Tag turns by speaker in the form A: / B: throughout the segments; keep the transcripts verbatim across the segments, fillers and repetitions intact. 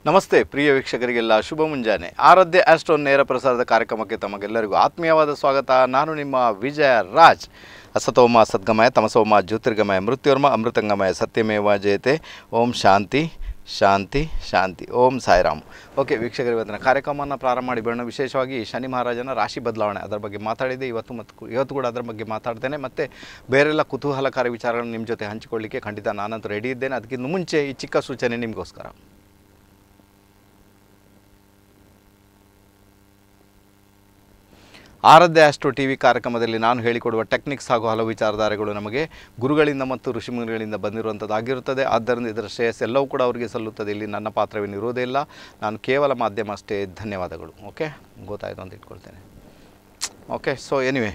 A: ನಮಸ್ತೆ ಪ್ರಿಯ ವೀಕ್ಷಕರಿಗೆಲ್ಲ ಶುಭ ಮುಂಜಾನೆ. ಆರಾಧ್ಯ ಆಸ್ಟ್ರೋ ನೇರ ಪ್ರಸಾರದ ಕಾರ್ಯಕ್ರಮಕ್ಕೆ ತಮಗೆಲ್ಲರಿಗೂ ಆತ್ಮೀಯವಾದ ಸ್ವಾಗತ. ನಾನು ನಿಮ್ಮ ವಿಜಯ ರಾಜ್. ಅಸತೋಮ ಸದ್ಗಮಯ ತಮಸೋಮ ಜ್ಯೋತಿರ್ಗಮಯ ಮೃತ್ಯುರ್ಮ ಅಮೃತಂಗಮಯ ಸತ್ಯಮೇವ ಜಯತೆ. ಓಂ ಶಾಂತಿ ಶಾಂತಿ ಶಾಂತಿ. ಓಂ ಸಾಯಿರಾಮ್. ಓಕೆ ವೀಕ್ಷಕರು, ಇವತ್ತಿನ ಕಾರ್ಯಕ್ರಮವನ್ನು ಪ್ರಾರಂಭ ಮಾಡಿ ಬೇಡ. ವಿಶೇಷವಾಗಿ ಶನಿ ಮಹಾರಾಜನ ರಾಶಿ ಬದಲಾವಣೆ ಅದರ ಬಗ್ಗೆ ಮಾತಾಡಿದೆ. ಇವತ್ತು ಮತ್ತು ಇವತ್ತು ಕೂಡ ಅದರ ಬಗ್ಗೆ ಮಾತಾಡ್ತೇನೆ. ಮತ್ತು ಬೇರೆಲ್ಲ ಕುತೂಹಲಕಾರಿ ವಿಚಾರಗಳನ್ನು ನಿಮ್ಮ ಜೊತೆ ಹಂಚಿಕೊಳ್ಳಿಕ್ಕೆ ಖಂಡಿತ ನಾನಂತೂ ರೆಡಿ ಇದ್ದೇನೆ. ಅದಕ್ಕಿಂತ ಮುಂಚೆ ಈ ಚಿಕ್ಕ ಸೂಚನೆ ನಿಮಗೋಸ್ಕರ. ಆರಾಧ್ಯ ಆಸ್ಟ್ರೋ ಟಿ ವಿ ಕಾರ್ಯಕ್ರಮದಲ್ಲಿ ನಾನು ಹೇಳಿಕೊಡುವ ಟೆಕ್ನಿಕ್ಸ್ ಹಾಗೂ ಹಲವು ವಿಚಾರಧಾರೆಗಳು ನಮಗೆ ಗುರುಗಳಿಂದ ಮತ್ತು ಋಷಿಮುನಿಗಳಿಂದ ಬಂದಿರುವಂಥದ್ದಾಗಿರುತ್ತದೆ. ಆದ್ದರಿಂದ ಇದರ ಶ್ರೇಯಸ್ ಎಲ್ಲವೂ ಕೂಡ ಅವರಿಗೆ ಸಲ್ಲುತ್ತದೆ. ಇಲ್ಲಿ ನನ್ನ ಪಾತ್ರವೇನು ಇರೋದೇ ಇಲ್ಲ, ನಾನು ಕೇವಲ ಮಾಧ್ಯಮ ಅಷ್ಟೇ. ಧನ್ಯವಾದಗಳು. ಓಕೆ, ಗೊತ್ತಾಯಿತು ಅಂತ ಇಟ್ಕೊಳ್ತೇನೆ. ಓಕೆ, ಸೊ ಎನಿವೆ,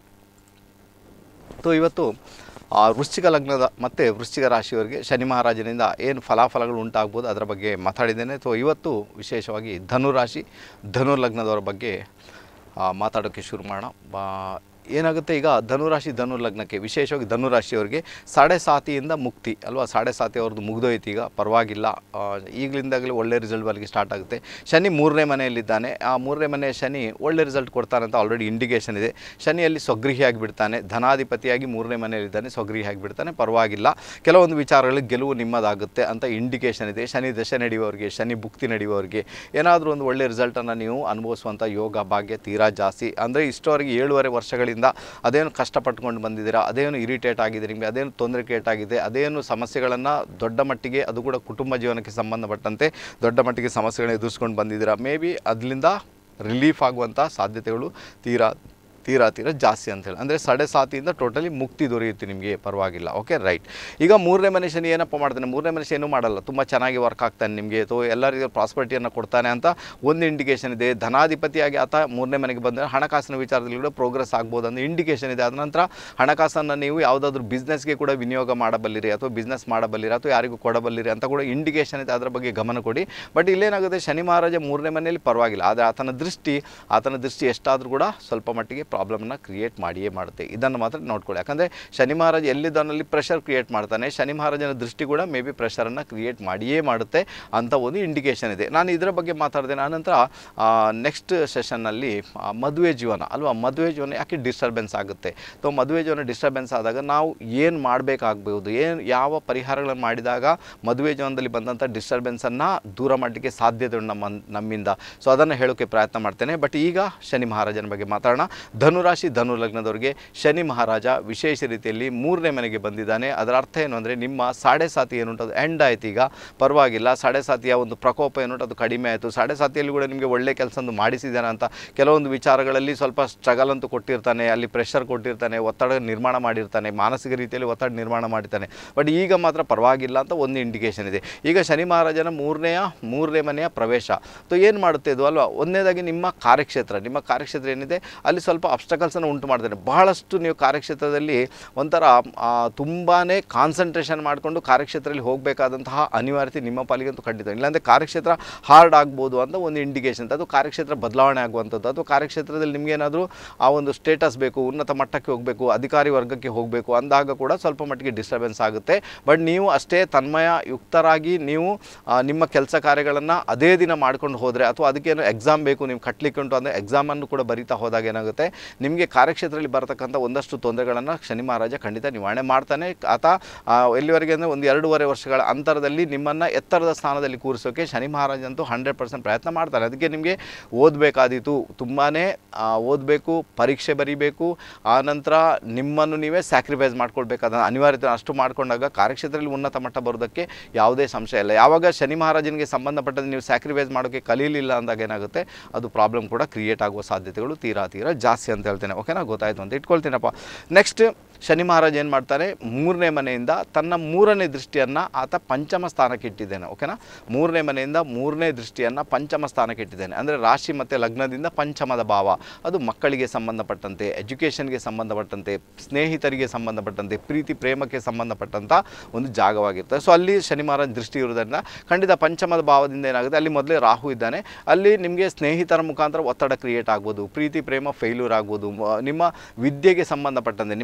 A: ಸೊ ಇವತ್ತು ವೃಶ್ಚಿಕ ಲಗ್ನದ ಮತ್ತು ವೃಶ್ಚಿಕ ರಾಶಿಯವರಿಗೆ ಶನಿ ಮಹಾರಾಜನಿಂದ ಏನು ಫಲಾಫಲಗಳು ಉಂಟಾಗ್ಬೋದು ಅದರ ಬಗ್ಗೆ ಮಾತಾಡಿದ್ದೇನೆ. ಸೊ ಇವತ್ತು ವಿಶೇಷವಾಗಿ ಧನುರಾಶಿ ಧನು ಲಗ್ನದವರ ಬಗ್ಗೆ ಮಾತಾಡೋಕ್ಕೆ ಶುರು ಮಾಡೋಣ. ಏನಾಗುತ್ತೆ, ಈಗ ಧನುರಾಶಿ ಧನು ಲಗ್ನಕ್ಕೆ ವಿಶೇಷವಾಗಿ ಧನುರಾಶಿಯವರಿಗೆ ಸಾಡೆ ಸಾತಿಯಿಂದ ಮುಕ್ತಿ ಅಲ್ವಾ. ಸಾಡೆ ಸಾತಿ ಅವ್ರದ್ದು ಮುಗಿದೋಯ್ತು, ಈಗ ಪರವಾಗಿಲ್ಲ, ಈಗಲಿಂದಾಗಲೇ ಒಳ್ಳೆ ರಿಸಲ್ಟ್ ಬರಲಿಕ್ಕೆ ಸ್ಟಾರ್ಟ್ ಆಗುತ್ತೆ. ಶನಿ ಮೂರನೇ ಮನೆಯಲ್ಲಿದ್ದಾನೆ. ಆ ಮೂರನೇ ಮನೆ ಶನಿ ಒಳ್ಳೆ ರಿಸಲ್ಟ್ ಕೊಡ್ತಾನೆ ಅಂತ ಆಲ್ರೆಡಿ ಇಂಡಿಕೇಷನ್ ಇದೆ. ಶನಿಯಲ್ಲಿ ಸ್ವಗೃಹಿಯಾಗಿ ಬಿಡ್ತಾನೆ, ಧನಾಧಿಪತಿಯಾಗಿ ಮೂರನೇ ಮನೆಯಲ್ಲಿದ್ದಾನೆ, ಸ್ವಗೃಹಿಯಾಗಿ ಬಿಡ್ತಾನೆ, ಪರವಾಗಿಲ್ಲ, ಕೆಲವೊಂದು ವಿಚಾರಗಳಿಗೆ ಗೆಲುವು ನಿಮ್ಮದಾಗುತ್ತೆ ಅಂತ ಇಂಡಿಕೇಷನ್ ಇದೆ. ಶನಿ ದಶೆ ನಡೆಯುವವರಿಗೆ, ಶನಿ ಭುಕ್ತಿ ನಡೆಯುವವರಿಗೆ ಏನಾದರೂ ಒಂದು ಒಳ್ಳೆ ರಿಸಲ್ಟನ್ನು ನೀವು ಅನುಭವಿಸುವಂಥ ಯೋಗ ಭಾಗ್ಯ ತೀರಾ ಜಾಸ್ತಿ. ಅಂದರೆ ಇಷ್ಟವರೆಗೆ ಏಳುವರೆ ವರ್ಷಗಳಿಂದ ಅದೇನು ಕಷ್ಟಪಟ್ಕೊಂಡು ಬಂದಿದ್ದೀರಾ, ಅದೇನು ಇರಿಟೇಟ್ ಆಗಿದೆ ನಿಮಗೆ, ಅದೇನು ತೊಂದರೆ ಕೇಟಾಗಿದೆ, ಅದೇನು ಸಮಸ್ಯೆಗಳನ್ನು ದೊಡ್ಡ ಮಟ್ಟಿಗೆ, ಅದು ಕೂಡ ಕುಟುಂಬ ಜೀವನಕ್ಕೆ ಸಂಬಂಧಪಟ್ಟಂತೆ ದೊಡ್ಡ ಮಟ್ಟಿಗೆ ಸಮಸ್ಯೆಗಳನ್ನ ಎದುರಿಸ್ಕೊಂಡು ಬಂದಿದ್ದೀರಾ. ಮೇ ಬಿ ಅದರಿಂದ ರಿಲೀಫ್ ಆಗುವಂಥ ಸಾಧ್ಯತೆಗಳು ತೀರಾ ತೀರಾ ತೀರಾ ಜಾಸ್ತಿ ಅಂತೇಳಿ. ಅಂದರೆ ಸಾಡೆ ಸಾತಿಯಿಂದ ಟೋಟಲಿ ಮುಕ್ತಿ ದೊರೆಯುತ್ತೆ ನಿಮಗೆ, ಪರವಾಗಿಲ್ಲ. Okay, right. ಈಗ ಮೂರನೇ ಮನೆ ಶನಿ ಏನಪ್ಪ ಮಾಡ್ತಾನೆ, ಮೂರನೇ ಮನೆ ಶನಿ ಏನೂ ಮಾಡಲ್ಲ, ತುಂಬ ಚೆನ್ನಾಗಿ ವರ್ಕ್ ಆಗ್ತಾನೆ ನಿಮಗೆ, ಅಥವಾ ಎಲ್ಲರಿಗೂ ಪ್ರಾಸ್ಪರಿಟಿಯನ್ನು ಕೊಡ್ತಾನೆ ಅಂತ ಒಂದು ಇಂಡಿಕೇಷನ್ ಇದೆ. ಧನಾಧಿಪತಿಯಾಗಿ ಆತ ಮೂರನೇ ಮನೆಗೆ ಬಂದರೆ ಹಣಕಾಸಿನ ವಿಚಾರದಲ್ಲಿ ಕೂಡ ಪ್ರೋಗ್ರೆಸ್ ಆಗ್ಬೋದು ಅನ್ನೋ ಇಂಡಿಕೇಷನ್ ಇದೆ. ಅದ ನಂತರ ಹಣಕಾಸನ್ನು ನೀವು ಯಾವುದಾದ್ರೂ ಬಿಸ್ನೆಸ್ಗೆ ಕೂಡ ವಿನಿಯೋಗ ಮಾಡಬಲ್ಲಿರಿ, ಅಥವಾ ಬಿಸ್ನೆಸ್ ಮಾಡಬಲ್ಲಿರಿ, ಅಥವಾ ಯಾರಿಗೂ ಕೊಡಬಲ್ಲಿರಿ ಅಂತ ಕೂಡ ಇಂಡಿಕೇಷನ್ ಇದೆ. ಅದರ ಬಗ್ಗೆ ಗಮನ ಕೊಡಿ. ಬಟ್ ಇಲ್ಲೇನಾಗುತ್ತೆ, ಶನಿ ಮಹಾರಾಜ ಮೂರನೇ ಮನೆಯಲ್ಲಿ ಪರವಾಗಿಲ್ಲ, ಆದರೆ ಆತನ ದೃಷ್ಟಿ ಆತನ ದೃಷ್ಟಿ ಎಷ್ಟಾದರೂ ಕೂಡ ಸ್ವಲ್ಪ ಮಟ್ಟಿಗೆ ಪ್ರಾಬ್ಲಮ್ನ ಕ್ರಿಯೇಟ್ ಮಾಡಿಯೇ ಮಾಡುತ್ತೆ. ಇದನ್ನು ಮಾತ್ರ ನೋಡ್ಕೊಳ್ಳಿ. ಯಾಕಂದರೆ ಶನಿ ಮಹಾರಾಜ ಎಲ್ಲಿದ್ದಾನಲ್ಲಿ ಪ್ರೆಷರ್ ಕ್ರಿಯೇಟ್ ಮಾಡ್ತಾನೆ, ಶನಿ ಮಹಾರಾಜನ ದೃಷ್ಟಿ ಕೂಡ ಮೇ ಬಿ ಪ್ರೆಷರನ್ನು ಕ್ರಿಯೇಟ್ ಮಾಡಿಯೇ ಮಾಡುತ್ತೆ ಅಂತ ಒಂದು ಇಂಡಿಕೇಷನ್ ಇದೆ. ನಾನು ಇದರ ಬಗ್ಗೆ ಮಾತಾಡ್ತೇನೆ. ಆನಂತರ ನೆಕ್ಸ್ಟ್ ಸೆಷನ್ನಲ್ಲಿ ಮದುವೆ ಜೀವನ ಅಲ್ವಾ, ಮದುವೆ ಜೀವನ ಯಾಕೆ ಡಿಸ್ಟರ್ಬೆನ್ಸ್ ಆಗುತ್ತೆ. ಸೊ ಮದುವೆ ಜೀವನ ಡಿಸ್ಟರ್ಬೆನ್ಸ್ ಆದಾಗ ನಾವು ಏನು ಮಾಡಬೇಕಾಗ್ಬೋದು, ಏನು ಯಾವ ಪರಿಹಾರಗಳನ್ನು ಮಾಡಿದಾಗ ಮದುವೆ ಜೀವನದಲ್ಲಿ ಬಂದಂಥ ಡಿಸ್ಟರ್ಬೆನ್ಸನ್ನು ದೂರ ಮಾಡಲಿಕ್ಕೆ ಸಾಧ್ಯತೆ ಉಂಟು ನಮ್ಮ ನಮ್ಮಿಂದ. ಸೊ ಅದನ್ನು ಹೇಳೋಕ್ಕೆ ಪ್ರಯತ್ನ ಮಾಡ್ತೇನೆ. ಬಟ್ ಈಗ ಶನಿ ಮಹಾರಾಜನ ಬಗ್ಗೆ ಮಾತಾಡೋಣ. ಧನುರಾಶಿ ಧನು ಲಗ್ನದವರಿಗೆ ಶನಿ ಮಹಾರಾಜ ವಿಶೇಷ ರೀತಿಯಲ್ಲಿ ಮೂರನೇ ಮನೆಗೆ ಬಂದಿದ್ದಾನೆ. ಅದರ ಅರ್ಥ ಏನು ಅಂದರೆ, ನಿಮ್ಮ ಸಾಡೆ ಸಾತಿ ಏನುಂಟು ಅದು ಎಂಡ್ ಆಯ್ತು, ಈಗ ಪರವಾಗಿಲ್ಲ. ಸಾಡೆ ಸಾತಿಯ ಒಂದು ಪ್ರಕೋಪ ಏನುಂಟು ಅದು ಕಡಿಮೆ ಆಯಿತು. ಸಾಡೆ ಸಾತಿಯಲ್ಲಿ ಕೂಡ ನಿಮಗೆ ಒಳ್ಳೆ ಕೆಲಸ ಒಂದು ಮಾಡಿಸಿದ್ದಾನೆ ಅಂತ ಕೆಲವೊಂದು ವಿಚಾರಗಳಲ್ಲಿ ಸ್ವಲ್ಪ ಸ್ಟ್ರಗಲ್ ಅಂತೂ ಕೊಟ್ಟಿರ್ತಾನೆ, ಅಲ್ಲಿ ಪ್ರೆಷರ್ ಕೊಟ್ಟಿರ್ತಾನೆ, ಒತ್ತಡ ನಿರ್ಮಾಣ ಮಾಡಿರ್ತಾನೆ, ಮಾನಸಿಕ ರೀತಿಯಲ್ಲಿ ಒತ್ತಡ ನಿರ್ಮಾಣ ಮಾಡಿರ್ತಾನೆ. ಬಟ್ ಈಗ ಮಾತ್ರ ಪರವಾಗಿಲ್ಲ ಅಂತ ಒಂದು ಇಂಡಿಕೇಷನ್ ಇದೆ. ಈಗ ಶನಿ ಮಹಾರಾಜನ ಮೂರನೆಯ ಮೂರನೇ ಮನೆಯ ಪ್ರವೇಶ ಸೊ ಏನು ಮಾಡುತ್ತೆ ಇದು ಅಲ್ವಾ. ಒಂದನೇದಾಗಿ ನಿಮ್ಮ ಕಾರ್ಯಕ್ಷೇತ್ರ, ನಿಮ್ಮ ಕಾರ್ಯಕ್ಷೇತ್ರ ಏನಿದೆ ಅಲ್ಲಿ ಸ್ವಲ್ಪ ಅಬ್ಸ್ಟಕಲ್ಸನ್ನು ಉಂಟು ಮಾಡ್ತಾರೆ. ಬಹಳಷ್ಟು ನೀವು ಕಾರ್ಯಕ್ಷೇತ್ರದಲ್ಲಿ ಒಂಥರ ತುಂಬಾ ಕಾನ್ಸಂಟ್ರೇಷನ್ ಮಾಡಿಕೊಂಡು ಕಾರ್ಯಕ್ಷೇತ್ರದಲ್ಲಿ ಹೋಗಬೇಕಾದಂತಹ ಅನಿವಾರ್ಯತೆ ನಿಮ್ಮ ಪಾಲಿಗಂತೂ ಖಂಡಿತ. ಇಲ್ಲಾಂದರೆ ಕಾರ್ಯಕ್ಷೇತ್ರ ಹಾರ್ಡ್ ಆಗ್ಬೋದು ಅಂತ ಒಂದು ಇಂಡಿಕೇಷನ್. ಅದು ಕಾರ್ಯಕ್ಷೇತ್ರ ಬದಲಾವಣೆ ಆಗುವಂಥದ್ದು, ಅಥವಾ ಕಾರ್ಯಕ್ಷೇತ್ರದಲ್ಲಿ ನಿಮಗೇನಾದರೂ ಆ ಒಂದು ಸ್ಟೇಟಸ್ ಬೇಕು, ಉನ್ನತ ಮಟ್ಟಕ್ಕೆ ಹೋಗಬೇಕು, ಅಧಿಕಾರಿ ವರ್ಗಕ್ಕೆ ಹೋಗಬೇಕು ಅಂದಾಗ ಕೂಡ ಸ್ವಲ್ಪ ಮಟ್ಟಿಗೆ ಡಿಸ್ಟರ್ಬೆನ್ಸ್ ಆಗುತ್ತೆ. ಬಟ್ ನೀವು ಅಷ್ಟೇ ತನ್ಮಯ ಯುಕ್ತರಾಗಿ ನೀವು ನಿಮ್ಮ ಕೆಲಸ ಕಾರ್ಯಗಳನ್ನು ಅದೇ ದಿನ ಮಾಡ್ಕೊಂಡು ಹೋದರೆ, ಅಥವಾ ಅದಕ್ಕೇನು ಎಕ್ಸಾಮ್ ಬೇಕು ನೀವು ಕಟ್ಟಲಿಕ್ಕೆ ಉಂಟು ಅಂದರೆ ಎಕ್ಸಾಮನ್ನು ಕೂಡ ಬರೀತಾ ಹೋದಾಗ ಏನಾಗುತ್ತೆ, ನಿಮಗೆ ಕಾರ್ಯಕ್ಷೇತ್ರದಲ್ಲಿ ಬರತಕ್ಕಂಥ ಒಂದಷ್ಟು ತೊಂದರೆಗಳನ್ನು ಶನಿ ಮಹಾರಾಜ ಖಂಡಿತ ನಿವಾರಣೆ ಮಾಡ್ತಾನೆ. ಆತ ಎಲ್ಲಿವರೆಗೆ ಅಂದರೆ ಒಂದು ಎರಡೂವರೆ ವರ್ಷಗಳ ಅಂತರದಲ್ಲಿ ನಿಮ್ಮನ್ನು ಎತ್ತರದ ಸ್ಥಾನದಲ್ಲಿ ಕೂರಿಸೋಕೆ ಶನಿ ಮಹಾರಾಜ ಅಂತೂ ಹಂಡ್ರೆಡ್ ಪರ್ಸೆಂಟ್ ಪ್ರಯತ್ನ ಮಾಡ್ತಾನೆ. ಅದಕ್ಕೆ ನಿಮಗೆ ಓದಬೇಕಾದೀತು, ತುಂಬಾ ಓದಬೇಕು, ಪರೀಕ್ಷೆ ಬರೀಬೇಕು, ಆನಂತರ ನಿಮ್ಮನ್ನು ನೀವೇ ಸ್ಯಾಕ್ರಿಫೈಸ್ ಮಾಡ್ಕೊಳ್ಬೇಕಾದ ಅನಿವಾರ್ಯತೆ ಅಷ್ಟು ಮಾಡಿಕೊಂಡಾಗ ಕಾರ್ಯಕ್ಷೇತ್ರದಲ್ಲಿ ಉನ್ನತ ಮಟ್ಟ ಬರೋದಕ್ಕೆ ಯಾವುದೇ ಸಂಶಯ ಇಲ್ಲ. ಯಾವಾಗ ಶನಿ ಮಹಾರಾಜನಿಗೆ ಸಂಬಂಧಪಟ್ಟಂತೆ ನೀವು ಸ್ಯಾಕ್ರಿಫೈಸ್ ಮಾಡೋಕ್ಕೆ ಕಲೀಲಿಲ್ಲ ಅಂದಾಗ ಏನಾಗುತ್ತೆ, ಅದು ಪ್ರಾಬ್ಲಮ್ ಕೂಡ ಕ್ರಿಯೇಟ್ ಆಗುವ ಸಾಧ್ಯತೆಗಳು ತೀರಾ ತೀರಾ ಜಾಸ್ತಿ ಅಂತ ಹೇಳ್ತೇನೆ. ಓಕೆನಾ, ಗೊತ್ತಾಯಿತು ಅಂತ ಇಟ್ಕೊಳ್ತೀನಪ್ಪ. ನೆಕ್ಸ್ಟ್ ಶನಿ ಮಹಾರಾಜ ಏನು ಮಾಡ್ತಾರೆ, ಮೂರನೇ ಮನೆಯಿಂದ ತನ್ನ ಮೂರನೇ ದೃಷ್ಟಿಯನ್ನು ಆತ ಪಂಚಮ ಸ್ಥಾನಕ್ಕೆ ಇಟ್ಟಿದ್ದಾನೆ. ಓಕೆನಾ, ಮೂರನೇ ಮನೆಯಿಂದ ಮೂರನೇ ದೃಷ್ಟಿಯನ್ನು ಪಂಚಮ ಸ್ಥಾನಕ್ಕೆ ಇಟ್ಟಿದ್ದಾನೆ. ಅಂದರೆ ರಾಶಿ ಮತ್ತು ಲಗ್ನದಿಂದ ಪಂಚಮದ ಭಾವ, ಅದು ಮಕ್ಕಳಿಗೆ ಸಂಬಂಧಪಟ್ಟಂತೆ, ಎಜುಕೇಷನ್ಗೆ ಸಂಬಂಧಪಟ್ಟಂತೆ, ಸ್ನೇಹಿತರಿಗೆ ಸಂಬಂಧಪಟ್ಟಂತೆ, ಪ್ರೀತಿ ಪ್ರೇಮಕ್ಕೆ ಸಂಬಂಧಪಟ್ಟಂಥ ಒಂದು ಜಾಗವಾಗಿರ್ತದೆ. ಸೊ ಅಲ್ಲಿ ಶನಿ ಮಹಾರಾಜ ದೃಷ್ಟಿ ಇರೋದರಿಂದ ಖಂಡಿತ ಪಂಚಮದ ಭಾವದಿಂದ ಏನಾಗುತ್ತೆ, ಅಲ್ಲಿ ಮೊದಲೇ ರಾಹು ಇದ್ದಾನೆ, ಅಲ್ಲಿ ನಿಮಗೆ ಸ್ನೇಹಿತರ ಮುಖಾಂತರ ಒತ್ತಡ ಕ್ರಿಯೇಟ್ ಆಗ್ಬೋದು, ಪ್ರೀತಿ ಪ್ರೇಮ ಫೇಲ್ಯೂರ್ ಆಗ್ಬೋದು, ನಿಮ್ಮ ವಿದ್ಯೆಗೆ ಸಂಬಂಧಪಟ್ಟಂತೆ, ನಿಮ್ಮ ಎಜುಕೇಷನ್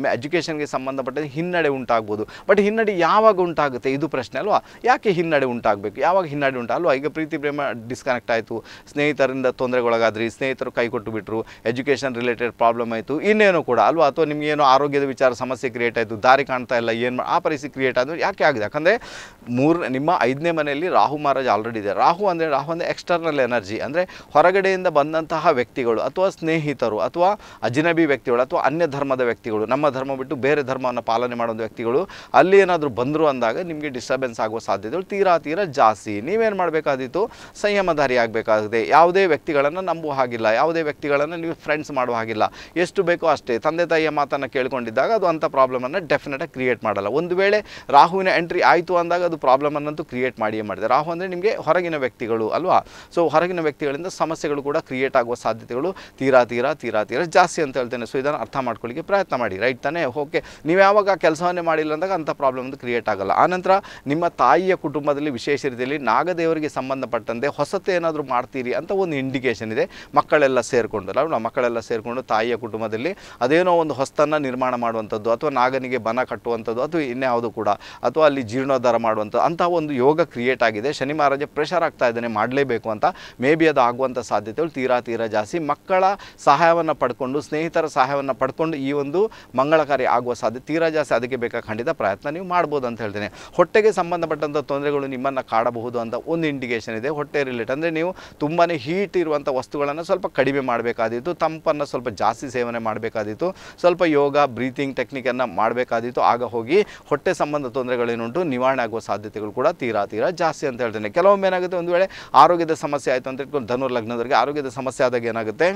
A: ಎಜುಕೇಷನ್ಗೆ ಸಂಬಂಧಪಟ್ಟಂತೆ ಹಿನ್ನಡೆ ಉಂಟಾಗ್ಬೋದು. ಬಟ್ ಹಿನ್ನಡೆ ಯಾವಾಗ ಉಂಟಾಗುತ್ತೆ ಇದು ಪ್ರಶ್ನೆ ಅಲ್ವಾ. ಯಾಕೆ ಹಿನ್ನಡೆ ಉಂಟಾಗಬೇಕು, ಯಾವಾಗ ಹಿನ್ನಡೆ ಉಂಟು ಅಲ್ವಾ. ಈಗ ಪ್ರೀತಿ ಪ್ರೇಮ ಡಿಸ್ಕನೆಕ್ಟ್ ಆಯಿತು, ಸ್ನೇಹಿತರಿಂದ ತೊಂದರೆಗೊಳಗಾದ್ರಿ, ಸ್ನೇಹಿತರು ಕೈ ಕೊಟ್ಟು ಬಿಟ್ಟರು, ಎಜುಕೇಷನ್ ರಿಲೇಟೆಡ್ ಪ್ರಾಬ್ಲಮ್ ಆಯಿತು, ಇನ್ನೇನೋ ಕೂಡ ಅಲ್ವಾ. ಅಥವಾ ನಿಮಗೇನೋ ಆರೋಗ್ಯದ ವಿಚಾರ ಸಮಸ್ಯೆ ಕ್ರಿಯೇಟ್ ಆಯಿತು, ದಾರಿ ಕಾಣ್ತಾ ಇಲ್ಲ, ಏನು ಆ ಪರಿಸ್ಥಿತಿ ಕ್ರಿಯೇಟ್ ಆದರೂ ಯಾಕೆ ಆಗಿದೆ. ಯಾಕಂದರೆ ಮೂರು ನಿಮ್ಮ ಐದನೇ ಮನೆಯಲ್ಲಿ ರಾಹು ಮಹಾರಾಜ ಆಲ್ರೆಡಿ ಇದೆ. ರಾಹು ಅಂದರೆ ರಾಹು ಅಂದರೆ ಎಕ್ಸ್ಟರ್ನಲ್ ಎನರ್ಜಿ, ಅಂದರೆ ಹೊರಗಡೆಯಿಂದ ಬಂದಂತಹ ವ್ಯಕ್ತಿಗಳು ಅಥವಾ ಸ್ನೇಹಿತರು ಅಥವಾ ಅಜಿನಬಿ ವ್ಯಕ್ತಿಗಳು ಅಥವಾ ಅನ್ಯ ಧರ್ಮದ ವ್ಯಕ್ತಿಗಳು, ನಮ್ಮ ಧರ್ಮ ಬಿಟ್ಟು ಬೇರೆ ಧರ್ಮವನ್ನು ಪಾಲನೆ ಮಾಡುವ ವ್ಯಕ್ತಿಗಳು ಅಲ್ಲಿ ಏನಾದರೂ ಬಂದರು ಅಂದಾಗ ನಿಮಗೆ ಡಿಸ್ಟರ್ಬೆನ್ಸ್ ಆಗುವ ಸಾಧ್ಯತೆಗಳು ತೀರಾ ತೀರಾ ಜಾಸ್ತಿ. ನೀವೇನು ಮಾಡಬೇಕಾದಿತ್ತು, ಸಂಯಮಧಾರಿ ಆಗಬೇಕಾಗಿದೆ. ಯಾವುದೇ ವ್ಯಕ್ತಿಗಳನ್ನು ನಂಬುವ ಹಾಗಿಲ್ಲ, ಯಾವುದೇ ವ್ಯಕ್ತಿಗಳನ್ನು ನೀವು ಫ್ರೆಂಡ್ಸ್ ಮಾಡುವ ಹಾಗಿಲ್ಲ. ಎಷ್ಟು ಬೇಕೋ ಅಷ್ಟೇ. ತಂದೆ ತಾಯಿಯ ಮಾತನ್ನು ಕೇಳ್ಕೊಂಡಿದ್ದಾಗ ಅದು ಅಂಥ ಪ್ರಾಬ್ಲಮನ್ನು ಡೆಫಿನೆಟಾಗಿ ಕ್ರಿಯೇಟ್ ಮಾಡಲ್ಲ. ಒಂದು ವೇಳೆ ರಾಹುವಿನ ಎಂಟ್ರಿ ಆಯಿತು ಅಂದಾಗ ಅದು ಪ್ರಾಬ್ಲಮನ್ನಂತೂ ಕ್ರಿಯೇಟ್ ಮಾಡಿಯೇ ಮಾಡಿದೆ. ರಾಹು ಅಂದರೆ ನಿಮಗೆ ಹೊರಗಿನ ವ್ಯಕ್ತಿಗಳು ಅಲ್ವಾ. ಸೊ ಹೊರಗಿನ ವ್ಯಕ್ತಿಗಳಿಂದ ಸಮಸ್ಯೆಗಳು ಕೂಡ ಕ್ರಿಯೇಟ್ ಆಗುವ ಸಾಧ್ಯತೆಗಳು ತೀರಾ ತೀರಾ ತೀರಾ ತೀರಾ ಜಾಸ್ತಿ ಅಂತ ಹೇಳ್ತೇನೆ. ಸೊ ಇದನ್ನು ಅರ್ಥ ಮಾಡ್ಕೊಳ್ಳಿಕ್ಕೆ ಪ್ರಯತ್ನ ಮಾಡಿ, ರೈಟ್ ತಾನೇ. ಓಕೆ, ನೀವು ಯಾವಾಗ ಕೆಲಸವನ್ನೇ ಮಾಡಿಲ್ಲ ಅಂದಾಗ ಅಂಥ ಪ್ರಾಬ್ಲಮ್ ಒಂದು ಕ್ರಿಯೇಟ್ ಆಗಲ್ಲ. ಆನಂತರ ನಿಮ್ಮ ತಾಯಿಯ ಕುಟುಂಬದಲ್ಲಿ ವಿಶೇಷ ರೀತಿಯಲ್ಲಿ ನಾಗದೇವರಿಗೆ ಸಂಬಂಧಪಟ್ಟಂತೆ ಹೊಸತು ಏನಾದರೂ ಮಾಡ್ತೀರಿ ಅಂತ ಒಂದು ಇಂಡಿಕೇಷನ್ ಇದೆ. ಮಕ್ಕಳೆಲ್ಲ ಸೇರಿಕೊಂಡು ಅಲ್ಲ ಮಕ್ಕಳೆಲ್ಲ ಸೇರಿಕೊಂಡು ತಾಯಿಯ ಕುಟುಂಬದಲ್ಲಿ ಅದೇನೋ ಒಂದು ಹೊಸ್ತನ್ನು ನಿರ್ಮಾಣ ಮಾಡುವಂಥದ್ದು ಅಥವಾ ನಾಗನಿಗೆ ಬನ ಕಟ್ಟುವಂಥದ್ದು ಅಥವಾ ಇನ್ಯಾವುದು ಕೂಡ ಅಥವಾ ಅಲ್ಲಿ ಜೀರ್ಣೋದ್ಧಾರ ಮಾಡುವಂಥದ್ದು ಅಂತಹ ಒಂದು ಯೋಗ ಕ್ರಿಯೇಟ್ ಆಗಿದೆ. ಶನಿ ಮಹಾರಾಜ ಪ್ರೆಷರ್ ಆಗ್ತಾ ಇದ್ದಾನೆ ಮಾಡಲೇಬೇಕು ಅಂತ. ಮೇ ಬಿ ಅದು ಆಗುವಂಥ ಸಾಧ್ಯತೆಗಳು ತೀರಾ ತೀರಾ ಜಾಸ್ತಿ. ಮಕ್ಕಳ ಸಹಾಯವನ್ನು ಪಡ್ಕೊಂಡು ಸ್ನೇಹಿತರ ಸಹಾಯವನ್ನು ಪಡ್ಕೊಂಡು ಈ ಒಂದು ಮಂಗಳ ಕಾರ್ಯ ಆಗುವ ಸಾಧ್ಯತೆ ತೀರಾ ಜಾಸ್ತಿ. ಅದಕ್ಕೆ ಬೇಕಾದ ಖಂಡಿತ ಪ್ರಯತ್ನ ನೀವು ಮಾಡ್ಬೋದು ಅಂತ ಹೇಳ್ತೇನೆ. ಹೊಟ್ಟೆಗೆ ಸಂಬಂಧಪಟ್ಟಂಥ ತೊಂದರೆಗಳು ನಿಮ್ಮನ್ನು ಕಾಡಬಹುದು ಅಂತ ಒಂದು ಇಂಡಿಕೇಷನ್ ಇದೆ. ಹೊಟ್ಟೆ ರಿಲೇಟ್ ಅಂದರೆ ನೀವು ತುಂಬಾ ಹೀಟ್ ಇರುವಂಥ ವಸ್ತುಗಳನ್ನು ಸ್ವಲ್ಪ ಕಡಿಮೆ ಮಾಡಬೇಕಾದಿತ್ತು, ತಂಪನ್ನು ಸ್ವಲ್ಪ ಜಾಸ್ತಿ ಸೇವನೆ ಮಾಡಬೇಕಾದಿತ್ತು, ಸ್ವಲ್ಪ ಯೋಗ ಬ್ರೀತಿಂಗ್ ಟೆಕ್ನಿಕನ್ನು ಮಾಡಬೇಕಾದಿತ್ತು. ಆಗ ಹೋಗಿ ಹೊಟ್ಟೆ ಸಂಬಂಧ ತೊಂದರೆಗಳೇನುಂಟು ನಿವಾರಣೆ ಆಗುವ ಸಾಧ್ಯತೆಗಳು ಕೂಡ ತೀರಾ ತೀರಾ ಜಾಸ್ತಿ ಅಂತ ಹೇಳ್ತೇನೆ. ಕೆಲವೊಮ್ಮೆ ಏನಾಗುತ್ತೆ, ಒಂದು ವೇಳೆ ಆರೋಗ್ಯದ ಸಮಸ್ಯೆ ಆಯಿತು ಅಂತ ಇಟ್ಕೊಂಡು ಧನು ಲಗ್ನದವರಿಗೆ ಆರೋಗ್ಯದ ಸಮಸ್ಯೆ ಆದಾಗ ಏನಾಗುತ್ತೆ,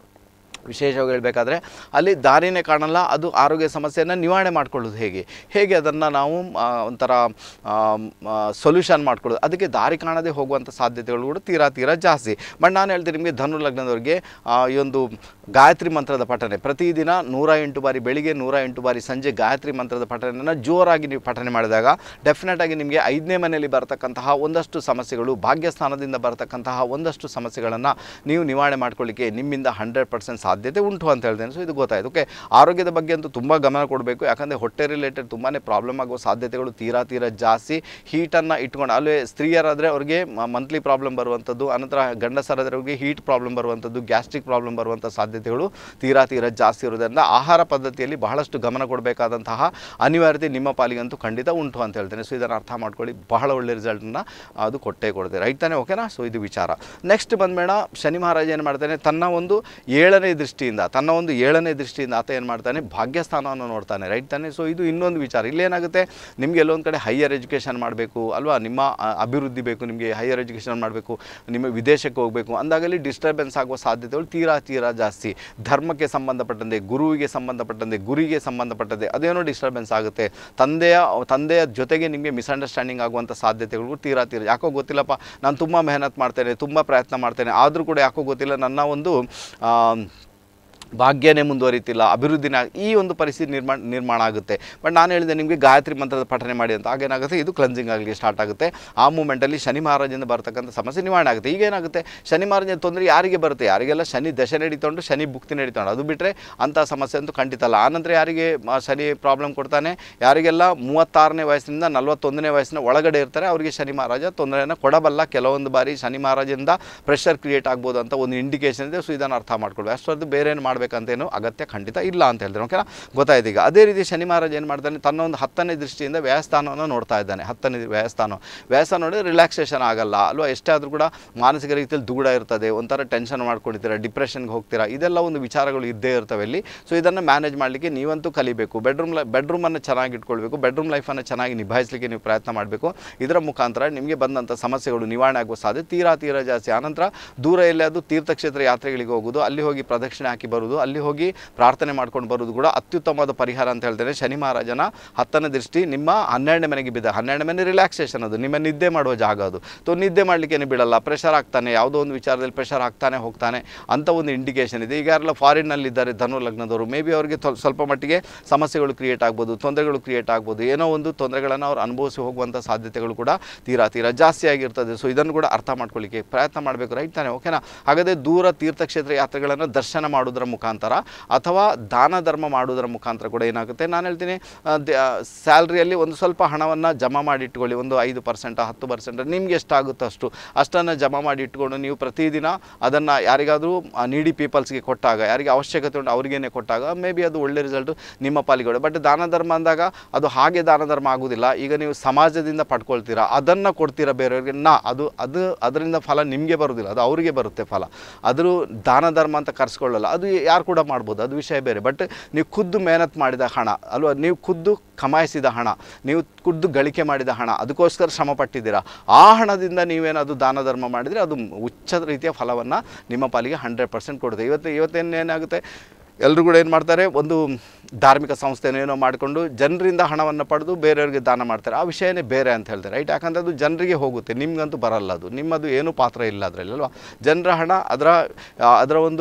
A: ವಿಶೇಷವಾಗಿ ಹೇಳಬೇಕಾದ್ರೆ ಅಲ್ಲಿ ದಾರಿನೇ ಕಾಣಲ್ಲ. ಅದು ಆರೋಗ್ಯ ಸಮಸ್ಯೆಯನ್ನು ನಿವಾರಣೆ ಮಾಡ್ಕೊಳ್ಳೋದು ಹೇಗೆ ಹೇಗೆ ಅದನ್ನು ನಾವು ಒಂಥರ ಸೊಲ್ಯೂಷನ್ ಮಾಡ್ಕೊಳ್ಳೋದು, ಅದಕ್ಕೆ ದಾರಿ ಕಾಣದೇ ಹೋಗುವಂಥ ಸಾಧ್ಯತೆಗಳು ಕೂಡ ತೀರಾ ತೀರಾ ಜಾಸ್ತಿ. ಬಟ್ ನಾನು ಹೇಳ್ತೀನಿ ನಿಮಗೆ ಧನು ಲಗ್ನದವರಿಗೆ ಈ ಒಂದು ಗಾಯತ್ರಿ ಮಂತ್ರದ ಪಠನೆ ಪ್ರತಿದಿನ ನೂರ ಎಂಟು ಬಾರಿ ಬೆಳಿಗ್ಗೆ ನೂರ ಎಂಟು ಬಾರಿ ಸಂಜೆ ಗಾಯತ್ರಿ ಮಂತ್ರದ ಪಠನೆಯನ್ನು ಜೋರಾಗಿ ನೀವು ಪಠನೆ ಮಾಡಿದಾಗ ಡೆಫಿನೆಟಾಗಿ ನಿಮಗೆ ಐದನೇ ಮನೆಯಲ್ಲಿ ಬರತಕ್ಕಂತಹ ಒಂದಷ್ಟು ಸಮಸ್ಯೆಗಳು, ಭಾಗ್ಯಸ್ಥಾನದಿಂದ ಬರತಕ್ಕಂತಹ ಒಂದಷ್ಟು ಸಮಸ್ಯೆಗಳನ್ನು ನೀವು ನಿವಾರಣೆ ಮಾಡ್ಕೊಳ್ಳಿಕ್ಕೆ ನಿಮ್ಮಿಂದ ಹಂಡ್ರೆಡ್ ಪರ್ಸೆಂಟ್ ಸಾಧ್ಯತೆ ಉಂಟು ಅಂತ ಹೇಳ್ತೇನೆ. ಸೊ ಇದು ಗೊತ್ತಾಯಿತು. ಓಕೆ, ಆರೋಗ್ಯದ ಬಗ್ಗೆ ಅಂತೂ ತುಂಬ ಗಮನ ಕೊಡಬೇಕು. ಯಾಕಂದರೆ ಹೊಟ್ಟೆ ರಿಲೇಟೆಡ್ ತುಂಬಾ ಪ್ರಾಬ್ಲಮ್ ಆಗುವ ಸಾಧ್ಯತೆಗಳು ತೀರಾ ತೀರಾ ಜಾಸ್ತಿ. ಹೀಟನ್ನು ಇಟ್ಕೊಂಡು ಅಲ್ಲೇ ಸ್ತ್ರೀಯರಾದರೆ ಅವ್ರಿಗೆ ಮಂತ್ಲಿ ಪ್ರಾಬ್ಲಮ್ ಬರುವಂಥದ್ದು, ಅನಂತರ ಗಂಡಸರಾದರೆ ಅವ್ರಿಗೆ ಹೀಟ್ ಪ್ರಾಬ್ಲಮ್ ಬರುವಂಥದ್ದು, ಗ್ಯಾಸ್ಟ್ರಿಕ್ ಪ್ರಾಬ್ಲಮ್ ಬರುವಂಥ ಸಾಧ್ಯತೆಗಳು ತೀರಾ ತೀರಾ ಜಾಸ್ತಿ ಇರೋದ್ರಿಂದ ಆಹಾರ ಪದ್ಧತಿಯಲ್ಲಿ ಬಹಳಷ್ಟು ಗಮನ ಕೊಡಬೇಕಾದಂತಹ ಅನಿವಾರ್ಯತೆ ನಿಮ್ಮ ಪಾಲಿಗಂತೂ ಖಂಡಿತ ಉಂಟು ಅಂತ ಹೇಳ್ತೇನೆ. ಸೊ ಇದನ್ನು ಅರ್ಥ ಮಾಡ್ಕೊಳ್ಳಿ, ಬಹಳ ಒಳ್ಳೆ ರಿಸಲ್ಟನ್ನು ಅದು ಕೊಟ್ಟೇ ಕೊಡುತ್ತೆ, ರೈಟ್ ತಾನೆ. ಓಕೆನಾ. ಸೊ ಇದು ವಿಚಾರ. ನೆಕ್ಸ್ಟ್ ಬಂದ್ಬೇಡ, ಶನಿ ಮಹಾರಾಜ ಏನು ಮಾಡ್ತಾನೆ, ತನ್ನ ಒಂದು ಏಳನೇ ದೃಷ್ಟಿಯಿಂದ ತನ್ನ ಒಂದು ಏಳನೇ ದೃಷ್ಟಿಯಿಂದ ಆತ ಏನು ಮಾಡ್ತಾನೆ, ಭಾಗ್ಯಸ್ಥಾನವನ್ನು ನೋಡ್ತಾನೆ, ರೈಟ್ ತಾನೆ. ಸೊ ಇದು ಇನ್ನೊಂದು ವಿಚಾರ. ಇಲ್ಲೇನಾಗುತ್ತೆ, ನಿಮಗೆ ಎಲ್ಲೊಂದು ಕಡೆ ಹೈಯರ್ ಎಜುಕೇಷನ್ ಮಾಡಬೇಕು ಅಲ್ವಾ, ನಿಮ್ಮ ಅಭಿವೃದ್ಧಿ ಬೇಕು, ನಿಮಗೆ ಹೈಯರ್ ಎಜುಕೇಷನ್ ಮಾಡಬೇಕು, ನಿಮ್ಮ ವಿದೇಶಕ್ಕೆ ಹೋಗಬೇಕು ಅಂದಾಗಲಿ ಡಿಸ್ಟರ್ಬೆನ್ಸ್ ಆಗುವ ಸಾಧ್ಯತೆಗಳು ತೀರಾ ತೀರಾ ಜಾಸ್ತಿ. ಧರ್ಮಕ್ಕೆ ಸಂಬಂಧಪಟ್ಟಂತೆ, ಗುರುವಿಗೆ ಸಂಬಂಧಪಟ್ಟಂತೆ, ಗುರಿಗೆ ಸಂಬಂಧಪಟ್ಟಂತೆ ಅದೇನೋ ಡಿಸ್ಟರ್ಬೆನ್ಸ್ ಆಗುತ್ತೆ. ತಂದೆಯ ತಂದೆಯ ಜೊತೆಗೆ ನಿಮಗೆ ಮಿಸ್ಅಂಡರ್ಸ್ಟ್ಯಾಂಡಿಂಗ್ ಆಗುವಂಥ ಸಾಧ್ಯತೆಗಳು ತೀರಾ ತೀರಾ. ಯಾಕೋ ಗೊತ್ತಿಲ್ಲಪ್ಪ, ನಾನು ತುಂಬ ಮೆಹನತ್ ಮಾಡ್ತೇನೆ, ತುಂಬ ಪ್ರಯತ್ನ ಮಾಡ್ತೇನೆ, ಆದರೂ ಕೂಡ ಯಾಕೋ ಗೊತ್ತಿಲ್ಲ ನನ್ನ ಒಂದು ಭಾಗ್ಯನೇ ಮುಂದುವರಿತಿಲ್ಲ, ಅಭಿವೃದ್ಧಿನ ಈ ಒಂದು ಪರಿಸ್ಥಿತಿ ನಿರ್ಮಾಣ ನಿರ್ಮಾಣ ಆಗುತ್ತೆ. ಬಟ್ ನಾನು ಹೇಳಿದೆ ನಿಮಗೆ ಗಾಯತ್ರಿ ಮಂತ್ರದ ಪಠನೆ ಮಾಡಿ ಅಂತ. ಆಗೇನಾಗುತ್ತೆ, ಇದು ಕ್ಲೆನ್ಸಿಂಗ್ ಆಗಲಿ ಸ್ಟಾರ್ಟ್ ಆಗುತ್ತೆ. ಆ ಮೂಮೆಂಟಲ್ಲಿ ಶನಿ ಮಹಾರಾಜದಿಂದ ಬರ್ತಕ್ಕಂಥ ಸಮಸ್ಯೆ ನಿವಾರಣೆ ಆಗುತ್ತೆ. ಈಗೇನಾಗುತ್ತೆ, ಶನಿ ಮಹಾರಾಜನ ತೊಂದರೆ ಯಾರಿಗೆ ಬರುತ್ತೆ, ಯಾರಿಗೆಲ್ಲ ಶನಿ ದಶೆ ನಡೀತೊಂಡು ಶನಿ ಭುಕ್ತಿ ನಡೀತೊಂಡು ಅದು ಬಿಟ್ಟರೆ ಅಂಥ ಸಮಸ್ಯೆ ಅಂತೂ ಖಂಡಿತ ಅಲ್ಲ. ಆನಂತರ ಯಾರಿಗೆ ಶನಿ ಪ್ರಾಬ್ಲಮ್ ಕೊಡ್ತಾನೆ, ಯಾರಿಗೆಲ್ಲ ಮೂವತ್ತಾರನೇ ವಯಸ್ಸಿನಿಂದ ನಲವತ್ತೊಂದನೇ ವಯಸ್ಸಿನ ಒಳಗಡೆ ಇರ್ತಾರೆ ಅವರಿಗೆ ಶನಿ ಮಹಾರಾಜ ತೊಂದರೆಯನ್ನು ಕೊಡಬಲ್ಲ. ಕೆಲವೊಂದು ಬಾರಿ ಶನಿ ಮಹಾರಾಜದಿಂದ ಪ್ರೆಷರ್ ಕ್ರಿಯೇಟ್ ಆಗ್ಬೋದು ಅಂತ ಒಂದು ಇಂಡಿಕೇಶನ್ ಇದೆ. ಸೊ ಇದನ್ನು ಅರ್ಥ ಮಾಡ್ಕೊಳ್ಬೇಕು. ಅಷ್ಟೊಂದು ಬೇರೆ ಏನು ಮಾಡಬೇಕಂತೇನು ಅಗತ್ಯ ಖಂಡಿತ ಇಲ್ಲ ಅಂತ ಹೇಳ್ತಾರೆ. ಓಕೆನಾ, ಗೊತ್ತಾಯ್ತು. ಈಗ ಅದೇ ರೀತಿ ಶನಿ ಮಹಾರಾಜ ಏನು ಮಾಡ್ತಾನೆ, ತನ್ನ ಒಂದು ಹತ್ತನೇ ದೃಷ್ಟಿಯಿಂದ ವ್ಯಯಸ್ಥಾನವನ್ನು ನೋಡ್ತಾ ಇದ್ದಾನೆ. ಹತ್ತನೇ ವ್ಯಯಸ್ಥಾನ ವ್ಯಯಸ್ಥಾನ ನೋಡಿದ್ರೆ ರಿಲ್ಯಾಕ್ಸೇಷನ್ ಆಗಲ್ಲ ಅಲ್ವಾ. ಎಷ್ಟೇ ಆದರೂ ಕೂಡ ಮಾನಸಿಕ ರೀತಿಯಲ್ಲಿ ದೂಡ ಇರ್ತದೆ, ಒಂಥರ ಟೆನ್ಷನ್ ಮಾಡ್ಕೊಂಡಿರ್ತೀರ, ಡಿಪ್ರೆಷನ್ಗೆ ಹೋಗ್ತೀರಾ, ಇದೆಲ್ಲ ಒಂದು ವಿಚಾರಗಳು ಇದ್ದೇ ಇರ್ತವೆ ಇಲ್ಲಿ. ಸೊ ಇದನ್ನು ಮ್ಯಾನೇಜ್ ಮಾಡಲಿಕ್ಕೆ ನೀವಂತೂ ಕಲಿಬೇಕು. ಬೆಡ್ರೂಮ್ ಲೈ ಬೆಡ್ರೂಮನ್ನು ಚೆನ್ನಾಗಿ ಇಟ್ಕೊಳ್ಬೇಕು, ಬೆಡ್ರೂಮ್ ಲೈಫನ್ನು ಚೆನ್ನಾಗಿ ನಿಭಾಯಿಸಲಿಕ್ಕೆ ನೀವು ಪ್ರಯತ್ನ ಮಾಡಬೇಕು. ಇದರ ಮುಖಾಂತರ ನಿಮಗೆ ಬಂದಂಥ ಸಮಸ್ಯೆಗಳು ನಿವಾರಣೆ ಆಗುವ ಸಾಧ್ಯತೆ ತೀರಾ ತೀರಾ ಜಾಸ್ತಿ. ಆನಂತರ ದೂರ ಎಲ್ಲೇ ಅದು ತೀರ್ಥಕ್ಷೇತ್ರ ಯಾತ್ರೆಗಳಿಗೆ ಹೋಗೋದು, ಅಲ್ಲಿ ಹೋಗಿ ಪ್ರದಕ್ಷಿಣೆ ಹಾಕಿ ಬರೋದು, ಅಲ್ಲಿ ಹೋಗಿ ಪ್ರಾರ್ಥನೆ ಮಾಡ್ಕೊಂಡು ಬರೋದು ಕೂಡ ಅತ್ಯುತ್ತಮವಾದ ಪರಿಹಾರ ಅಂತ ಹೇಳ್ತೇನೆ. ಶನಿ ಮಹಾರಾಜನ ಹತ್ತನೇ ದೃಷ್ಟಿ ನಿಮ್ಮ ಹನ್ನೆರಡನೇ ಮನೆಗೆ ಬಿದ್ದ. ಹನ್ನೆರಡನೇ ಮನೆ ರಿಲ್ಯಾಕ್ಸೇಷನ್, ಅದು ನಿಮ್ಮ ನಿದ್ದೆ ಮಾಡುವ ಜಾಗ. ಅದು ತೋ ನಿದ್ದೆ ಮಾಡಲಿಕ್ಕೆ ಬಿಡಲ್ಲ, ಪ್ರೆಷರ್ ಆಗ್ತಾನೆ, ಯಾವುದೋ ಒಂದು ವಿಚಾರದಲ್ಲಿ ಪ್ರೆಷರ್ ಆಗ್ತಾನೆ ಹೋಗ್ತಾನೆ ಅಂತ ಒಂದು ಇಂಡಿಕೇಶನ್ ಇದೆ. ಈಗ ಯಾರೆಲ್ಲ ಫಾರಿನ್ನಲ್ಲಿದ್ದಾರೆ ಧನು ಲಗ್ನದವರು, ಮೇ ಬಿ ಅವರಿಗೆ ಸ್ವಲ್ಪ ಮಟ್ಟಿಗೆ ಸಮಸ್ಯೆಗಳು ಕ್ರಿಯೇಟ್ ಆಗ್ಬೋದು, ತೊಂದರೆಗಳು ಕ್ರಿಯೇಟ್ ಆಗ್ಬೋದು, ಏನೋ ಒಂದು ತೊಂದರೆಗಳನ್ನು ಅವ್ರು ಅನುಭವಿಸಿ ಹೋಗುವಂಥ ಸಾಧ್ಯತೆಗಳು ಕೂಡ ತೀರಾ ತೀರಾ ಜಾಸ್ತಿ ಆಗಿರ್ತದೆ. ಸೊ ಇದನ್ನು ಕೂಡ ಅರ್ಥ ಮಾಡ್ಕೊಳ್ಳಿಕ್ಕೆ ಪ್ರಯತ್ನ ಮಾಡಬೇಕು, ರೈಟ್ ತಾನೆ. ಓಕೆನಾ. ಹಾಗಾದರೆ ದೂರ ತೀರ್ಥಕ್ಷೇತ್ರ ಯಾತ್ರೆಗಳನ್ನು ದರ್ಶನ ಮಾಡೋದ್ರ ಮುಖಾಂತರ ಅಥವಾ ದಾನ ಧರ್ಮ ಮಾಡುವುದರ ಮುಖಾಂತರ ಕೂಡ ಏನಾಗುತ್ತೆ, ನಾನು ಹೇಳ್ತೀನಿ ಸ್ಯಾಲ್ರಿಯಲ್ಲಿ ಒಂದು ಸ್ವಲ್ಪ ಹಣವನ್ನು ಜಮಾ ಮಾಡಿ ಇಟ್ಕೊಳ್ಳಿ. ಒಂದು ಐದು ಪರ್ಸೆಂಟ್ ಹತ್ತು ಪರ್ಸೆಂಟ್ ನಿಮ್ಗೆ ಎಷ್ಟಾಗುತ್ತೋ ಅಷ್ಟು ಅಷ್ಟನ್ನು ಜಮಾ ಮಾಡಿ ಇಟ್ಕೊಂಡು ನೀವು ಪ್ರತಿದಿನ ಅದನ್ನು ಯಾರಿಗಾದರೂ ನೀಡಿ ಪೀಪಲ್ಸ್ಗೆ ಕೊಟ್ಟಾಗ, ಯಾರಿಗೆ ಅವಶ್ಯಕತೆ ಉಂಟು ಅವ್ರಿಗೇನೆ ಕೊಟ್ಟಾಗ ಮೇ ಬಿ ಅದು ಒಳ್ಳೆ ರಿಸಲ್ಟು ನಿಮ್ಮ ಪಾಲಿಗೆ. ಬಟ್ ದಾನ ಧರ್ಮ ಅಂದಾಗ ಅದು ಹಾಗೆ ದಾನ ಧರ್ಮ ಆಗೋದಿಲ್ಲ. ಈಗ ನೀವು ಸಮಾಜದಿಂದ ಪಡ್ಕೊಳ್ತೀರಾ, ಅದನ್ನು ಕೊಡ್ತೀರಾ ಬೇರೆಯವ್ರಿಗೆ, ನಾ ಅದು ಅದು ಅದರಿಂದ ಫಲ ನಿಮಗೆ ಬರೋದಿಲ್ಲ, ಅದು ಅವರಿಗೆ ಬರುತ್ತೆ ಫಲ. ಅದ್ರ ದಾನ ಧರ್ಮ ಅಂತ ಕರೆಸ್ಕೊಳ್ಳಲ್ಲ, ಅದು ಯಾರು ಕೂಡ ಮಾಡ್ಬೋದು, ಅದು ವಿಷಯ ಬೇರೆ. ಬಟ್ ನೀವು ಖುದ್ದು ಮೆಹನತ್ ಮಾಡಿದ ಹಣ ಅಲ್ವಾ, ನೀವು ಖುದ್ದು ಕಮಾಯಿಸಿದ ಹಣ, ನೀವು ಖುದ್ದು ಗಳಿಕೆ ಮಾಡಿದ ಹಣ, ಅದಕ್ಕೋಸ್ಕರ ಶ್ರಮ ಪಟ್ಟಿದ್ದೀರಾ, ಆ ಹಣದಿಂದ ನೀವೇನಾದರೂ ದಾನ ಧರ್ಮ ಮಾಡಿದರೆ ಅದು ಉಚ್ಚ ರೀತಿಯ ಫಲವನ್ನು ನಿಮ್ಮ ಪಾಲಿಗೆ ಹಂಡ್ರೆಡ್ ಪರ್ಸೆಂಟ್ ಕೊಡುತ್ತೆ. ಇವತ್ತು ಇವತ್ತೇನೇನಾಗುತ್ತೆ, ಎಲ್ಲರೂ ಕೂಡ ಏನು ಮಾಡ್ತಾರೆ, ಒಂದು ಧಾರ್ಮಿಕ ಸಂಸ್ಥೆನೋ ಏನೋ ಮಾಡಿಕೊಂಡು ಜನರಿಂದ ಹಣವನ್ನು ಪಡೆದು ಬೇರೆಯವ್ರಿಗೆ ದಾನ ಮಾಡ್ತಾರೆ. ಆ ವಿಷಯನೇ ಬೇರೆ ಅಂತ ಹೇಳ್ತಾರೆ, ರೈಟ್? ಯಾಕಂದರೆ ಅದು ಜನರಿಗೆ ಹೋಗುತ್ತೆ, ನಿಮಗಂತೂ ಬರಲ್ಲ, ಅದು ನಿಮ್ಮದು ಏನೂ ಪಾತ್ರ ಇಲ್ಲ ಅದರಲ್ಲಿ ಅಲ್ವಾ. ಜನರ ಹಣ ಅದರ ಅದರ ಒಂದು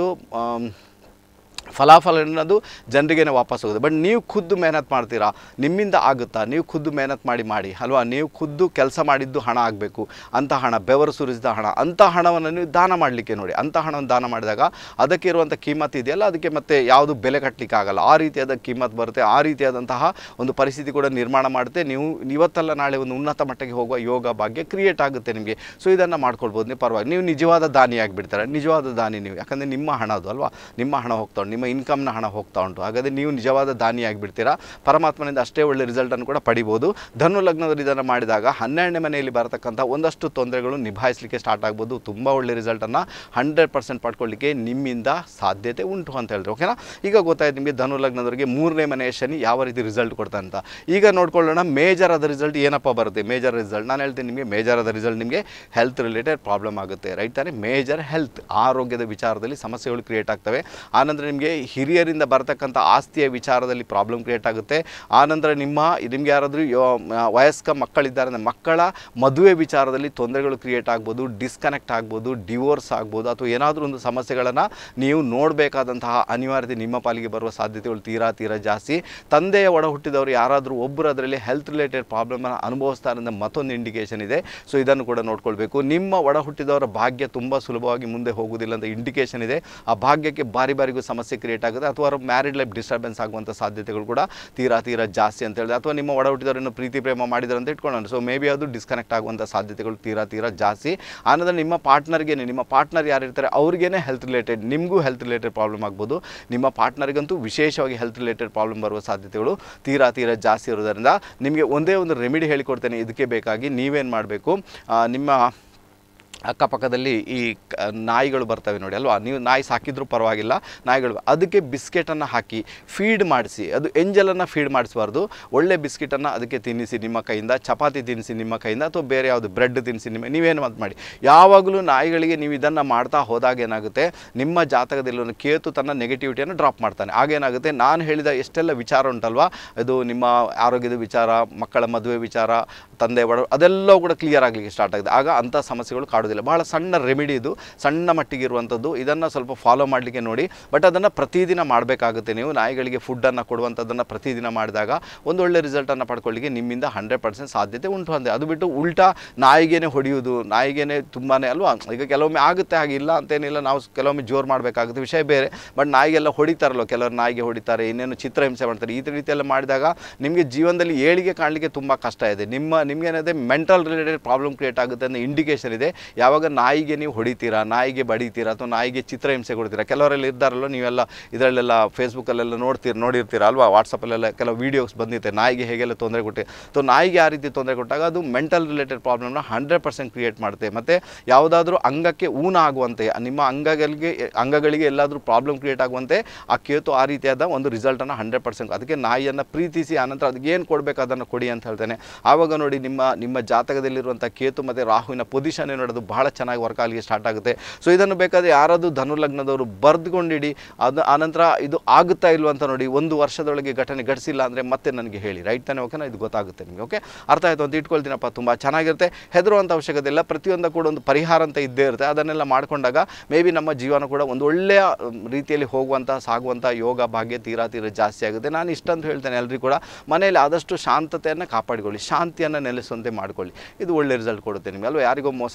A: ಫಲಾಫಲ ಅನ್ನೋದು ಜನರಿಗೇನೆ ವಾಪಸ್ ಹೋಗುತ್ತೆ. ಬಟ್ ನೀವು ಖುದ್ದು ಮೆಹನತ್ ಮಾಡ್ತೀರಾ, ನಿಮ್ಮಿಂದ ಆಗುತ್ತಾ, ನೀವು ಖುದ್ದು ಮೆಹನತ್ ಮಾಡಿ ಮಾಡಿ ಅಲ್ವಾ, ನೀವು ಖುದ್ದು ಕೆಲಸ ಮಾಡಿದ್ದು ಹಣ ಆಗಬೇಕು, ಅಂಥ ಹಣ, ಬೆವರು ಸುರಿಸಿದ ಹಣ, ಅಂಥ ಹಣವನ್ನು ನೀವು ದಾನ ಮಾಡಲಿಕ್ಕೆ ನೋಡಿ. ಅಂಥ ಹಣವನ್ನು ದಾನ ಮಾಡಿದಾಗ ಅದಕ್ಕೆ ಇರುವಂಥ ಕಿಮ್ಮತ್ತು ಇದೆಯಲ್ಲ, ಅದಕ್ಕೆ ಮತ್ತೆ ಯಾವುದು ಬೆಲೆ ಕಟ್ಟಲಿಕ್ಕೆ ಆಗಲ್ಲ, ಆ ರೀತಿಯಾದ ಕಿಮ್ಮತ್ತು ಬರುತ್ತೆ, ಆ ರೀತಿಯಾದಂತಹ ಒಂದು ಪರಿಸ್ಥಿತಿ ಕೂಡ ನಿರ್ಮಾಣ ಮಾಡುತ್ತೆ. ನೀವು ಇವತ್ತಲ್ಲ ನಾಳೆ ಒಂದು ಉನ್ನತ ಮಟ್ಟಕ್ಕೆ ಹೋಗುವ ಯೋಗ ಭಾಗ್ಯ ಕ್ರಿಯೇಟ್ ಆಗುತ್ತೆ ನಿಮಗೆ. ಸೊ ಇದನ್ನು ಮಾಡ್ಕೊಳ್ಬೋದು ನೀವು, ಪರವಾಗಿ. ನೀವು ನಿಜವಾದ ದಾನಿ ಆಗಿಬಿಡ್ತಾರೆ, ನಿಜವಾದ ದಾನಿ ನೀವು, ಯಾಕಂದರೆ ನಿಮ್ಮ ಹಣ ಅದು ಅಲ್ವಾ, ನಿಮ್ಮ ಹಣ ಹೋಗ್ತಾ ಉಂಟು, ನಿಮ್ಮ ಇನ್ಕಮ್ನ ಹಣ ಹೋಗ್ತಾ ಉಂಟು. ಹಾಗಾದರೆ ನೀವು ನಿಜವಾದ ದಾನಿ ಆಗಿಬಿಡ್ತೀರಾ, ಪರಮಾತ್ಮನಿಂದ ಅಷ್ಟೇ ಒಳ್ಳೆ ರಿಸಲ್ಟನ್ನು ಕೂಡ ಪಡಿಬೋದು. ಧನು ಲಗ್ನದಲ್ಲಿ ಇದನ್ನು ಮಾಡಿದಾಗ ಹನ್ನೆರಡನೇ ಮನೆಯಲ್ಲಿ ಬರತಕ್ಕಂಥ ಒಂದಷ್ಟು ತೊಂದರೆಗಳು ನಿಭಾಯಿಸಲಿಕ್ಕೆ ಸ್ಟಾರ್ಟ್ ಆಗ್ಬೋದು. ತುಂಬ ಒಳ್ಳೆ ರಿಸಲ್ಟನ್ನು ಹಂಡ್ರೆಡ್ ಪರ್ಸೆಂಟ್ ಪಡ್ಕೊಳ್ಳಿಕ್ಕೆ ನಿಮ್ಮಿಂದ ಸಾಧ್ಯತೆ ಉಂಟು ಅಂತ ಹೇಳಿದ್ರೆ, ಓಕೆನಾ? ಈಗ ಗೊತ್ತಾಯ್ತು ನಿಮಗೆ ಧನು ಲಗ್ನದವರಿಗೆ ಮೂರನೇ ಮನೆಯ ಶನಿ ಯಾವ ರೀತಿ ರಿಸಲ್ಟ್ ಕೊಡ್ತಾ ಅಂತ. ಈಗ ನೋಡ್ಕೊಳ್ಳೋಣ ಮೇಜರ್ ಆದ ರಿಸಲ್ಟ್ ಏನಪ್ಪ ಬರುತ್ತೆ. ಮೇಜರ್ ರಿಸಲ್ಟ್ ನಾನು ಹೇಳ್ತೀನಿ ನಿಮಗೆ, ಮೇಜರ್ ಆದ ರಿಸಲ್ಟ್ ನಿಮಗೆ ಹೆಲ್ತ್ ರಿಲೇಟೆಡ್ ಪ್ರಾಬ್ಲಮ್ ಆಗುತ್ತೆ, ರೈಟ್ ತಾನೇ? ಮೇಜರ್ ಹೆಲ್ತ್, ಆರೋಗ್ಯದ ವಿಚಾರದಲ್ಲಿ ಸಮಸ್ಯೆಗಳು ಕ್ರಿಯೇಟ್ ಆಗ್ತವೆ. ಆನಂತರ ನಿಮಗೆ ಹಿರಿಯರಿಂದ ಬರ್ತಕ್ಕಂಥ ಆಸ್ತಿಯ ವಿಚಾರದಲ್ಲಿ ಪ್ರಾಬ್ಲಮ್ ಕ್ರಿಯೇಟ್ ಆಗುತ್ತೆ. ಆನಂತರ ನಿಮ್ಮ ನಿಮಗೆ ಯಾರಾದರೂ ವಯಸ್ಕ ಮಕ್ಕಳಿದ್ದಾರೆ ಅಂದರೆ ಮಕ್ಕಳ ಮದುವೆ ವಿಚಾರದಲ್ಲಿ ತೊಂದರೆಗಳು ಕ್ರಿಯೇಟ್ ಆಗ್ಬೋದು, ಡಿಸ್ಕನೆಕ್ಟ್ ಆಗ್ಬೋದು, ಡಿವೋರ್ಸ್ ಆಗ್ಬೋದು, ಅಥವಾ ಏನಾದರೂ ಒಂದು ಸಮಸ್ಯೆಗಳನ್ನು ನೀವು ನೋಡಬೇಕಾದಂತಹ ಅನಿವಾರ್ಯತೆ ನಿಮ್ಮ ಪಾಲಿಗೆ ಬರುವ ಸಾಧ್ಯತೆಗಳು ತೀರಾ ತೀರಾ ಜಾಸ್ತಿ. ತಂದೆಯ ಒಡ ಹುಟ್ಟಿದವರು ಯಾರಾದರೂ ಒಬ್ಬರು ಅದರಲ್ಲಿ ಹೆಲ್ತ್ ರಿಲೇಟೆಡ್ ಪ್ರಾಬ್ಲಮನ್ನು ಅನುಭವಿಸ್ತಾರೆ ಅನ್ನೋ ಮತ್ತೊಂದು ಇಂಡಿಕೇಷನ್ ಇದೆ. ಸೊ ಇದನ್ನು ಕೂಡ ನೋಡ್ಕೊಳ್ಬೇಕು. ನಿಮ್ಮ ಒಡ ಹುಟ್ಟಿದವರ ಭಾಗ್ಯ ತುಂಬ ಸುಲಭವಾಗಿ ಮುಂದೆ ಹೋಗುವುದಿಲ್ಲ ಅಂತ ಇಂಡಿಕೇಷನ್ ಇದೆ. ಆ ಭಾಗ್ಯಕ್ಕೆ ಬಾರಿ ಬಾರಿಗೂ ಸಮಸ್ಯೆ ಕ್ರಿಯೇಟ್ ಆಗುತ್ತೆ, ಅಥವಾ ಅವ್ರ ಮ್ಯಾರಿಡ್ ಲೈಫ್ ಡಿಸ್ಟರ್ಬೆನ್ಸ್ ಆಗುವಂಥ ಸಾಧ್ಯತೆಗಳು ಕೂಡ ತೀರಾ ತೀರಾ ಜಾಸ್ತಿ ಅಂತ ಹೇಳಿದೆ. ಅಥವಾ ನಿಮ್ಮ ಒಡ ಹುಟ್ಟಿದವರನ್ನು ಪ್ರೀತಿ ಪ್ರೇಮ ಮಾಡಿದ್ದಾರೆ ಅಂತ ಇಟ್ಕೊಳ್ಳೋಣ, ಸೊ ಮೇ ಬಿ ಅದು ಡಿಸ್ಕನೆಕ್ಟ್ ಆಗುವಂಥ ಸಾಧ್ಯತೆಗಳು ತೀರಾ ತೀರಾ ಜಾಸ್ತಿ. ಆನಂತರ ನಿಮ್ಮ ಪಾರ್ಟ್ನರ್ಗೆ, ನಿಮ್ಮ ಪಾರ್ಟ್ನರ್ ಯಾರಿರ್ತಾರೆ ಅವ್ರಿಗೇನೆ ಹೆಲ್ತ್ ರಿಲೇಟೆಡ್, ನಿಮಗೂ ಹೆಲ್ತ್ ರಿಲೇಟೆಡ್ ಪ್ರಾಬ್ಲಮ್ ಆಗ್ಬೋದು. ನಿಮ್ಮ ಪಾರ್ಟ್ನರ್ಗಂತೂ ವಿಶೇಷವಾಗಿ ಹೆಲ್ತ್ ರಿಲೇಟೆಡ್ ಪ್ರಾಬ್ಲಮ್ ಬರುವ ಸಾಧ್ಯತೆಗಳು ತೀರಾ ತೀರಾ ಜಾಸ್ತಿ ಇರೋದರಿಂದ ನಿಮಗೆ ಒಂದೇ ಒಂದು ರೆಮಿಡಿ ಹೇಳಿಕೊಡ್ತೇನೆ. ಇದಕ್ಕೆ ಬೇಕಾಗಿ ನೀವೇನು ಮಾಡಬೇಕು, ನಿಮ್ಮ ಅಕ್ಕಪಕ್ಕದಲ್ಲಿ ಈ ನಾಯಿಗಳು ಬರ್ತವೆ ನೋಡಿ ಅಲ್ವಾ, ನೀವು ನಾಯಿ ಸಾಕಿದ್ರೂ ಪರವಾಗಿಲ್ಲ, ನಾಯಿಗಳು ಅದಕ್ಕೆ ಬಿಸ್ಕೆಟನ್ನು ಹಾಕಿ ಫೀಡ್ ಮಾಡಿಸಿ. ಅದು ಎಂಜಲನ್ನು ಫೀಡ್ ಮಾಡಿಸಬಾರ್ದು, ಒಳ್ಳೆ ಬಿಸ್ಕೆಟನ್ನು ಅದಕ್ಕೆ ತಿನ್ನಿಸಿ ನಿಮ್ಮ ಕೈಯಿಂದ, ಚಪಾತಿ ತಿನ್ನಿಸಿ ನಿಮ್ಮ ಕೈಯಿಂದ, ಅಥವಾ ಬೇರೆ ಯಾವುದು ಬ್ರೆಡ್ ತಿನ್ನಿಸಿ ನಿಮ್ಮ, ನೀವೇನು ಮಾತು ಮಾಡಿ. ಯಾವಾಗಲೂ ನಾಯಿಗಳಿಗೆ ನೀವು ಇದನ್ನು ಮಾಡ್ತಾ ಹೋದಾಗ ಏನಾಗುತ್ತೆ, ನಿಮ್ಮ ಜಾತಕದಲ್ಲಿ ಕೇತು ತನ್ನ ನೆಗೆಟಿವಿಟಿಯನ್ನು ಡ್ರಾಪ್ ಮಾಡ್ತಾನೆ. ಆಗೇನಾಗುತ್ತೆ, ನಾನು ಹೇಳಿದ ಎಷ್ಟೆಲ್ಲ ವಿಚಾರ ಉಂಟಲ್ವಾ, ಅದು ನಿಮ್ಮ ಆರೋಗ್ಯದ ವಿಚಾರ, ಮಕ್ಕಳ ಮದುವೆ ವಿಚಾರ, ತಂದೆ ಒಡ, ಅದೆಲ್ಲವೂ ಕೂಡ ಕ್ಲಿಯರ್ ಆಗಲಿಕ್ಕೆ ಸ್ಟಾರ್ಟ್ ಆಗಿದೆ. ಆಗ ಅಂಥ ಸಮಸ್ಯೆಗಳು ಕಾಡೋದಿಲ್ಲ. ಬಹಳ ಸಣ್ಣ ರೆಮಿಡಿ ಇದು, ಸಣ್ಣ ಮಟ್ಟಿಗೆ ಇರುವಂಥದ್ದು. ಇದನ್ನು ಸ್ವಲ್ಪ ಫಾಲೋ ಮಾಡಲಿಕ್ಕೆ ನೋಡಿ. ಬಟ್ ಅದನ್ನು ಪ್ರತಿದಿನ ಮಾಡಬೇಕಾಗುತ್ತೆ. ನೀವು ನಾಯಿಗಳಿಗೆ ಫುಡ್ಡನ್ನು ಕೊಡುವಂಥದ್ದನ್ನು ಪ್ರತಿದಿನ ಮಾಡಿದಾಗ ಒಂದು ಒಳ್ಳೆ ರಿಸಲ್ಟನ್ನು ಪಡ್ಕೊಳ್ಳಿಕ್ಕೆ ನಿಮ್ಮಿಂದ ಹಂಡ್ರೆಡ್ ಪರ್ಸೆಂಟ್ ಸಾಧ್ಯತೆ ಉಂಟು ಅಂದೆ. ಅದು ಬಿಟ್ಟು ಉಲ್ಟಾ ನಾಯಿಗೇನೆ ಹೊಡೆಯುವುದು, ನಾಯಿಗೇನೆ ತುಂಬಾ ಅಲ್ವಾ, ಈಗ ಕೆಲವೊಮ್ಮೆ ಆಗುತ್ತೆ, ಹಾಗಿಲ್ಲ ಅಂತೇನಿಲ್ಲ, ನಾವು ಕೆಲವೊಮ್ಮೆ ಜೋರು ಮಾಡಬೇಕಾಗುತ್ತೆ, ವಿಷಯ ಬೇರೆ. ಬಟ್ ನಾಯಿಗೆಲ್ಲ ಹೊಡಿತಾರಲ್ವ, ಕೆಲವರು ನಾಯಿಗೆ ಹೊಡಿತಾರೆ, ಇನ್ನೇನು ಚಿತ್ರಹಿಂಸೆ ಮಾಡ್ತಾರೆ. ಈ ರೀತಿಯೆಲ್ಲ ಮಾಡಿದಾಗ ನಿಮಗೆ ಜೀವನದಲ್ಲಿ ಏಳಿಗೆ ಕಾಣಲಿಕ್ಕೆ ತುಂಬ ಕಷ್ಟ ಇದೆ. ನಿಮ್ಮ ನಿಮಗೇನಿದೆ ಮೆಂಟಲ್ ರಿಲೇಟೆಡ್ ಪ್ರಾಬ್ಲಮ್ ಕ್ರಿಯೇಟ್ ಆಗುತ್ತೆ ಅನ್ನೋ ಇಂಡಿಕೇಷನ್ ಇದೆ. ಯಾವಾಗ ನಾಯಿಗೆ ನೀವು ಹೊಡಿತೀರಾ, ನಾಯಿಗೆ ಬಡಿತೀರಾ, ಅಥವಾ ನಾಯಿಗೆ ಚಿತ್ರಹಿಂಸೆ ಕೊಡ್ತೀರಾ, ಕೆಲವರೆಲ್ಲ ಇದ್ದಾರಲ್ಲ, ನೀವೆಲ್ಲ ಇದರಲ್ಲೆಲ್ಲ ಫೇಸ್ಬುಕ್ಕಲ್ಲೆಲ್ಲ ನೋಡ್ತೀರಿ ನೋಡಿರ್ತೀರ ಅಲ್ವಾ, ವಾಟ್ಸಪ್ಪಲ್ಲೆಲ್ಲ ಕೆಲವು ವೀಡಿಯೋಸ್ ಬಂದಿರುತ್ತೆ ನಾಯಿಗೆ ಹೇಗೆಲ್ಲ ತೊಂದರೆ ಕೊಟ್ಟು. ಸೊ ನಾಯಿಗೆ ಆ ರೀತಿ ತೊಂದರೆ ಕೊಟ್ಟಾಗ ಅದು ಮೆಂಟಲ್ ರಿಲೇಟೆಡ್ ಪ್ರಾಬ್ಲಮ್ನ ಹಂಡ್ರೆಡ್ ಪರ್ಸೆಂಟ್ ಕ್ರಿಯೇಟ್ ಮಾಡುತ್ತೆ. ಮತ್ತು ಯಾವುದಾದ್ರೂ ಅಂಗಕ್ಕೆ ಊನ ಆಗುವಂತೆ, ನಿಮ್ಮ ಅಂಗಗಳಿಗೆ ಅಂಗಗಳಿಗೆ ಎಲ್ಲಾದರೂ ಪ್ರಾಬ್ಲಮ್ ಕ್ರಿಯೇಟ್ ಆಗುವಂತೆ ಆ ಕೇತು ಆ ರೀತಿಯಾದ ಒಂದು ರಿಸಲ್ಟನ್ನು ಹಂಡ್ರೆಡ್ ಪರ್ಸೆಂಟ್. ಅದಕ್ಕೆ ನಾಯಿಯನ್ನು ಪ್ರೀತಿಸಿ ಆನಂತರ ಅದಕ್ಕೆ ಏನು ಕೊಡಬೇಕು ಅದನ್ನು ಕೊಡಿ ಅಂತ ಹೇಳ್ತೇನೆ. ಆವಾಗ ನೋಡಿ ನಿಮ್ಮ ನಿಮ್ಮ ಜಾತಕದಲ್ಲಿರುವಂಥ ಕೇತು ಮತ್ತು ರಾಹುವಿನ ಪೊಸಿಷನ್ ನೋಡೋದು ಬಹಳ ಚೆನ್ನಾಗಿ ವರ್ಕ್ ಆಗಲಿಕ್ಕೆ ಸ್ಟಾರ್ಟ್ ಆಗುತ್ತೆ. ಸೊ ಇದನ್ನು ಬೇಕಾದರೆ ಯಾರಾದರೂ ಧನು ಲಗ್ನದವರು ಬರೆದುಕೊಂಡಿಡಿ. ಅದು ಆನಂತರ ಇದು ಆಗುತ್ತಾ ಇಲ್ವ ಅಂತ ನೋಡಿ. ಒಂದು ವರ್ಷದೊಳಗೆ ಘಟನೆ ಘಟಿಸಿಲ್ಲ ಅಂದರೆ ಮತ್ತೆ ನನಗೆ ಹೇಳಿ, ರೈಟ್ ತಾನೇ? ಓಕೆನಾ? ಇದು ಗೊತ್ತಾಗುತ್ತೆ ನಿಮಗೆ. ಓಕೆ, ಅರ್ಥ ಆಯಿತು ಅಂತ ಇಟ್ಕೊಳ್ತೀನಪ್ಪ. ತುಂಬ ಚೆನ್ನಾಗಿರುತ್ತೆ, ಹೆದರುವಂಥ ಅವಶ್ಯಕತೆ ಇಲ್ಲ. ಪ್ರತಿಯೊಂದು ಕೂಡ ಒಂದು ಪರಿಹಾರ ಅಂತ ಇದ್ದೇ ಇರುತ್ತೆ. ಅದನ್ನೆಲ್ಲ ಮಾಡಿಕೊಂಡಾಗ ಮೇ ಬಿ ನಮ್ಮ ಜೀವನ ಕೂಡ ಒಂದು ಒಳ್ಳೆಯ ರೀತಿಯಲ್ಲಿ ಹೋಗುವಂಥ ಸಾಗುವಂಥ ಯೋಗ ಭಾಗ್ಯ ತೀರಾ ತೀರಾ ಜಾಸ್ತಿ ಆಗುತ್ತೆ. ನಾನು ಇಷ್ಟಂತ ಹೇಳ್ತೇನೆ, ಎಲ್ಲರಿಗೂ ಕೂಡ ಮನೆಯಲ್ಲಿ ಆದಷ್ಟು ಶಾಂತತೆಯನ್ನು ಕಾಪಾಡಿಕೊಳ್ಳಿ, ಶಾಂತಿಯನ್ನು ನೆಲೆಸುವಂತೆ ಮಾಡಿಕೊಳ್ಳಿ. ಇದು ಒಳ್ಳೆ ರಿಸಲ್ಟ್ ಕೊಡುತ್ತೆ ನಿಮಗೆ ಅಲ್ವಾ. ಯಾರಿಗೋ ಮೋಸ ಮಾಡೋದು,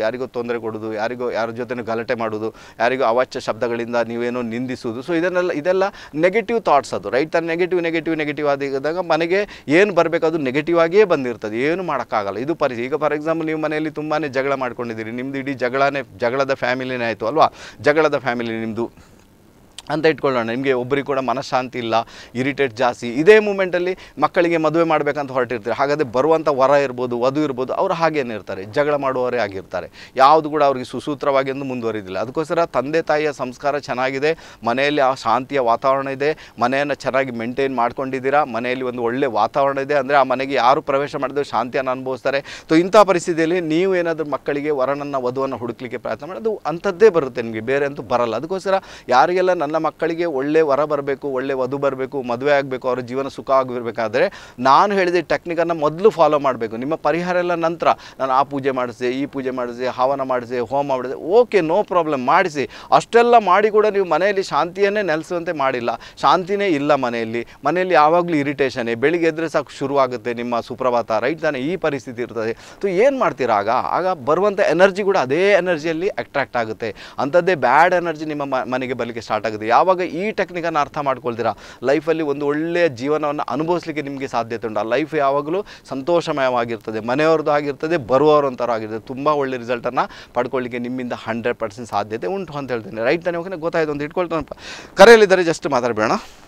A: ಯಾರಿಗೋ ತೊಂದರೆ ಕೊಡೋದು, ಯಾರಿಗೋ ಯಾರ ಜೊತೆ ಗಲಾಟೆ ಮಾಡೋದು, ಯಾರಿಗೋ ಅವಾಚ್ಯ ಶಬ್ದಗಳಿಂದ ನೀವೇನೋ ನಿಂದಿಸೋದು. ಸೊ ಇದನ್ನೆಲ್ಲ ಇದೆಲ್ಲ ನೆಗೆಟಿವ್ ಥಾಟ್ಸ್ ಅದು, ರೈಟ್. ತಾನು ನೆಗೆಟಿವ್ ನೆಗೆಟಿವ್ ನೆಗೆಟಿವ್ ಆದಾಗ ಮನೆಗೆ ಏನು ಬರಬೇಕು ಅದು ನೆಗೆಟಿವ್ ಆಗಿಯೇ ಬಂದಿರ್ತದೆ, ಏನು ಮಾಡೋಕ್ಕಾಗಲ್ಲ. ಇದು ಪರಿಸ್ಥಿತಿ. ಈಗ ಫಾರ್ ಎಕ್ಸಾಂಪಲ್ ನೀವು ಮನೆಯಲ್ಲಿ ತುಂಬಾ ಜಗಳ ಮಾಡ್ಕೊಂಡಿದ್ದೀರಿ, ನಿಮ್ಮದು ಇಡೀ ಜಗಳನೇ ಜಗಳದ ಫ್ಯಾಮಿಲಿನೇ ಆಯಿತು ಅಲ್ವಾ, ಜಗಳದ ಫ್ಯಾಮಿಲಿ ನಿಮ್ಮದು ಅಂತ ಇಟ್ಕೊಳ್ಳೋಣ. ನಿಮಗೆ ಒಬ್ಬರಿಗೆ ಕೂಡ ಮನಃಶಾಂತಿ ಇಲ್ಲ, ಇರಿಟೇಟ್ ಜಾಸ್ತಿ. ಇದೇ ಮೂಮೆಂಟಲ್ಲಿ ಮಕ್ಕಳಿಗೆ ಮದುವೆ ಮಾಡಬೇಕಂತ ಹೊರಟಿರ್ತಾರೆ. ಹಾಗಾದರೆ ಬರುವಂಥ ವರ ಇರ್ಬೋದು, ವಧು ಇರ್ಬೋದು, ಅವರು ಹಾಗೇನೇ ಇರ್ತಾರೆ, ಜಗಳ ಮಾಡುವವರೇ ಆಗಿರ್ತಾರೆ. ಯಾವುದು ಕೂಡ ಅವ್ರಿಗೆ ಸುಸೂತ್ರವಾಗಿ ಎಂದು ಮುಂದುವರಿದಿಲ್ಲ. ಅದಕ್ಕೋಸ್ಕರ ತಂದೆ ತಾಯಿಯ ಸಂಸ್ಕಾರ ಚೆನ್ನಾಗಿದೆ, ಮನೆಯಲ್ಲಿ ಆ ಶಾಂತಿಯ ವಾತಾವರಣ ಇದೆ, ಮನೆಯನ್ನು ಚೆನ್ನಾಗಿ ಮೇಂಟೈನ್ ಮಾಡ್ಕೊಂಡಿದ್ದೀರಾ, ಮನೆಯಲ್ಲಿ ಒಂದು ಒಳ್ಳೆ ವಾತಾವರಣ ಇದೆ ಅಂದರೆ ಆ ಮನೆಗೆ ಯಾರು ಪ್ರವೇಶ ಮಾಡಿದ್ರು ಶಾಂತಿಯನ್ನು ಅನುಭವಿಸ್ತಾರೆ. ಸೊ ಇಂಥ ಪರಿಸ್ಥಿತಿಯಲ್ಲಿ ನೀವು ಏನಾದರೂ ಮಕ್ಕಳಿಗೆ ವರನನ್ನು ವಧುವನ್ನು ಹುಡುಕ್ಲಿಕ್ಕೆ ಪ್ರಯತ್ನ ಮಾಡಿ, ಅದು ಅಂಥದ್ದೇ ಬರುತ್ತೆ, ನಿಮಗೆ ಬೇರೆ ಅಂತೂ ಬರಲ್ಲ. ಅದಕ್ಕೋಸ್ಕರ ಯಾರಿಗೆಲ್ಲ ನನ್ನ ಮಕ್ಕಳಿಗೆ ಒಳ್ಳೆ ವರ ಬರಬೇಕು, ಒಳ್ಳೆ ವಧು ಬರಬೇಕು, ಮದುವೆ ಆಗಬೇಕು, ಅವರ ಜೀವನ ಸುಖ ಆಗಿರಬೇಕಾದ್ರೆ ನಾನು ಹೇಳಿದ ಟೆಕ್ನಿಕನ್ನು ಮೊದಲು ಫಾಲೋ ಮಾಡಬೇಕು. ನಿಮ್ಮ ಪರಿಹಾರ ಎಲ್ಲ ನಂತರ, ನಾನು ಆ ಪೂಜೆ ಮಾಡಿಸಿ, ಈ ಪೂಜೆ ಮಾಡಿಸಿ, ಹವನ ಮಾಡಿಸಿ, ಹೋಮ ಮಾಡಿಸಿ, ಓಕೆ, ನೋ ಪ್ರಾಬ್ಲಮ್, ಮಾಡಿಸಿ. ಅಷ್ಟೆಲ್ಲ ಮಾಡಿ ಕೂಡ ನೀವು ಮನೆಯಲ್ಲಿ ಶಾಂತಿಯನ್ನೇ ನೆಲೆಸುವಂತೆ ಮಾಡಿಲ್ಲ, ಶಾಂತಿನೇ ಇಲ್ಲ ಮನೆಯಲ್ಲಿ. ಮನೆಯಲ್ಲಿ ಯಾವಾಗಲೂ ಇರಿಟೇಷನ್ನೇ, ಬೆಳಿಗ್ಗೆ ಎದ್ದರೆ ಸಾಕು ಶುರುವಾಗುತ್ತೆ ನಿಮ್ಮ ಸುಪ್ರಭಾತ, ರೈಟ್ ತಾನೇ? ಈ ಪರಿಸ್ಥಿತಿ ಇರ್ತದೆ. ಸೊ ಏನು ಮಾಡ್ತೀರಾ ಆಗ? ಆಗ ಬರುವಂಥ ಎನರ್ಜಿ ಕೂಡ ಅದೇ ಎನರ್ಜಿಯಲ್ಲಿ ಅಟ್ರಾಕ್ಟ್ ಆಗುತ್ತೆ. ಅಂಥದ್ದೇ ಬ್ಯಾಡ್ ಎನರ್ಜಿ ನಿಮ್ಮ ಮನೆಗೆ ಬರಲಿಕ್ಕೆ ಸ್ಟಾರ್ಟ್ ಆಗುತ್ತೆ. ಯಾವಾಗ ಈ ಟೆಕ್ನಿಕನ್ನು ಅರ್ಥ ಮಾಡ್ಕೊಳ್ತೀರಾ, ಲೈಫಲ್ಲಿ ಒಂದು ಒಳ್ಳೆಯ ಜೀವನವನ್ನು ಅನುಭವಿಸಲಿಕ್ಕೆ ನಿಮಗೆ ಸಾಧ್ಯತೆ ಉಂಟು. ಆ ಲೈಫ್ ಯಾವಾಗಲೂ ಸಂತೋಷಮಯವಾಗಿರ್ತದೆ, ಮನೆಯವ್ರದ್ದು ಆಗಿರ್ತದೆ, ಬರುವವರಂಥವ್ರು ಆಗಿರ್ತದೆ. ತುಂಬ ಒಳ್ಳೆ ರಿಸಲ್ಟನ್ನು ಪಡ್ಕೊಳ್ಳಿಕ್ಕೆ ನಿಮ್ಮಿಂದ ಹಂಡ್ರೆಡ್ ಪರ್ಸೆಂಟ್ ಸಾಧ್ಯತೆ ಉಂಟು ಅಂತ ಹೇಳ್ತೇನೆ, ರೈಟ್ ತಾನೇ? ಓಕೆ, ಗೊತ್ತಾಯ್ತು ಅಂತ ಇಟ್ಕೊಳ್ತಾನಪ್ಪ. ಕರೆಯಲ್ಲಿದ್ದಾರೆ, ಜಸ್ಟ್ ಮಾತಾಡಬೇಡ.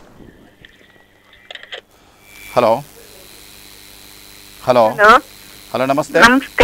A: ಹಲೋ ಹಲೋ ಹಲೋ ನಮಸ್ತೆ.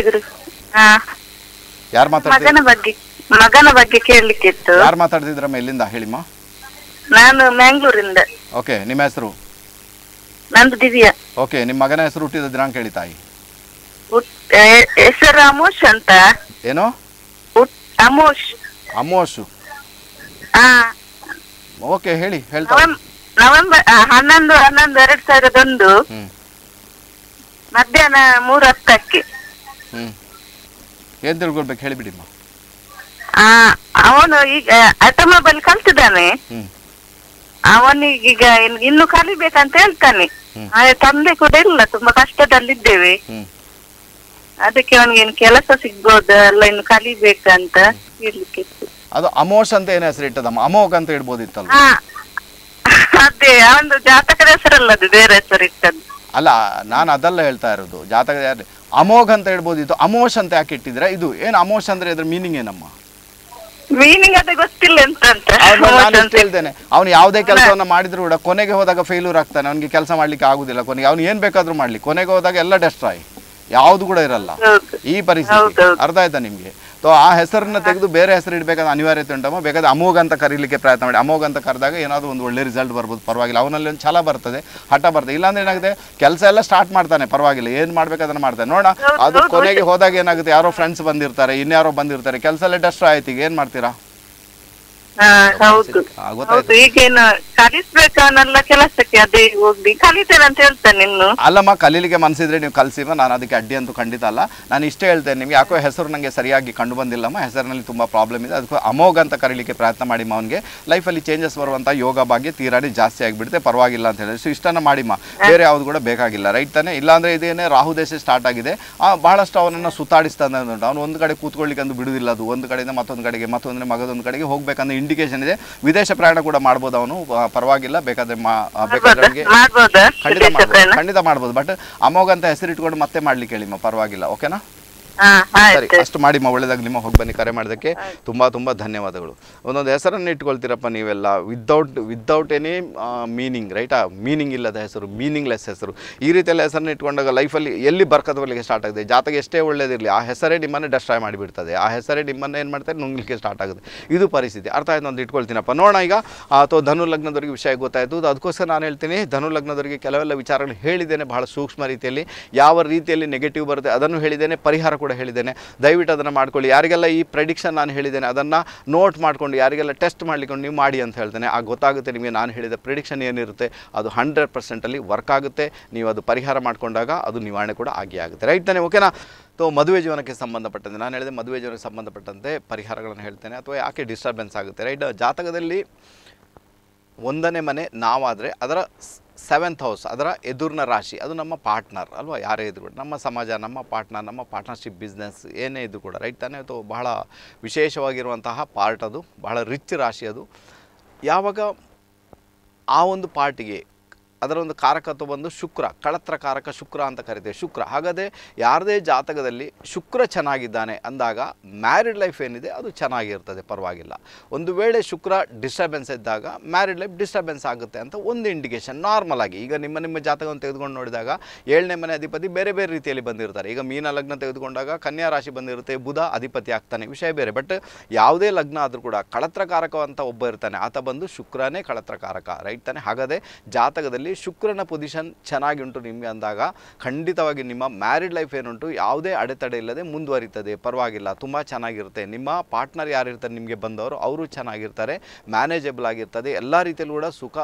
A: ಯಾರು ಮಾತಾಡ್ತಿದ್ದೀರಾ?
B: ಮಗನ ಬಗ್ಗೆ ಕೇಳಲಿಕ್ಕಿತ್ತು.
A: ಯಾರು ಮಾತಾಡ್ತಿದ್ರಮ್ಮ? ಎಲ್ಲಿಂದ ಹೇಳಿಮ್ಮ?
B: ನಾನು ಮ್ಯಾಂಗ್ಳೂರಿಂದ.
A: ಓಕೆ, ನಿಮ್ಮ ಹೆಸರು?
B: ನಂದು ದಿವ್ಯಾ.
A: ಓಕೆ, ನಿಮ್ಮ ಮಗನ ಹೆಸರು, ಹುಟ್ಟಿದ ದಿನಾಂಕ ಹೇಳಿ ತಾಯಿ.
B: ಹೆಸರು ಅಮೋಶ್ ಅಂತ.
A: ಏನು?
B: ಅಮೋಶ್.
A: ಅಮೋಶು.
B: ಹಾ,
A: ಓಕೆ, ಹೇಳಿ. ಹೇಳ್ತಾ
B: ನವೆಂಬರ್ ಹನ್ನೊಂದು ಹನ್ನೊಂದು ಎರಡ್ ಸಾವಿರದ ಒಂದು ಮಧ್ಯಾಹ್ನ ಮೂರು ಹತ್ತಕ್ಕೆ.
A: ಹ್ಮ್ ಏನ್ ತಿಳ್ಕೊಳ್ಬೇಕು ಹೇಳಿಬಿಡಿಮ್ಮ.
B: ಆ ಅವನು ಈಗ ಆಟೋಮೊಬೈಲ್ ಕಲ್ತಿದ್ದಾನೆ. ಅವನಿಗೀಗ ಇನ್ನು ಕಲಿಬೇಕಂತ ಹೇಳ್ತಾನೆ. ತಂದೆ ಕೂಡ ಇಲ್ಲ, ತುಂಬಾ ಕಷ್ಟದಲ್ಲಿದ್ದೇವೆ. ಅದಕ್ಕೆ ಅವನಿಗೆ ಕೆಲಸ ಸಿಗ್ಬೋದು ಅಲ್ಲ, ಇನ್ನು ಕಲಿಬೇಕಂತ ಹೇಳಲಿಕ್ಕೆ.
A: ಅದು ಅಮೋಶ್ ಅಂತ ಏನು ಹೆಸರು ಇಟ್ಟದಮ್ಮ? ಅಮೋಘ್ ಅಂತ ಇಡ್ಬೋದಿತ್ತಲ್ಲ?
B: ಅದೇ ಅವನು ಜಾತಕದ ಹೆಸರಲ್ಲ, ಅದು ಬೇರೆ ಹೆಸರು ಇಟ್ಟದ್ದು.
A: ಅಲ್ಲ, ನಾನು ಅದೆಲ್ಲ ಹೇಳ್ತಾ ಇರೋದು. ಜಾತಕದ ಯಾರು ಅಮೋಘ್ ಅಂತ ಇಡ್ಬೋದಿತ್ತು, ಅಮೋಶ್ ಅಂತ ಯಾಕೆ ಇಟ್ಟಿದ್ರೆ? ಇದು ಏನು ಅಮೋಶ್ ಅಂದ್ರೆ ಇದ್ರ ಮೀನಿಂಗ್ ಏನಮ್ಮ?
B: ಮೀನಿಂಗ್ ಅದೇ ಗೊತ್ತಿಲ್ಲ ಅಂತ.
A: ನಾನು ಎಷ್ಟು ಹೇಳ್ತೇನೆ, ಅವ್ನು ಯಾವುದೇ ಕೆಲಸವನ್ನ ಮಾಡಿದ್ರು ಕೂಡ ಕೊನೆಗೆ ಹೋದಾಗ ಫೇಲ್ಯೂರ್ ಆಗ್ತಾನೆ, ಅವ್ನಿಗೆ ಕೆಲಸ ಮಾಡ್ಲಿಕ್ಕೆ ಆಗುದಿಲ್ಲ. ಕೊನೆಗೆ ಅವ್ನು ಏನ್ ಬೇಕಾದ್ರೂ ಮಾಡ್ಲಿ, ಕೊನೆಗೆ ಹೋದಾಗ ಎಲ್ಲ ಡೆಸ್ಟ್ರಾಯ್, ಯಾವ್ದು ಕೂಡ ಇರಲ್ಲ. ಈ ಪರಿಸ್ಥಿತಿ ಅರ್ಥ ಆಯ್ತಾ ನಿಮ್ಗೆ? ಸೊ ಆ ಹೆಸರನ್ನ ತೆಗೆದು ಬೇರೆ ಹೆಸರು ಇಡಬೇಕಾದ ಅನಿವಾರ್ಯತೆ ಉಂಟಮ್ಮ. ಬೇಕಾದ್ರೆ ಅಮೋಘ ಅಂತ ಕರೀಲಿಕ್ಕೆ ಪ್ರಯತ್ನ ಮಾಡಿ. ಅಮೋಘ ಅಂತ ಕರೆದಾಗ ಏನಾದರೂ ಒಂದು ಒಳ್ಳೆ ರಿಸಲ್ಟ್ ಬರ್ಬೋದು, ಪರವಾಗಿಲ್ಲ. ಅವನಲ್ಲಿ ಒಂದು ಛಲ ಬರ್ತದೆ, ಹಠ ಬರ್ತದೆ. ಇಲ್ಲಾಂದ್ರೆ ಏನಾಗುತ್ತೆ, ಕೆಲಸ ಎಲ್ಲ ಸ್ಟಾರ್ಟ್ ಮಾಡ್ತಾನೆ, ಪರವಾಗಿಲ್ಲ, ಏನು ಮಾಡ್ಬೇಕು ಅದನ್ನ ಮಾಡ್ತಾನೆ. ನೋಡ, ಅದು ಕೊನೆಗೆ ಹೋದಾಗ ಏನಾಗುತ್ತೆ, ಯಾರೋ ಫ್ರೆಂಡ್ಸ್ ಬಂದಿರ್ತಾರೆ, ಇನ್ಯಾರೋ ಬಂದಿರ್ತಾರೆ, ಕೆಲಸ ಎಲ್ಲ ಡೆಸ್ಟ್ರಾ ಆಯ್ತು. ಈಗ ಏನ್ ಮಾಡ್ತೀರಾ?
B: ಈಗೇನು ಕಲಿಸ್ಬೇಕನ್ನೆಲ್ಲ ಕೆಲಸಕ್ಕೆ ಅದೇ ಹೋಗಿ ಕಲಿತೇನೆ ಅಂತ ಹೇಳ್ತಾನೆ. ಇನ್ನು
A: ಅಲ್ಲಮ್ಮ, ಕಲೀಲಿಕ್ಕೆ ಮನಸ್ಸಿದ್ರೆ ನೀವು ಕಲಿಸಿವ, ನಾನು ಅದಕ್ಕೆ ಅಡ್ಡಿ ಅಂತೂ ಖಂಡಿತ ಅಲ್ಲ. ನಾನು ಇಷ್ಟೇ ಹೇಳ್ತೇನೆ ನಿಮ್ಗೆ, ಯಾಕೋ ಹೆಸರು ನನಗೆ ಸರಿಯಾಗಿ ಕಂಡು ಬಂದಿಲ್ಲಮ್ಮ, ಹೆಸರಿನಲ್ಲಿ ತುಂಬ ಪ್ರಾಬ್ಲಮ್ ಇದೆ. ಅದಕ್ಕೆ ಅಮೋಘ ಅಂತ ಕರೀಲಿಕ್ಕೆ ಪ್ರಯತ್ನ ಮಾಡಿಮ್ಮ. ಅವನಿಗೆ ಲೈಫಲ್ಲಿ ಚೇಂಜಸ್ ಬರುವಂಥ ಯೋಗ ಭಾಗ್ಯ ತೀರಾಡಿ ಜಾಸ್ತಿ ಆಗಿಬಿಡುತ್ತೆ, ಪರವಾಗಿಲ್ಲ ಅಂತ ಹೇಳಿ. ಸೊ ಇಷ್ಟನ್ನು ಮಾಡಿಮ್ಮ, ಬೇರೆ ಯಾವುದು ಕೂಡ ಬೇಕಾಗಿಲ್ಲ, ರೈಟ್ ತಾನೆ? ಇಲ್ಲಾಂದ್ರೆ ಇದೇನೇ ರಾಹು ದೇಶ ಸ್ಟಾರ್ಟ್ ಆಗಿದೆ, ಬಹಳಷ್ಟು ಅವನನ್ನು ಸುತ್ತಾಡಿಸ್ತಾನೆ ಉಂಟು. ಅವನು ಒಂದು ಕಡೆ ಕೂತ್ಕೊಳ್ಳಿಕ್ಕೆ ಅಂದು ಬಿಡುವುದಿಲ್ಲ, ಅದು ಒಂದು ಕಡೆಯಿಂದ ಮತ್ತೊಂದು ಕಡೆಗೆ, ಮತ್ತೊಂದ್ರೆ ಮಗದೊಂದು ಕಡೆಗೆ ಹೋಗ್ಬೇಕಂದ್ರೆ ಇಂಡಿಕೇಶನ್ ಇದೆ. ವಿದೇಶ ಪ್ರಯಾಣ ಕೂಡ ಮಾಡ್ಬೋದು ಅವನು, ಪರವಾಗಿಲ್ಲ, ಬೇಕಾದ್ರೆ ಬೇಕಾದ್ರೆ ಖಂಡಿತ ಮಾಡ್ಬೋದು, ಖಂಡಿತ ಮಾಡ್ಬೋದು. ಬಟ್ ಅಮೋಘ ಅಂತ ಹೆಸರಿಟ್ಕೊಂಡು ಮತ್ತೆ ಮಾಡ್ಲಿಕ್ಕೆ ಹೇಳಿಮ್ಮ, ಪರವಾಗಿಲ್ಲ. ಓಕೆನಾ? ಸರಿ, ಅಷ್ಟು ಮಾಡಿಮ್ಮ, ಒಳ್ಳೇದಾಗಿ ನಿಮ್ಮ ಹೋಗಿ ಬನ್ನಿ. ಕರೆ ಮಾಡೋದಕ್ಕೆ ತುಂಬ ತುಂಬ ಧನ್ಯವಾದಗಳು. ಒಂದೊಂದು ಹೆಸರನ್ನು ಇಟ್ಕೊಳ್ತೀರಪ್ಪ ನೀವೆಲ್ಲ, ವಿದೌಟ್ ವಿದೌಟ್ ಎನಿ ಮೀನಿಂಗ್, ರೈಟಾ? ಮೀನಿಂಗ್ ಇಲ್ಲದ ಹೆಸರು, ಮೀನಿಂಗ್ಲೆಸ್ ಹೆಸರು. ಈ ರೀತಿಯೆಲ್ಲ ಹೆಸರನ್ನ ಇಟ್ಕೊಂಡಾಗ ಲೈಫಲ್ಲಿ ಎಲ್ಲಿ ಬರ್ಕತ್ ಬರಲಿಕ್ಕೆ ಸ್ಟಾರ್ಟ್ ಆಗಿದೆ. ಜಾತಕ ಎಷ್ಟೇ ಒಳ್ಳೇದಿರಲಿ, ಆ ಹೆಸರೇ ನಿಮ್ಮನ್ನೇ ಡೆಸ್ಟ್ರಾಯ್ ಮಾಡಿಬಿಡ್ತದೆ, ಆ ಹೆಸರೇ ನಿಮ್ಮನ್ನು ಏನು ಮಾಡ್ತಾರೆ, ನುಂಗ್ಲಿಕ್ಕೆ ಸ್ಟಾರ್ಟ್ ಆಗುತ್ತೆ. ಇದು ಪರಿಸ್ಥಿತಿ. ಅರ್ಥ ಆಯ್ತು ಅಂತ ಇಟ್ಕೊಳ್ತೀನಪ್ಪ. ನೋಡೋಣ ಈಗ, ಅಥವಾ ಧನು ಲಗ್ನದವರಿಗೆ ವಿಷಯ ಗೊತ್ತಾಯಿತು. ಅದಕ್ಕೋಸ್ಕರ ನಾನು ಹೇಳ್ತೀನಿ, ಧನು ಲಗ್ನದವರಿಗೆ ಕೆಲವೆಲ್ಲ ವಿಚಾರಗಳು ಹೇಳಿದ್ದೇನೆ, ಬಹಳ ಸೂಕ್ಷ್ಮ ರೀತಿಯಲ್ಲಿ. ಯಾವ ರೀತಿಯಲ್ಲಿ ನೆಗೆಟಿವ್ ಬರುತ್ತೆ ಅದನ್ನು ಹೇಳಿದ್ದೇನೆ, ಪರಿಹಾರ ಕೂಡ ಹೇಳಿದ್ದೇನೆ. ದಯವಿಟ್ಟು ಅದನ್ನು ಮಾಡ್ಕೊಳ್ಳಿ. ಯಾರಿಗೆಲ್ಲ ಈ ಪ್ರೆಡಿಕ್ಷನ್ ನಾನು ಹೇಳಿದ್ದೇನೆ ಅದನ್ನು ನೋಟ್ ಮಾಡಿಕೊಂಡು, ಯಾರಿಗೆಲ್ಲ ಟೆಸ್ಟ್ ಮಾಡ್ಲಿಕೊಂಡು ನೀವು ಮಾಡಿ ಅಂತ ಹೇಳ್ತೇನೆ. ಆಗ ಗೊತ್ತಾಗುತ್ತೆ ನಿಮಗೆ ನಾನು ಹೇಳಿದ ಪ್ರೆಡಿಕ್ಷನ್ ಏನಿರುತ್ತೆ ಅದು ಹಂಡ್ರೆಡ್ ಪರ್ಸೆಂಟಲ್ಲಿ ವರ್ಕ್ ಆಗುತ್ತೆ. ನೀವು ಅದು ಪರಿಹಾರ ಮಾಡಿಕೊಂಡಾಗ ಅದು ನಿವಾರಣೆ ಕೂಡ ಆಗಿ ಆಗುತ್ತೆ, ರೈಟ್ ತಾನೆ? ಓಕೆನಾ? ಸೊ ಮದುವೆ ಜೀವನಕ್ಕೆ ಸಂಬಂಧಪಟ್ಟಂತೆ ನಾನು ಹೇಳಿದೆ, ಮದುವೆ ಜೀವನಕ್ಕೆ ಸಂಬಂಧಪಟ್ಟಂತೆ ಪರಿಹಾರಗಳನ್ನು ಹೇಳ್ತೇನೆ, ಅಥವಾ ಯಾಕೆ ಡಿಸ್ಟರ್ಬೆನ್ಸ್ ಆಗುತ್ತೆ, ರೈಟ್? ಜಾತಕದಲ್ಲಿ ಒಂದನೇ ಮನೆ ನಾವಾದರೆ ಅದರ ಸೆವೆಂತ್ ಹೌಸ್ ಅದರ ಎದುರಿನ ರಾಶಿ ಅದು ನಮ್ಮ ಪಾರ್ಟ್ನರ್ ಅಲ್ವಾ, ಯಾರೇ ಇದ್ರು ಕೂಡ ನಮ್ಮ ಸಮಾಜ, ನಮ್ಮ ಪಾರ್ಟ್ನರ್, ನಮ್ಮ ಪಾರ್ಟ್ನರ್ಶಿಪ್ ಬಿಸ್ನೆಸ್ ಏನೇ ಇದ್ದರೂ ಕೂಡ ರೈಟ್ ತಾನೇ. ಅದು ಬಹಳ ವಿಶೇಷವಾಗಿರುವಂತಹ ಪಾರ್ಟ್, ಅದು ಬಹಳ ರಿಚ್ ರಾಶಿ. ಅದು ಯಾವಾಗ ಆ ಒಂದು ಪಾರ್ಟಿಗೆ ಅದರ ಒಂದು ಕಾರಕತ್ವ ಬಂದು ಶುಕ್ರ, ಕಳತ್ರ ಕಾರಕ ಶುಕ್ರ ಅಂತ ಕರಿತೇವೆ, ಶುಕ್ರ. ಹಾಗಾದರೆ ಯಾರದೇ ಜಾತಕದಲ್ಲಿ ಶುಕ್ರ ಚೆನ್ನಾಗಿದ್ದಾನೆ ಅಂದಾಗ ಮ್ಯಾರಿಡ್ ಲೈಫ್ ಏನಿದೆ ಅದು ಚೆನ್ನಾಗಿರ್ತದೆ, ಪರವಾಗಿಲ್ಲ. ಒಂದು ವೇಳೆ ಶುಕ್ರ ಡಿಸ್ಟರ್ಬೆನ್ಸ್ ಇದ್ದಾಗ ಮ್ಯಾರಿಡ್ ಲೈಫ್ ಡಿಸ್ಟರ್ಬೆನ್ಸ್ ಆಗುತ್ತೆ ಅಂತ ಒಂದು ಇಂಡಿಕೇಶನ್ ನಾರ್ಮಲ್ ಆಗಿ. ಈಗ ನಿಮ್ಮ ನಿಮ್ಮ ಜಾತಕವನ್ನು ತೆಗೆದುಕೊಂಡು ನೋಡಿದಾಗ ಏಳನೇ ಮನೆ ಅಧಿಪತಿ ಬೇರೆ ಬೇರೆ ರೀತಿಯಲ್ಲಿ ಬಂದಿರ್ತಾರೆ. ಈಗ ಮೀನ ಲಗ್ನ ತೆಗೆದುಕೊಂಡಾಗ ಕನ್ಯಾ ರಾಶಿ ಬಂದಿರುತ್ತೆ, ಬುಧ ಅಧಿಪತಿ ಆಗ್ತಾನೆ, ವಿಷಯ ಬೇರೆ. ಬಟ್ ಯಾವುದೇ ಲಗ್ನ ಆದರೂ ಕೂಡ ಕಳತ್ರಕಾರಕ ಅಂತ ಒಬ್ಬ ಇರ್ತಾನೆ, ಆತ ಬಂದು ಶುಕ್ರನೇ ಕಳತ್ರಕಾರಕ, ರೈಟ್ ತಾನೆ. ಹಾಗಾದರೆ ಜಾತಕದಲ್ಲಿ ಶುಕ್ರನ ಪೊಸಿಷನ್ ಚೆನ್ನಾಗಿ ಉಂಟು ನಿಮಗೆ ಅಂದಾಗ ಖಂಡಿತವಾಗಿ ನಿಮ್ಮ ಮ್ಯಾರಿಡ್ ಲೈಫ್ ಏನುಂಟು ಯಾವುದೇ ಅಡೆತಡೆ ಇಲ್ಲದೆ ಮುಂದುವರಿತದೆ, ಪರವಾಗಿಲ್ಲ, ತುಂಬ ಚೆನ್ನಾಗಿರುತ್ತೆ. ನಿಮ್ಮ ಪಾರ್ಟ್ನರ್ ಯಾರಿರ್ತಾರೆ ನಿಮಗೆ ಬಂದವರು ಅವರು ಚೆನ್ನಾಗಿರ್ತಾರೆ, ಮ್ಯಾನೇಜಬಲ್ ಆಗಿರ್ತದೆ, ಎಲ್ಲ ರೀತಿಯಲ್ಲೂ ಕೂಡ ಸುಖ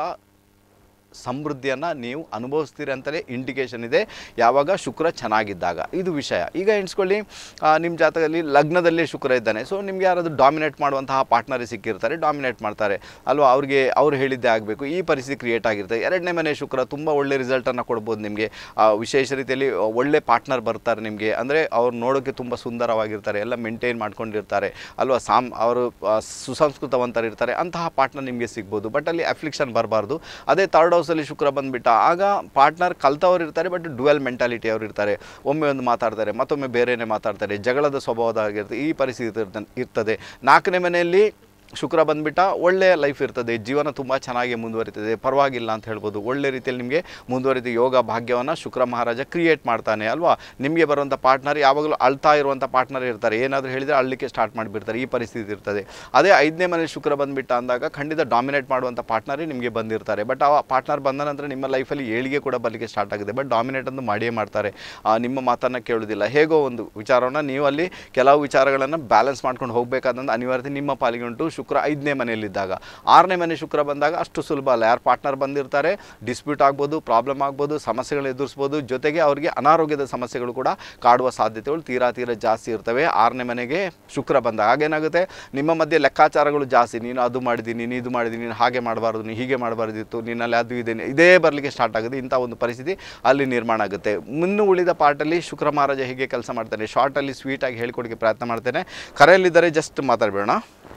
A: ಸಮೃದ್ಧಿಯನ್ನು ನೀವು ಅನುಭವಿಸ್ತೀರಿ ಅಂತಲೇ ಇಂಡಿಕೇಶನ್ ಇದೆ ಯಾವಾಗ ಶುಕ್ರ ಚೆನ್ನಾಗಿದ್ದಾಗ. ಇದು ವಿಷಯ. ಈಗ ಎಣಿಸ್ಕೊಳ್ಳಿ ನಿಮ್ಮ ಜಾತಕದಲ್ಲಿ ಲಗ್ನದಲ್ಲೇ ಶುಕ್ರ ಇದ್ದಾನೆ, ಸೊ ನಿಮ್ಗೆ ಯಾರಾದರೂ ಡಾಮಿನೇಟ್ ಮಾಡುವಂತಹ ಪಾರ್ಟ್ನರೇ ಸಿಕ್ಕಿರ್ತಾರೆ, ಡಾಮಿನೇಟ್ ಮಾಡ್ತಾರೆ ಅಲ್ವಾ, ಅವ್ರಿಗೆ ಅವ್ರು ಹೇಳಿದ್ದೇ ಆಗಬೇಕು, ಈ ಪರಿಸ್ಥಿತಿ ಕ್ರಿಯೇಟ್ ಆಗಿರ್ತದೆ. ಎರಡನೇ ಮನೆ ಶುಕ್ರ ತುಂಬ ಒಳ್ಳೆ ರಿಸಲ್ಟನ್ನು ಕೊಡ್ಬೋದು ನಿಮಗೆ, ವಿಶೇಷ ರೀತಿಯಲ್ಲಿ ಒಳ್ಳೆ ಪಾರ್ಟ್ನರ್ ಬರ್ತಾರೆ ನಿಮಗೆ, ಅಂದರೆ ಅವ್ರು ನೋಡೋಕ್ಕೆ ತುಂಬ ಸುಂದರವಾಗಿರ್ತಾರೆ, ಎಲ್ಲ ಮೇಂಟೈನ್ ಮಾಡ್ಕೊಂಡಿರ್ತಾರೆ ಅಲ್ವಾ, ಸಾಮ್ ಅವರು ಸುಸಂಸ್ಕೃತವಂತರಿರ್ತಾರೆ, ಅಂತಹ ಪಾರ್ಟ್ನರ್ ನಿಮಗೆ ಸಿಗ್ಬೋದು. ಬಟ್ ಅಲ್ಲಿ ಅಫ್ಲಿಕ್ಷನ್ ಬರಬಾರ್ದು. ಅದೇ ಥರ್ಡ್ ಹೌಸಲ್ಲಿ ಶುಕ್ರ ಬಂದುಬಿಟ್ಟ ಆಗ ಪಾರ್ಟ್ನರ್ ಕಲ್ತವ್ರು ಇರ್ತಾರೆ, ಬಟ್ ಡ್ಯುವೆಲ್ ಮೆಂಟಾಲಿಟಿ ಅವರು ಇರ್ತಾರೆ, ಒಮ್ಮೆ ಒಂದು ಮಾತಾಡ್ತಾರೆ ಮತ್ತೊಮ್ಮೆ ಬೇರೆಯೇ ಮಾತಾಡ್ತಾರೆ, ಜಗಳದ ಸ್ವಭಾವದಾಗಿರ್ತದೆ, ಈ ಪರಿಸ್ಥಿತಿ ಇರ್ತದೆ. ನಾಲ್ಕನೇ ಮನೆಯಲ್ಲಿ ಶುಕ್ರ ಬಂದುಬಿಟ್ಟ ಒಳ್ಳೆಯ ಲೈಫ್ ಇರ್ತದೆ, ಜೀವನ ತುಂಬ ಚೆನ್ನಾಗಿ ಮುಂದುವರಿತದೆ, ಪರವಾಗಿಲ್ಲ ಅಂತ ಹೇಳ್ಬೋದು. ಒಳ್ಳೆ ರೀತಿಯಲ್ಲಿ ನಿಮಗೆ ಮುಂದುವರಿದ ಯೋಗ ಭಾಗ್ಯವನ್ನು ಶುಕ್ರ ಮಹಾರಾಜ ಕ್ರಿಯೇಟ್ ಮಾಡ್ತಾನೆ ಅಲ್ವಾ. ನಿಮಗೆ ಬರುವಂಥ ಪಾರ್ಟ್ನರ್ ಯಾವಾಗಲೂ ಅಳ್ತಾ ಇರುವಂಥ ಪಾರ್ಟ್ನರ್ ಇರ್ತಾರೆ, ಏನಾದರೂ ಹೇಳಿದರೆ ಅಳ್ಲಿಕ್ಕೆ ಸ್ಟಾರ್ಟ್ ಮಾಡಿಬಿಡ್ತಾರೆ, ಈ ಪರಿಸ್ಥಿತಿ ಇರ್ತದೆ. ಅದೇ ಐದನೇ ಮನೆ ಶುಕ್ರ ಬಂದುಬಿಟ್ಟ ಅಂದಾಗ ಖಂಡಿತ ಡಾಮಿನೇಟ್ ಮಾಡುವಂಥ ಪಾರ್ಟ್ನರೇ ನಿಮಗೆ ಬಂದಿರ್ತಾರೆ. ಬಟ್ ಆ ಪಾರ್ಟ್ನರ್ ಬಂದ ನಂತರ ನಿಮ್ಮ ಲೈಫಲ್ಲಿ ಏಳಿಗೆ ಕೂಡ ಬರಲಿಕ್ಕೆ ಸ್ಟಾರ್ಟ್ ಆಗಿದೆ, ಬಟ್ ಡಾಮಿನೇಟ್ ಅಂತ ಮಾಡಿಯೇ ಮಾಡ್ತಾರೆ, ನಿಮ್ಮ ಮಾತನ್ನು ಕೇಳೋದಿಲ್ಲ. ಹೇಗೋ ಒಂದು ವಿಚಾರವನ್ನು ನೀವು ಅಲ್ಲಿ ಕೆಲವು ವಿಚಾರಗಳನ್ನು ಬ್ಯಾಲೆನ್ಸ್ ಮಾಡ್ಕೊಂಡು ಹೋಗಬೇಕಾದಂಥ ಅನಿವಾರ್ಯತೆ ನಿಮ್ಮ ಪಾಲಿಗೆ ಉಂಟು ಶುಕ್ರ ಐದನೇ ಮನೆಯಲ್ಲಿದ್ದಾಗ. ಆರನೇ ಮನೆ ಶುಕ್ರ ಬಂದಾಗ ಅಷ್ಟು ಸುಲಭ ಅಲ್ಲ. ಯಾರು ಪಾರ್ಟ್ನರ್ ಬಂದಿರ್ತಾರೆ ಡಿಸ್ಪ್ಯೂಟ್ ಆಗ್ಬೋದು, ಪ್ರಾಬ್ಲಮ್ ಆಗ್ಬೋದು, ಸಮಸ್ಯೆಗಳು ಎದುರಿಸ್ಬೋದು, ಜೊತೆಗೆ ಅವರಿಗೆ ಅನಾರೋಗ್ಯದ ಸಮಸ್ಯೆಗಳು ಕೂಡ ಕಾಡುವ ಸಾಧ್ಯತೆಗಳು ತೀರಾ ತೀರಾ ಜಾಸ್ತಿ ಇರ್ತವೆ ಆರನೇ ಮನೆಗೆ ಶುಕ್ರ ಬಂದಾಗ. ಹಾಗೇನಾಗುತ್ತೆ, ನಿಮ್ಮ ಮಧ್ಯೆ ಲೆಕ್ಕಾಚಾರಗಳು ಜಾಸ್ತಿ, ನೀನು ಅದು ಮಾಡಿದ್ದೀನಿ, ನೀನು ಇದು ಮಾಡಿದ್ದೀನಿ, ನೀನು ಹಾಗೆ ಮಾಡಬಾರ್ದು, ನೀನು ಹೀಗೆ ಮಾಡಬಾರ್ದಿತ್ತು, ನಿನ್ನಲ್ಲಿ ಅದು ಇದೆ, ಇದೇ ಬರಲಿಕ್ಕೆ ಸ್ಟಾರ್ಟ್ ಆಗುತ್ತೆ. ಇಂಥ ಒಂದು ಪರಿಸ್ಥಿತಿ ಅಲ್ಲಿ ನಿರ್ಮಾಣ ಆಗುತ್ತೆ. ಮುನ್ನು ಉಳಿದ ಪಾರ್ಟಲ್ಲಿ ಶುಕ್ರ ಮಹಾರಾಜ ಹೀಗೆ ಕೆಲಸ ಮಾಡ್ತಾನೆ, ಶಾರ್ಟಲ್ಲಿ ಸ್ವೀಟಾಗಿ ಹೇಳ್ಕೊಡೋಕ್ಕೆ ಪ್ರಯತ್ನ ಮಾಡ್ತೇನೆ. ಕರೆಯಲ್ಲಿದ್ದರೆ ಜಸ್ಟ್ ಮಾತಾಡಬೇಡ.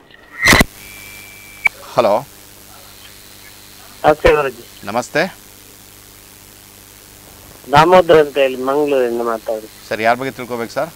A: ಹಲೋ, ನಮಸ್ತೆ.
C: ದಾಮೋದರ್ ಅಂತ ಹೇಳಿ ಮಂಗಳೂರಿಂದ ಮಾತಾಡಿ.
A: ಸರ್, ಯಾರ ಬಗ್ಗೆ ತಿಳ್ಕೊಬೇಕು ಸರ್?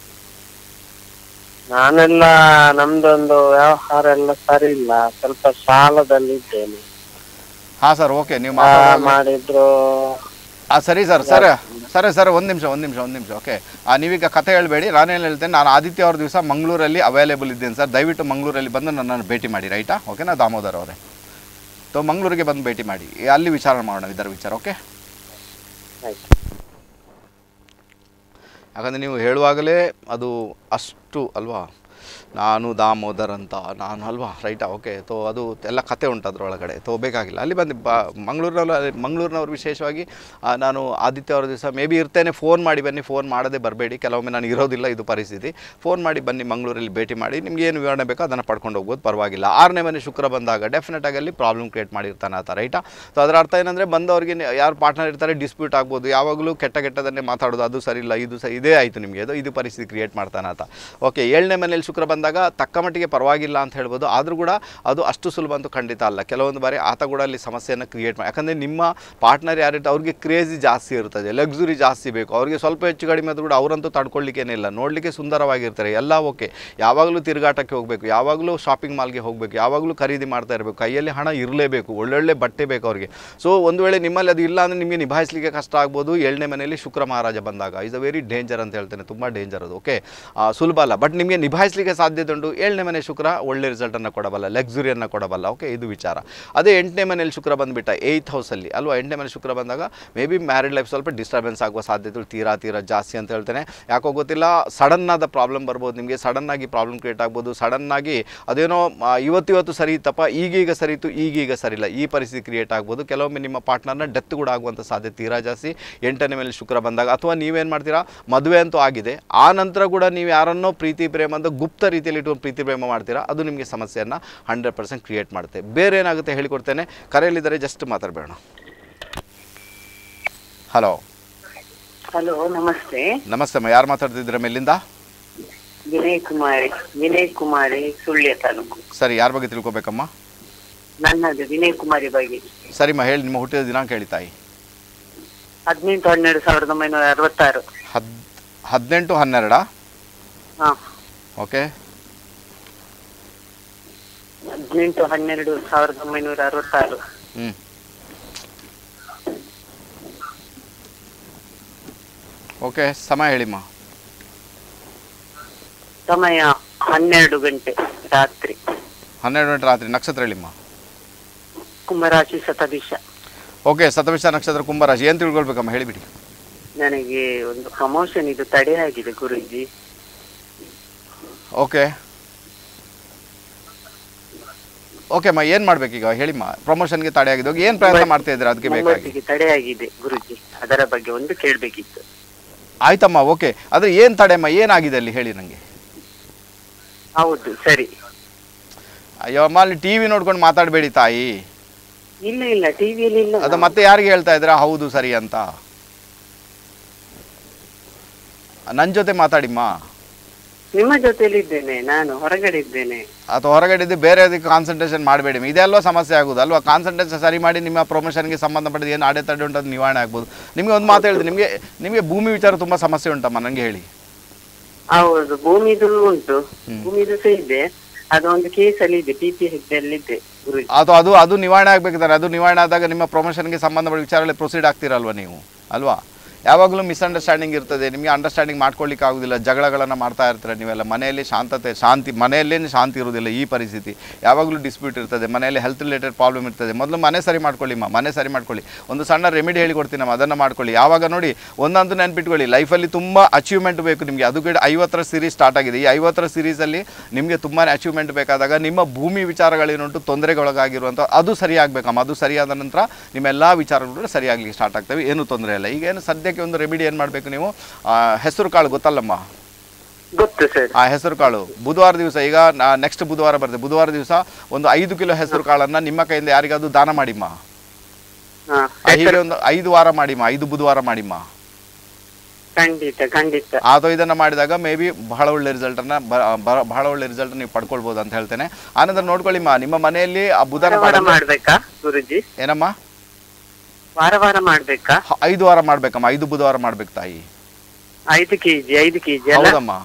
C: ನಾನೆಲ್ಲ ನಮ್ದೊಂದು ವ್ಯವಹಾರ ಎಲ್ಲ ಸರಿ ಇಲ್ಲ, ಸ್ವಲ್ಪ ಸಾಲದಲ್ಲಿ ಇದ್ದೇನೆ.
A: ಹಾ ಸರ್, ಓಕೆ, ನೀವು
C: ಮಾಡಿದ್ರು.
A: ಹಾಂ ಸರಿ ಸರ್. ಸರ್ ಸರಿ ಸರ್ ಒಂದು ನಿಮಿಷ ಒಂದು ನಿಮಿಷ ಒಂದು ನಿಮಿಷ ಓಕೆ. ನೀವೀಗ ಕತೆ ಹೇಳಬೇಡಿ, ನಾನೇನು ಹೇಳ್ತೇನೆ, ನಾನು ಆದಿತ್ಯ ಅವ್ರ ದಿವಸ ಮಂಗಳೂರಲ್ಲಿ ಅವೈಲೇಬಲ್ ಇದ್ದೇನೆ ಸರ್. ದಯವಿಟ್ಟು ಮಂಗಳೂರಲ್ಲಿ ಬಂದು ನನ್ನನ್ನು ಭೇಟಿ ಮಾಡಿ, ರೈಟಾ? ಓಕೆನಾ ದಾಮೋದರ್ ಅವರೇ? ತೋ ಮಂಗಳೂರಿಗೆ ಬಂದು ಭೇಟಿ ಮಾಡಿ, ಅಲ್ಲಿ ವಿಚಾರ ಮಾಡೋಣ ಇದರ ವಿಚಾರ, ಓಕೆ? ಯಾಕಂದರೆ ನೀವು ಹೇಳುವಾಗಲೇ ಅದು ಅಷ್ಟು ಅಲ್ವಾ, ನಾನು ದಾಮೋದರ್ ಅಂತ ನಾನು ಅಲ್ವಾ, ರೈಟಾ? ಓಕೆ. ತೋ ಅದು ಎಲ್ಲ ಕತೆ ಉಂಟು ಅದರೊಳಗಡೆ, ತೋ ಬೇಕಾಗಿಲ್ಲ. ಅಲ್ಲಿ ಬಂದು ಬಾ ಮಂಗಳೂರಿನಲ್ಲಿ ಮಂಗಳೂರಿನವ್ರು ವಿಶೇಷವಾಗಿ ನಾನು ಆದಿತ್ಯ ಅವ್ರ ದಿವಸ ಮೇ ಬಿ ಇರ್ತೇನೆ, ಫೋನ್ ಮಾಡಿ ಬನ್ನಿ, ಫೋನ್ ಮಾಡದೆ ಬರಬೇಡಿ, ಕೆಲವೊಮ್ಮೆ ನಾನು ಇರೋದಿಲ್ಲ, ಇದು ಪರಿಸ್ಥಿತಿ. ಫೋನ್ ಮಾಡಿ ಬನ್ನಿ, ಮಂಗಳೂರಲ್ಲಿ ಭೇಟಿ ಮಾಡಿ, ನಿಮ್ಗೆ ಏನು ವಿವರಣೆ ಬೇಕೋ ಅದನ್ನು ಪಡ್ಕೊಂಡು ಹೋಗ್ಬೋದು, ಪರವಾಗಿಲ್ಲ. ಆರನೇ ಮನೆ ಶುಕ್ರ ಬಂದಾಗ ಡೆಫಿನೆಟಾಗಿ ಅಲ್ಲಿ ಪ್ರಾಬ್ಲಮ್ ಕ್ರಿಯೇಟ್ ಮಾಡಿರ್ತಾನೆ ಆತ, ರೈಟಾ? ಸೊ ಅದರ ಅರ್ಥ ಏನಂದರೆ ಬಂದವ್ರಿಗೆ ಯಾರು ಪಾರ್ಟ್ನರ್ ಇರ್ತಾರೆ ಡಿಸ್ಪ್ಯೂಟ್ ಆಗ್ಬೋದು, ಯಾವಾಗಲೂ ಕೆಟ್ಟ ಕೆಟ್ಟದನ್ನೇ ಮಾತಾಡೋದು, ಅದು ಸರಿ ಇಲ್ಲ, ಇದು ಸರಿ, ಇದೇ ಆಯಿತು ನಿಮಗೆ, ಅದು ಇದು ಪರಿಸ್ಥಿತಿ ಕ್ರಿಯೇಟ್ ಮಾಡ್ತಾನೆ ಆತ. ಓಕೆ. ಏಳನೇ ಮನೇಲಿ ಶುಕ್ರ ಬಂದಾಗ ತಕ್ಕ ಮಟ್ಟಿಗೆ ಪರವಾಗಿಲ್ಲ ಅಂತ ಹೇಳ್ಬೋದು, ಆದರೂ ಕೂಡ ಅದು ಅಷ್ಟು ಸುಲಭ ಅಂತೂ ಖಂಡಿತ ಅಲ್ಲ. ಕೆಲವೊಂದು ಬಾರಿ ಆತ ಕೂಡ ಅಲ್ಲಿ ಸಮಸ್ಯೆಯನ್ನು ಕ್ರಿಯೇಟ್ ಮಾಡಿ, ಯಾಕಂದರೆ ನಿಮ್ಮ ಪಾರ್ಟ್ನರ್ ಯಾರಿರ್ತಾರೆ ಅವ್ರಿಗೆ ಕ್ರೇಜಿ ಜಾಸ್ತಿ ಇರ್ತದೆ, ಲಕ್ಸುರಿ ಜಾಸ್ತಿ ಬೇಕು ಅವ್ರಿಗೆ, ಸ್ವಲ್ಪ ಹೆಚ್ಚು ಕಡಿಮೆ ಆದರೂ ಕೂಡ ಅವರಂತೂ ತಡ್ಕೊಳ್ಳಿಕ್ಕೇನೇ ಇಲ್ಲ, ನೋಡಲಿಕ್ಕೆ ಸುಂದರವಾಗಿರ್ತಾರೆ ಎಲ್ಲ, ಓಕೆ. ಯಾವಾಗಲೂ ತಿರುಗಾಟಕ್ಕೆ ಹೋಗಬೇಕು, ಯಾವಾಗಲೂ ಶಾಪಿಂಗ್ ಮಾಲ್ಗೆ ಹೋಗಬೇಕು, ಯಾವಾಗಲೂ ಖರೀದಿ ಮಾಡ್ತಾ ಇರಬೇಕು, ಕೈಯಲ್ಲಿ ಹಣ ಇರಲೇಬೇಕು, ಒಳ್ಳೊಳ್ಳೆ ಬಟ್ಟೆ ಬೇಕು ಅವ್ರಿಗೆ. ಸೊ ಒಂದು ವೇಳೆ ನಿಮ್ಮಲ್ಲಿ ಅದು ಇಲ್ಲ ಅಂದರೆ ನಿಮಗೆ ನಿಭಾಯಿಸಲಿಕ್ಕೆ ಕಷ್ಟ ಆಗ್ಬೋದು. ಏಳನೇ ಮನೆಯಲ್ಲಿ ಶುಕ್ರ ಮಹಾರಾಜ ಬಂದಾಗ ಇಸ್ ಅ ವೆರಿ ಡೇಂಜರ್ ಅಂತ ಹೇಳ್ತೇನೆ, ತುಂಬ ಡೇಂಜರ್ ಅದು, ಓಕೆ? ಸುಲಭ ಅಲ್ಲ, ಬಟ್ ನಿಮಗೆ ನಿಭಾಯಿಸಲಿಕ್ಕೆ ಸಾಧ್ಯತೆ ಉಂಟು. ಏಳನೇ ಮನೆ ಶುಕ್ರ ಒಳ್ಳೆ ರಿಸಲ್ಟನ್ನು ಕೊಡಬಲ್ಲ, ಲಕ್ಸುರಿಯನ್ನು ಕೊಡಬಲ್ಲ, ಓಕೆ? ಇದು ವಿಚಾರ. ಅದೇ ಎಂಟನೇ ಮನೆಯಲ್ಲಿ ಶುಕ್ರ ಬಂದುಬಿಟ್ಟ ಏಯ್ತ್ ಹೌಸಲ್ಲಿ ಅಲ್ವಾ, ಎಂಟನೇ ಮನೆ ಶುಕ್ರ ಬಂದಾಗ ಮೇ ಬಿ ಮ್ಯಾರಿಡ್ ಲೈಫ್ ಸ್ವಲ್ಪ ಡಿಸ್ಟರ್ಬೆನ್ಸ್ ಆಗುವ ಸಾಧ್ಯತೆಗಳು ತೀರಾ ತೀರಾ ಜಾಸ್ತಿ ಅಂತ ಹೇಳ್ತೇನೆ. ಯಾಕೋ ಗೊತ್ತಿಲ್ಲ, ಸಡನ್ನಾದ ಪ್ರಾಬ್ಲಮ್ ಬರ್ಬೋದು ನಿಮಗೆ, ಸಡನ್ನಾಗಿ ಪ್ರಾಬ್ಲಮ್ ಕ್ರಿಯೇಟ್ ಆಗ್ಬೋದು, ಸಡನ್ನಾಗಿ ಅದೇನೋ ಇವತ್ತಿವತ್ತು ಸರಿ ಇತ್ತಪ್ಪ, ಈಗೀಗ ಸರಿಯಿತು, ಈಗೀಗ ಸರಿಯಿಲ್ಲ, ಈ ಪರಿಸ್ಥಿತಿ ಕ್ರಿಯೇಟ್ ಆಗ್ಬೋದು. ಕೆಲವೊಮ್ಮೆ ನಿಮ್ಮ ಪಾರ್ಟ್ನರ್ನ ಡೆತ್ ಕೂಡ ಆಗುವಂಥ ಸಾಧ್ಯತೆ ತೀರಾ ಜಾಸ್ತಿ ಎಂಟನೇ ಮೇಲೆ ಶುಕ್ರ ಬಂದಾಗ. ಅಥವಾ ನೀವೇನು ಮಾಡ್ತೀರಾ, ಮದುವೆ ಅಂತೂ ಆಗಿದೆ, ಆ ನಂತರ ಕೂಡ ನೀವು ಯಾರನ್ನೋ ಪ್ರೀತಿ ಪ್ರೇಮ ಅಂತ ಗುಪ್ತ ರೀತಿಯಲ್ಲಿ ಇಟ್ಟು ಪ್ರೀತಿ ಪ್ರೇಮ ಮಾಡ್ತೀರಾ, ಅದು ನಿಮಗೆ ಸಮಸ್ಯೆಯನ್ನು ಹಂಡ್ರೆಡ್ ಪರ್ಸೆಂಟ್ ಕ್ರಿಯೇಟ್ ಮಾಡುತ್ತೆ. ಬೇರೆ ಏನಾಗುತ್ತೆ ಹೇಳಿಕೊಡ್ತೇನೆ. ಕರೆಯಲ್ಲಿದ್ದರೆ ಜಸ್ಟ್ ಮಾತಾಡಬೇಡ. ಹಲೋ
D: ಹಲೋ, ನಮಸ್ತೆ.
A: ನಮಸ್ತೆ ಅಮ್ಮ, ಯಾರು ಮಾತಾಡ್ತಿದ್ದೀರ ಮೇಲಿಂದ?
D: ವಿನಯ್ ಕುಮಾರಿ ವಿನಯ್ ಕುಮಾರಿ ಸುಳ್ಯ ತಾಲೂಕು.
A: ಸರಿ, ಯಾರ ಬಗ್ಗೆ ತಿಳ್ಕೊಬೇಕಮ್ಮ?
D: ನನ್ನದು ವಿನಯ್ ಕುಮಾರಿ ಬಗ್ಗೆ.
A: ಸರಿಮ್ಮ, ಹೇಳಿ, ನಿಮ್ಮ ಹುಟ್ಟಿದ ದಿನಾಂಕ ಹೇಳಿ ತಾಯಿ.
D: ಹದಿನೆಂಟು ಹನ್ನೆರಡು ಸಾವಿರದ ಒಂಬೈನೂರ ಅರವತ್ತಾರು.
A: ಹದ್ ಹದಿನೆಂಟು ಹನ್ನೆರಡಾ?
D: ಹಾ,
A: ಓಕೆ.
D: ಹದಿನೆಂಟು ಹನ್ನೆರಡು ಸಾವಿರದ ಒಂಬೈನೂರ ಅರವತ್ತಾರು.
A: ಹ್ಞೂ ಓಕೆ. ಸಮಯ ಹೇಳಿಮ್ಮ.
D: ಸಮಯ ಹನ್ನೆರಡು ಗಂಟೆ ರಾತ್ರಿ.
A: ಹನ್ನೆರಡು ಗಂಟೆ ರಾತ್ರಿ. ನಕ್ಷತ್ರ ಹೇಳಿಮ್ಮ.
D: ಕುಂಭರಾಶಿ ಶತಭಿಷ.
A: ಓಕೆ, ಶತಭಿಷ ನಕ್ಷತ್ರ ಕುಂಭರಾಶಿ. ಏನು ತಿಳ್ಕೊಳ್ಬೇಕಮ್ಮ, ಹೇಳಿಬಿಡಿ.
D: ನನಗೆ ಒಂದು ಪ್ರಮೋಷನ್ ಇದು ತಡೆ ಆಗಿದೆ ಗುರುಜಿ.
A: ಓಕೆ ಓಕೆ ಅಮ್ಮ, ಏನು ಮಾಡ್ಬೇಕೀಗ ಹೇಳಿಮ್ಮ? ಪ್ರಮೋಷನ್ಗೆ ತಡೆ ಆಗಿದೆ, ಏನು ಪ್ರಯತ್ನ ಮಾಡ್ತಾ ಇದ್ದೀರಾ ಅದಕ್ಕೆ ಬೇಕಾಗಿ?
D: ಮುಂಬತ್ತಿಗೆ ತಡೆ ಆಗಿದೆ ಗುರುಜಿ, ಅದರ ಬಗ್ಗೆ ಒಂದು ಕೇಳಬೇಕಿತ್ತು.
A: ಆಯ್ತಮ್ಮ, ಓಕೆ. ಆದರೆ ಏನು ತಡೆ ಅಮ್ಮ, ಏನಾಗಿದೆ ಅಲ್ಲಿ ಹೇಳಿ ನನಗೆ.
D: ಹೌದು, ಸರಿ.
A: ಅಯ್ಯೋ ಅಮ್ಮ, ಅಲ್ಲಿ ಟಿ ವಿ ನೋಡ್ಕೊಂಡು ಮಾತಾಡಬೇಡಿ ತಾಯಿ.
D: ಇಲ್ಲ ಇಲ್ಲ, ಟಿವಿಯಲ್ಲಿ ಇಲ್ಲ.
A: ಅದು ಮತ್ತೆ ಯಾರಿಗೆ ಹೇಳ್ತಾ ಇದ್ದೀರಾ ಹೌದು ಸರಿ ಅಂತ? ನನ್ನ ಜೊತೆ ಮಾತಾಡಿಮ್ಮ.
D: ನಿಮ್ಮ ಜೊತೆಲಿ ಇದ್ದೇನೆ, ನಾನು ಹೊರಗಡೆ ಇದ್ದೇನೆ.
A: ಅಥವಾ ಹೊರಗಡೆ ಇದ್ದು ಬೇರೆ ಅದಕ್ಕೆ ಕಾನ್ಸಂಟ್ರೇಷನ್ ಮಾಡಬೇಡಿ. ಇದೆಲ್ಲೋ ಸಮಸ್ಯೆ ಆಗೋದು ಅಲ್ವಾ? ಕಾನ್ಸಂಟ್ರೇಷನ್ ಸರಿ ಮಾಡಿ ನಿಮ್ಮ ಪ್ರಮೋಷನ್ಗೆ ಸಂಬಂಧಪಟ್ಟಿದ್ದು ಏನು ಅಡೆತಡೆ ಉಂಟು ಅದು ನಿವಾರಣೆ ಆಗ್ಬೋದು. ನಿಮಗೆ ಒಂದು ಮಾತು ಹೇಳಿದೆ, ನಿಮಗೆ ನಿಮಗೆ ಭೂಮಿ ವಿಚಾರ ತುಂಬ ಸಮಸ್ಯೆ ಉಂಟಮ್ಮ, ನನಗೆ ಹೇಳಿ.
D: ಹೌದು, ಭೂಮಿದು ಉಂಟು, ಭೂಮಿದು ಸಹ ಇದೆ. ಅದೊಂದು ಕೇಸಲ್ಲಿ ಇದೆ, ಪಿ ಪಿ ಹೆಗ್ದಲ್ಲಿ ಇದೆ ಗುರುಜಿ.
A: ಅದು ಅದು ಅದು ನಿವಾರಣೆ ಆಗ್ಬೇಕಿದ್ದಾರೆ. ಅದು ನಿವಾರಣೆ ಆದಾಗ ನಿಮ್ಮ ಪ್ರಮೋಷನ್ಗೆ ಸಂಬಂಧಪಟ್ಟ ವಿಚಾರಗಳಲ್ಲಿ ಪ್ರೊಸೀಡ್ ಆಗ್ತೀರಲ್ವ ನೀವು, ಅಲ್ವಾ? ಯಾವಾಗಲೂ ಮಿಸ್ಅಂಡರ್ಸ್ಟ್ಯಾಂಡಿಂಗ್ ಇರ್ತದೆ, ನಿಮಗೆ ಅಂಡರ್ಸ್ಟ್ಯಾಂಡಿಂಗ್ ಮಾಡ್ಕೊಳ್ಳಿಕ್ಕೆ ಆಗೋದಿಲ್ಲ, ಜಗಳಗಳನ್ನು ಮಾಡ್ತಾ ಇರ್ತಾರೆ ನೀವೆಲ್ಲ. ಮನೆಯಲ್ಲಿ ಶಾಂತತೆ ಶಾಂತಿ ಮನೆಯಲ್ಲೇ ಶಾಂತಿ ಇರೋದಿಲ್ಲ. ಈ ಪರಿಸ್ಥಿತಿ ಯಾವಾಗಲೂ ಡಿಸ್ಪ್ಯೂಟ್ ಇರ್ತದೆ, ಮನೆಯಲ್ಲಿ ಹೆಲ್ತ್ ರಿಲೇಟೆಡ್ ಪ್ರಾಬ್ಲಮ್ ಇರ್ತದೆ. ಮೊದಲು ಮನೆ ಸರಿ ಮಾಡ್ಕೊಳ್ಳಿಮ್ಮ, ಮನೆ ಸರಿ ಮಾಡ್ಕೊಳ್ಳಿ. ಒಂದು ಸಣ್ಣ ರೆಮಿಡಿ ಹೇಳಿಕೊಡ್ತೀನಮ್ಮ, ಅದನ್ನು ಮಾಡ್ಕೊಳ್ಳಿ. ಯಾವಾಗ ನೋಡಿ, ಒಂದೊಂದು ನೆನ್ಪಿಟ್ಕೊಳ್ಳಿ, ಲೈಫಲ್ಲಿ ತುಂಬ ಅಚೀವ್ಮೆಂಟ್ ಬೇಕು ನಿಮಗೆ. ಅದು ಕೂಡ ಐವತ್ತರ ಸೀರೀಸ್ ಸ್ಟಾರ್ಟ್ ಆಗಿದೆ. ಈ ಐವತ್ತರ ಸೀರೀಸಲ್ಲಿ ನಿಮಗೆ ತುಂಬಾ ಅಚೀವ್ಮೆಂಟ್ ಬೇಕಾದಾಗ ನಿಮ್ಮ ಭೂಮಿ ವಿಚಾರಗಳೇನುಂಟು ತೊಂದರೆಗೊಳಗಾಗಿರುವಂಥ ಅದು ಸರಿಯಾಗಬೇಕಮ್ಮ. ಅದು ಸರಿಯಾದ ನಂತರ ನಿಮ್ಮೆಲ್ಲ ವಿಚಾರಗಳು ಸರಿಯಾಗಲಿಕ್ಕೆ ಸ್ಟಾರ್ಟ್ ಆಗ್ತವೆ, ಏನೂ ತೊಂದರೆ ಇಲ್ಲ. ಈಗ ಏನು ಸದ್ಯಕ್ಕೆ ಒಂದು ರೆಮಿಡಿ ಏನು ಮಾಡಬೇಕು ನೀವು, ಹೆಸರು ಕಾಳು ಗೊತ್ತಲ್ಲಮ್ಮ?
D: ಗೊತ್ತು ಸರ್.
A: ಆ ಹೆಸರು ಕಾಳು ಬುಧವಾರ ದಿವಸ, ಈಗ ನೆಕ್ಸ್ಟ್ ಬುಧವಾರ ಬರ್ತದೆ, ಬುಧವಾರ ದಿವಸ ಒಂದು ಐದು ಕಿಲೋ ಹೆಸರು ಕಾಳನ್ನು ನಿಮ್ಮ ಕೈಯಿಂದ ಯಾರಿಗಾದ್ರೂ ದಾನ ಮಾಡಿಮ್ಮ. ಹೀಗೆ ಒಂದು ಐದು ವಾರ ಮಾಡಿಮ್ಮ, ಐದು ಬುಧವಾರ ಮಾಡಿಮ್ಮ.
D: ಖಂಡಿತ ಖಂಡಿತ.
A: ಅಥವಾ ಇದನ್ನು ಮಾಡಿದಾಗ ಮೇ ಬಿ ಬಹಳ ಒಳ್ಳೆ ರಿಸಲ್ಟನ್ನು ಬಹಳ ಒಳ್ಳೆ ರಿಸಲ್ಟ್ ನೀವು ಪಡ್ಕೊಳ್ಬೋದು ಅಂತ ಹೇಳ್ತೇನೆ. ಆನಂತರ ನೋಡ್ಕೊಳ್ಳಿಮ್ಮ, ನಿಮ್ಮ ಮನೆಯಲ್ಲಿ ಆ ಬುಧನ
D: ಮಾಡ್ಬೇಕಾ ಗುರುಜಿ?
A: ಏನಮ್ಮ?
D: ವಾರ ವಾರ ಮಾಡ್ಬೇಕಾ?
A: ಐದು ವಾರ ಮಾಡ್ಬೇಕಮ್ಮ, ಐದು ಬುಧವಾರ ಮಾಡ್ಬೇಕು ತಾಯಿ.
D: ಐದು ಕೆಜಿ ಐದು ಕೆಜಿ
A: ಹೌದಮ್ಮ,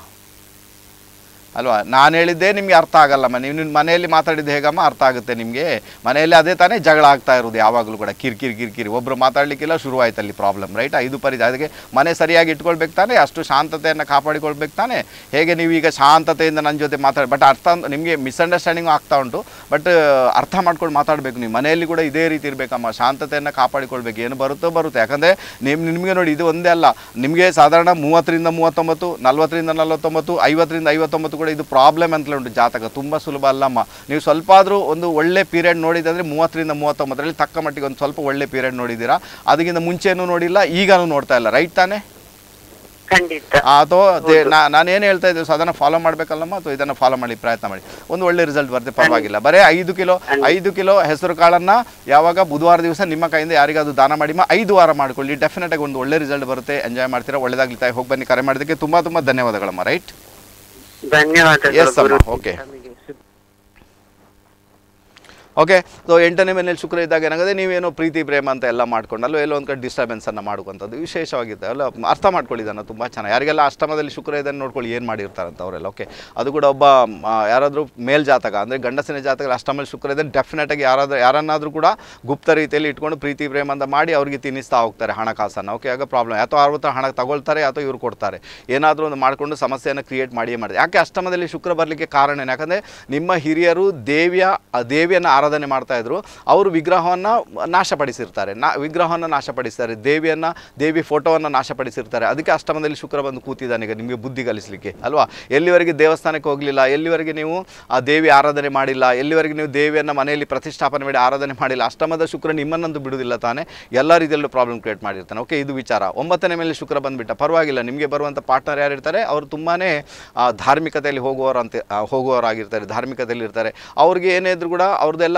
A: ಅಲ್ವಾ? ನಾನು ಹೇಳಿದ್ದೆ ನಿಮ್ಗೆ ಅರ್ಥ ಆಗಲ್ಲಮ್ಮ. ನೀವು ನಿಮ್ಮ ಮನೆಯಲ್ಲಿ ಮಾತಾಡಿದ್ದು ಹೇಗಮ್ಮ ಅರ್ಥ ಆಗುತ್ತೆ ನಿಮಗೆ? ಮನೆಯಲ್ಲಿ ಅದೇ ತಾನೇ ಜಗಳ ಆಗ್ತಾ ಇರೋದು ಯಾವಾಗಲೂ ಕೂಡ, ಕಿರಿಕಿರಿ ಕಿರಿಕಿರಿ, ಒಬ್ಬರು ಮಾತಾಡಲಿಕ್ಕಿಲ್ಲ, ಶುರುವಾಯ್ತು ಅಲ್ಲಿ ಪ್ರಾಬ್ಲಮ್, ರೈಟ್? ಐದು ಪರಿ ಅದಕ್ಕೆ ಮನೆ ಸರಿಯಾಗಿ ಇಟ್ಕೊಳ್ಬೇಕು ತಾನೆ, ಅಷ್ಟು ಶಾಂತತೆಯನ್ನು ಕಾಪಾಡಿಕೊಳ್ಬೇಕು ತಾನೆ. ಹೇಗೆ ನೀವು ಈಗ ಶಾಂತತೆಯಿಂದ ನನ್ನ ಜೊತೆ ಮಾತಾಡಿ, ಬಟ್ ಅರ್ಥ ನಿಮಗೆ ಮಿಸ್ಅಂಡರ್ಸ್ಟ್ಯಾಂಡಿಂಗು ಆಗ್ತಾ ಉಂಟು, ಬಟ್ ಅರ್ಥ ಮಾಡ್ಕೊಂಡು ಮಾತಾಡಬೇಕು. ನೀವು ಮನೆಯಲ್ಲಿ ಕೂಡ ಇದೇ ರೀತಿ ಇರಬೇಕಮ್ಮ, ಶಾಂತತೆಯನ್ನು ಕಾಪಾಡಿಕೊಳ್ಬೇಕು. ಏನು ಬರುತ್ತೋ ಬರುತ್ತೆ, ಯಾಕಂದರೆ ನಿಮ್ಮ ನಿಮಗೆ ನೋಡಿ, ಇದು ಒಂದೇ ಅಲ್ಲ, ನಿಮಗೆ ಸಾಧಾರಣ ಮೂವತ್ತರಿಂದ ಮೂವತ್ತೊಂಬತ್ತು, ನಲ್ವತ್ತರಿಂದ ನಲ್ವತ್ತೊಂಬತ್ತು, ಐವತ್ತರಿಂದ ಐವತ್ತೊಂಬತ್ತು ಕೂಡ ಇದು ಪ್ರಾಬ್ಲಮ್ ಅಂತಲೇ ಉಂಟು. ಜಾತಕ ತುಂಬ ಸುಲಭ ಅಲ್ಲಮ್ಮ. ನೀವು ಸ್ವಲ್ಪ ಆದರೂ ಒಂದು ಒಳ್ಳೆ ಪೀರಿಯಡ್ ನೋಡಿದಂದರೆ ಮೂವತ್ತರಿಂದ ಮೂವತ್ತೊಂಬತ್ತರಲ್ಲಿ ತಕ್ಕ ಮಟ್ಟಿಗೆ ಒಂದು ಸ್ವಲ್ಪ ಒಳ್ಳೆ ಪೀರಿಯಡ್ ನೋಡಿದ್ದೀರಾ. ಅದಕ್ಕಿಂತ ಮುಂಚೆನೂ ನೋಡಿಲ್ಲ, ಈಗನೂ ನೋಡ್ತಾ ಇಲ್ಲ, ರೈಟ್ ತಾನೇ?
D: ಖಂಡಿತ.
A: ಅಥವಾ ನಾನೇನು ಹೇಳ್ತಾ ಇದ್ದೆ, ಸೊ ಅದನ್ನು ಫಾಲೋ ಮಾಡಬೇಕಲ್ಲಮ್ಮ, ಅಥವಾ ಇದನ್ನು ಫಾಲೋ ಮಾಡಿ ಪ್ರಯತ್ನ ಮಾಡಿ, ಒಂದು ಒಳ್ಳೆ ರಿಸಲ್ಟ್ ಬರುತ್ತೆ, ಪರವಾಗಿಲ್ಲ. ಬರೀ ಐದು ಕಿಲೋ ಐದು ಕಿಲೋ ಹೆಸರು ಕಾಳನ್ನು ಯಾವಾಗ ಬುಧವಾರ ದಿವಸ ನಿಮ್ಮ ಕೈಯಿಂದ ಯಾರಿಗಾದ್ರು ದಾನ ಮಾಡಿಮ್ಮ, ಐದು ವಾರ ಮಾಡ್ಕೊಳ್ಳಿ, ಡೆಫಿನೆಟಾಗಿ ಒಂದು ಒಳ್ಳೆ ರಿಸಲ್ಟ್ ಬರುತ್ತೆ. ಎಂಜಾಯ್ ಮಾಡ್ತೀರಾ, ಒಳ್ಳೆದಾಗ್ಲಿ ತಾಯಿ. ಹೋಗಿ ಬನ್ನಿ, ಕರೆ ಮಾಡೋದಕ್ಕೆ ತುಂಬ ತುಂಬ ಧನ್ಯವಾದಗಳಮ್ಮ, ರೈಟ್?
D: ಧನ್ಯವಾದ.
A: ಓಕೆ ಓಕೆ ಸೊ ಎಂಟನೇ ಮನೆಯಲ್ಲಿ ಶುಕ್ರ ಇದ್ದಾಗ ಏನಾಗುತ್ತೆ, ನೀವೇನೋ ಪ್ರೀತಿ ಪ್ರೇಮ ಅಂತ ಎಲ್ಲ ಮಾಡ್ಕೊಂಡಲ್ಲೋ ಎಲ್ಲೋ ಒಂದು ಕಡೆ ಡಿಸ್ಟರ್ಬೆನ್ಸನ್ನು ಮಾಡುವಂಥದ್ದು ವಿಶೇಷವಾಗಿದೆ ಅಲ್ಲ. ಅರ್ಥ ಮಾಡ್ಕೊಳ್ಳಿದ್ದಾನೆ ತುಂಬ ಚೆನ್ನಾಗಿ. ಯಾರಿಗೆಲ್ಲ ಅಷ್ಟಮದಲ್ಲಿ ಶುಕ್ರ ಇದನ್ನು ನೋಡ್ಕೊಳ್ಳಿ ಏನು ಮಾಡಿರ್ತಾರಂತ ಅವರೆಲ್ಲ. ಓಕೆ, ಅದು ಕೂಡ ಒಬ್ಬ ಯಾರಾದರೂ ಮೇಲ್ ಜಾತಕ ಅಂದರೆ ಗಂಡಸಿನ ಜಾತಕ ಅಷ್ಟಮಲ್ಲಿ ಶುಕ್ರ ಇದನ್ನು ಡೆಫಿನೆಟಾಗಿ ಯಾರಾದರೂ ಯಾರನ್ನಾದರೂ ಕೂಡ ಗುಪ್ತ ರೀತಿಯಲ್ಲಿ ಇಟ್ಕೊಂಡು ಪ್ರೀತಿ ಪ್ರೇಮ ಅಂತ ಮಾಡಿ ಅವ್ರಿಗೆ ತಿನ್ನಿಸ್ತಾ ಹೋಗ್ತಾರೆ ಹಣಕಾಸನ್ನು. ಓಕೆ, ಆಗ ಪ್ರಾಬ್ಲಮ್ ಅಥವಾ ಅವ್ರ ಹತ್ರ ಹಣ ತಗೊಳ್ತಾರೆ ಅಥವಾ ಇವ್ರು ಕೊಡ್ತಾರೆ, ಏನಾದರೂ ಒಂದು ಮಾಡಿಕೊಂಡು ಸಮಸ್ಯೆಯನ್ನು ಕ್ರಿಯೇಟ್ ಮಾಡಿಯೇ ಮಾಡಿದೆ. ಯಾಕೆ ಅಷ್ಟಮದಲ್ಲಿ ಶುಕ್ರ ಬರಲಿಕ್ಕೆ ಕಾರಣ ಏನು? ಯಾಕಂದರೆ ನಿಮ್ಮ ಹಿರಿಯರು ದೇವಿಯ ದೇವಿಯನ್ನು ಆರಾಧನೆ ಮಾಡ್ತಾಯಿದ್ರು, ಅವರು ವಿಗ್ರಹವನ್ನು ನಾಶಪಡಿಸಿರ್ತಾರೆ, ನಾ ವಿಗ್ರಹವನ್ನು ನಾಶಪಡಿಸ್ತಾರೆ, ದೇವಿಯನ್ನು ದೇವಿ ಫೋಟೋವನ್ನು ನಾಶಪಡಿಸಿರ್ತಾರೆ. ಅದಕ್ಕೆ ಅಷ್ಟಮದಲ್ಲಿ ಶುಕ್ರ ಬಂದು ಕೂತಿದ್ದಾನೆ ಈಗ ನಿಮಗೆ ಬುದ್ಧಿ ಕಲಿಸಲಿಕ್ಕೆ ಅಲ್ವಾ. ಎಲ್ಲಿವರೆಗೆ ದೇವಸ್ಥಾನಕ್ಕೆ ಹೋಗಲಿಲ್ಲ, ಎಲ್ಲಿವರೆಗೆ ನೀವು ಆ ದೇವಿ ಆರಾಧನೆ ಮಾಡಿಲ್ಲ, ಎಲ್ಲಿವರೆಗೆ ನೀವು ದೇವಿಯನ್ನು ಮನೆಯಲ್ಲಿ ಪ್ರತಿಷ್ಠಾಪನೆ ಮಾಡಿ ಆರಾಧನೆ ಮಾಡಿಲ್ಲ, ಅಷ್ಟಮದ ಶುಕ್ರ ನಿಮ್ಮನ್ನಂತೂ ಬಿಡುವುದಿಲ್ಲ ತಾನೆ, ಎಲ್ಲ ರೀತಿಯಲ್ಲೂ ಪ್ರಾಬ್ಲಮ್ ಕ್ರಿಯೇಟ್ ಮಾಡಿರ್ತಾನೆ. ಓಕೆ, ಇದು ವಿಚಾರ. ಒಂಬತ್ತನೇ ಮೇಲೆ ಶುಕ್ರ ಬಂದುಬಿಟ್ಟ, ಪರವಾಗಿಲ್ಲ. ನಿಮಗೆ ಬರುವಂಥ ಪಾರ್ಟ್ನರ್ ಯಾರಿರ್ತಾರೆ ಅವರು ತುಂಬಾ ಧಾರ್ಮಿಕತೆಯಲ್ಲಿ ಹೋಗುವವರಂತೆ ಹೋಗುವವರಾಗಿರ್ತಾರೆ, ಧಾರ್ಮಿಕತೆಯಲ್ಲಿ ಇರ್ತಾರೆ. ಅವ್ರಿಗೆ ಏನೇ ಇದ್ರೂ ಕೂಡ ಅವ್ರದ್ದೆಲ್ಲ